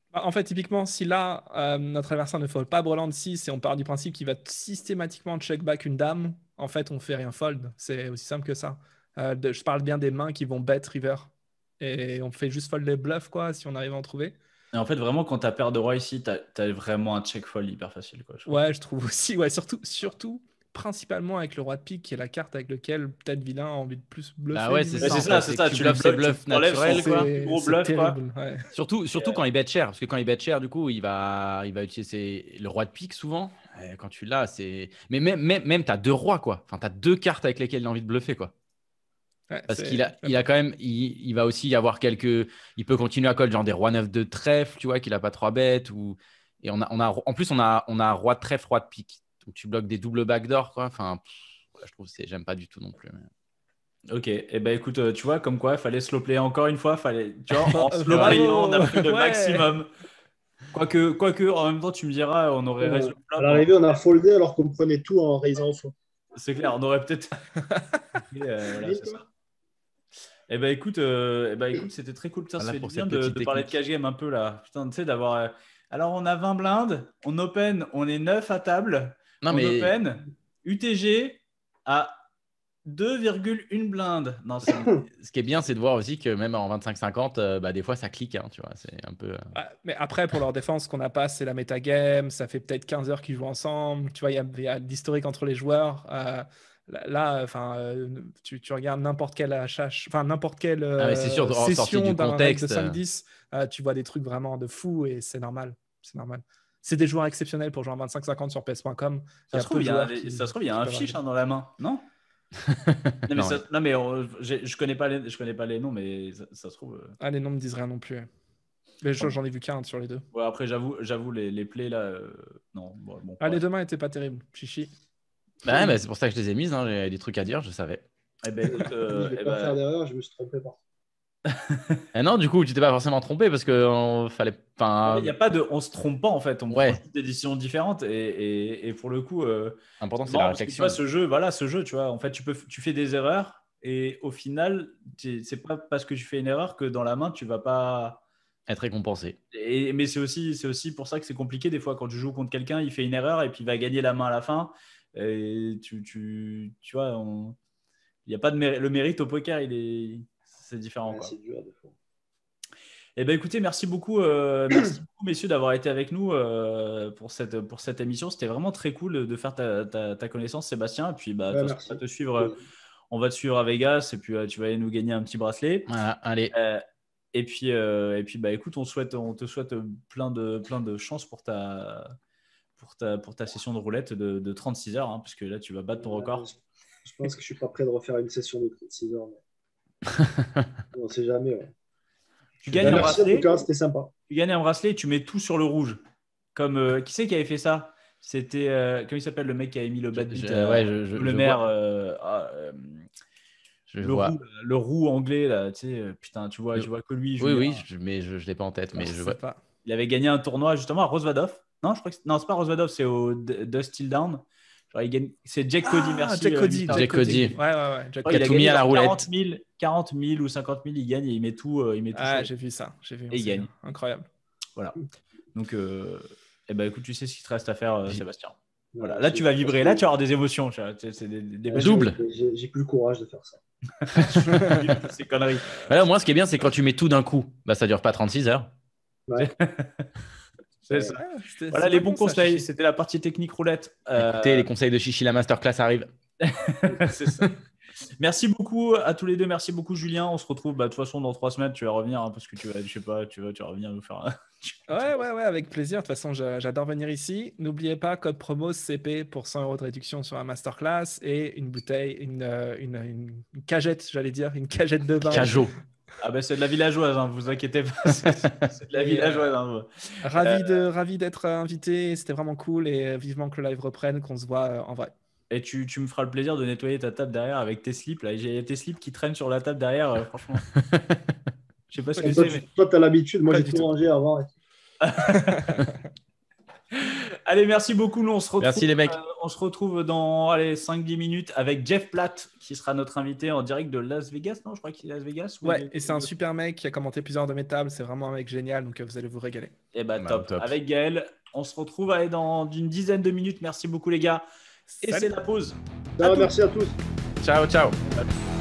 Bah, En fait, typiquement, si là, euh, notre adversaire ne fold pas Breland six et on part du principe qu'il va systématiquement check back une dame, en fait, on fait rien fold. C'est aussi simple que ça. Euh, de- je parle bien des mains qui vont bet river. Et on fait juste fold les bluffs, quoi, si on arrive à en trouver. Et en fait, vraiment, quand t'as paire de roi ici, t'as as vraiment un check fold hyper facile, quoi, je trouve. Ouais, je trouve aussi. Ouais, surtout, surtout, principalement avec le roi de pique, qui est la carte avec laquelle peut-être vilain a envie de plus bluffer. Bah ouais, c'est Ouais, ça. visiblement. c'est en ça, fait, c'est ça. que tu Tu bluffes le ses bluffes, bluffs tu enlèves naturels, son- quoi. C'est gros c'est bluff, quoi. terrible. Ouais. Surtout, surtout quand il bet cher, parce que quand il bet cher, du coup, il va, il va utiliser ses- le roi de pique souvent. Et quand tu l'as, c'est. Mais même, même, même tu as deux rois, quoi. Enfin, tu as deux cartes avec lesquelles il a envie de bluffer, quoi. Ouais, Parce c'est- qu'il a, il a quand même, il, il va aussi y avoir quelques. Il peut continuer à call, genre des rois neuf de trèfle, tu vois, qu'il a pas trois bêtes. Ou... Et on a, on a, en plus, on a, on a roi de trèfle, roi de pique. Donc tu bloques des doubles backdoors, quoi. Enfin, pff, je trouve que c'est, j'aime pas du tout non plus. mais- Ok, et eh ben écoute, euh, tu vois, comme quoi, il fallait slow play encore une fois. Fallait... Tu vois, en Bravo. slow playant, on a pris le Ouais. maximum. Quoique, quoique, en même temps, tu me diras, on aurait raison. À l'arrivée, on a foldé alors qu'on prenait tout en raisant au fond. C'est clair, on aurait peut-être. Et, euh, voilà, c'est ça. Eh ben écoute, euh, eh ben, écoute, c'était très cool. Putain, ça Voilà fait du pour bien cette de, petite de parler de technique. cash game un peu là. Putain, tu sais, d'avoir. euh, Alors, on a vingt blindes, on open, on est neuf à table. Non, on mais open, U T G à deux virgule un blindes. Non, c'est. ce qui est bien, c'est de voir aussi que même en vingt-cinq cinquante, euh, bah, des fois, ça clique. Hein, tu vois, c'est un peu. euh, Ouais, mais après, pour leur défense, ce qu'on n'a pas, c'est la metagame. Ça fait peut-être quinze heures qu'ils jouent ensemble. Tu vois, il y a, il y a de l'historique entre les joueurs. Euh, là, là, enfin, euh, tu, tu regardes n'importe quelle H H, enfin, n'importe quelle Ah, mais c'est sûr, euh, en sortie session du d'un raid de contexte, cinq dix, euh, tu vois des trucs vraiment de fou et c'est normal. C'est normal. C'est des joueurs exceptionnels pour jouer en vingt-cinq cinquante sur P S point com. Ça Il y se a trouve, peu il de y a un, joueurs qui, ça se trouve, il y a qui un peuvent fiche arriver. hein, dans la main, non? Non, mais, Non, ça- non, mais on- j'ai- je connais pas les, je connais pas les noms, mais ça, ça se trouve. euh, Ah, les noms me disent rien non plus. Mais j'en j'en ai vu qu'un sur les deux. ouais, après, j'avoue, j'avoue les, les plays là. euh, Non, bon, bon, Ah, les ouais. deux mains étaient pas terribles. Chichi. bah, ouais, bah, c'est pour ça que je les ai mises. Hein, j'ai des trucs à dire, je savais. Eh ben, écoute, euh, je ne vais eh pas ben, faire d'erreur, je me suis trompé par. Et non, du coup, tu t'es pas forcément trompé parce que euh, fallait. Enfin, il y a pas de, on se trompe pas en fait, on Ouais. prend juste des décisions différentes et, et, et pour le coup, euh, l'important, c'est c'est la marrant parce que, tu réflexion. vois, ce jeu, voilà, ce jeu, tu vois, en fait, tu peux, tu fais des erreurs et au final, t'es- c'est pas parce que tu fais une erreur que dans la main, tu vas pas. Être récompensé. Et, mais c'est aussi, c'est aussi pour ça que c'est compliqué des fois quand tu joues contre quelqu'un, il fait une erreur et puis il va gagner la main à la fin. Et tu, tu, tu vois, on- il y a pas de méri- le mérite au poker, il est, c'est différent. Ouais, Quoi. c'est dur des fois. Eh ben écoutez, merci beaucoup, euh, merci beaucoup messieurs d'avoir été avec nous euh, pour cette pour cette émission. C'était vraiment très cool de faire ta, ta, ta connaissance, Sébastien. Et puis bah, de Ouais, toute façon, merci. on va te suivre, euh, on va te suivre à Vegas et puis euh, tu vas aller nous gagner un petit bracelet. Voilà, allez. Euh, et puis euh, et puis bah écoute, on souhaite, on te souhaite plein de plein de chance pour ta pour ta pour ta session de roulette de, de trente-six heures, hein, parce que là tu vas battre ton record. Euh, je, je pense que je suis pas prêt de refaire une session de trente-six heures. Mais... on sait jamais. Ouais. Tu gagnes un Merci en bracelet. tout cas, c'était sympa. Tu gagnes un bracelet et tu mets tout sur le rouge. Comme euh, qui c'est qui avait fait ça? C'était euh, comment il s'appelle le mec qui avait mis le bad Je- beat, je- euh, ouais, je- je- le je maire, vois. euh, ah, euh, Je le, vois. roux, le roux anglais là, tu sais, euh, putain, tu vois, Le- tu vois que lui. Oui, Julien, oui, je, mais je ne l'ai pas en tête. Mais Je je sais vois. pas. il avait gagné un tournoi justement à Rosvadov. Non, je crois que c'est... non, c'est pas Rosvadov, c'est au D- Dust Till Down. Genre, il gagne... C'est Jack Cody, Ah, merci. Jack euh, Cody. Mister. Jack Cody. Ouais, ouais, ouais. Jack Je crois Qui a qu'il tout gagné mis à la genre roulette. quarante mille, quarante mille ou cinquante mille, il gagne et il met tout, euh, il met tout Ah, sur- j'ai vu ça. J'ai vu. Et il aussi. gagne. Incroyable. Voilà. Donc, euh... eh ben, écoute, tu sais ce qu'il te reste à faire, euh, J'ai- Sébastien. Voilà, Voilà. Là, j'ai- tu vas vibrer. Là, tu vas avoir des émotions. tu vois. C'est c'est des, des belles Double. J'ai j'ai plus le courage de faire ça. émotions. Ces conneries. Voilà, moi, ce qui est bien, c'est quand tu mets tout d'un coup, bah, ça dure pas trente-six heures. Ouais. C'est ça. Ouais, c'était- Voilà c'est les pas bons con, ça, conseils. Chichi. C'était la partie technique roulette. Euh, Écoutez, les conseils de Chichi, la masterclass arrive. c'est ça. Merci beaucoup à tous les deux. Merci beaucoup, Julien. On se retrouve bah, de toute façon dans trois semaines. Tu vas revenir hein, parce que tu vas, je sais pas, tu vas, tu vas revenir nous faire. un- Ouais, ouais, ouais, avec plaisir. De toute façon, j'a- j'adore venir ici. N'oubliez pas, code promo C P pour cent euros de réduction sur la masterclass et une bouteille, une, euh, une, une- une cagette, j'allais dire, une cagette de vin. Cajot. Ah ben c'est de la villageoise. Hein, vous inquiétez pas. C'est c'est de la Et, villageoise. Hein. Ravi de, ravi d'être invité. C'était vraiment cool et vivement que le live reprenne, qu'on se voit euh, en vrai. Et tu, tu me feras le plaisir de nettoyer ta table derrière avec tes slips. Là, j'ai tes slips qui traînent sur la table derrière. euh, franchement, je sais pas ce que Toi, c'est. tu Mais... toi, t'as l'habitude. Moi, Pas j'ai du tout tout. rangé avant. et- Allez, merci beaucoup. Nous, on se retrouve, Merci, les mecs. euh, on se retrouve dans allez, cinq dix minutes avec Jeff Platt, qui sera notre invité en direct de Las Vegas. Non, je crois qu'il est Las Vegas. ou Ouais, de- et c'est un super mec qui a commenté plusieurs de mes tables. C'est vraiment un mec génial, donc euh, vous allez vous régaler. Eh ben, Bah, top. top. Avec Gaël, on se retrouve allez, dans une dizaine de minutes. Merci beaucoup, les gars. Et Salut. c'est la pause. Ah, À tous. merci à tous. Ciao, ciao. À tous.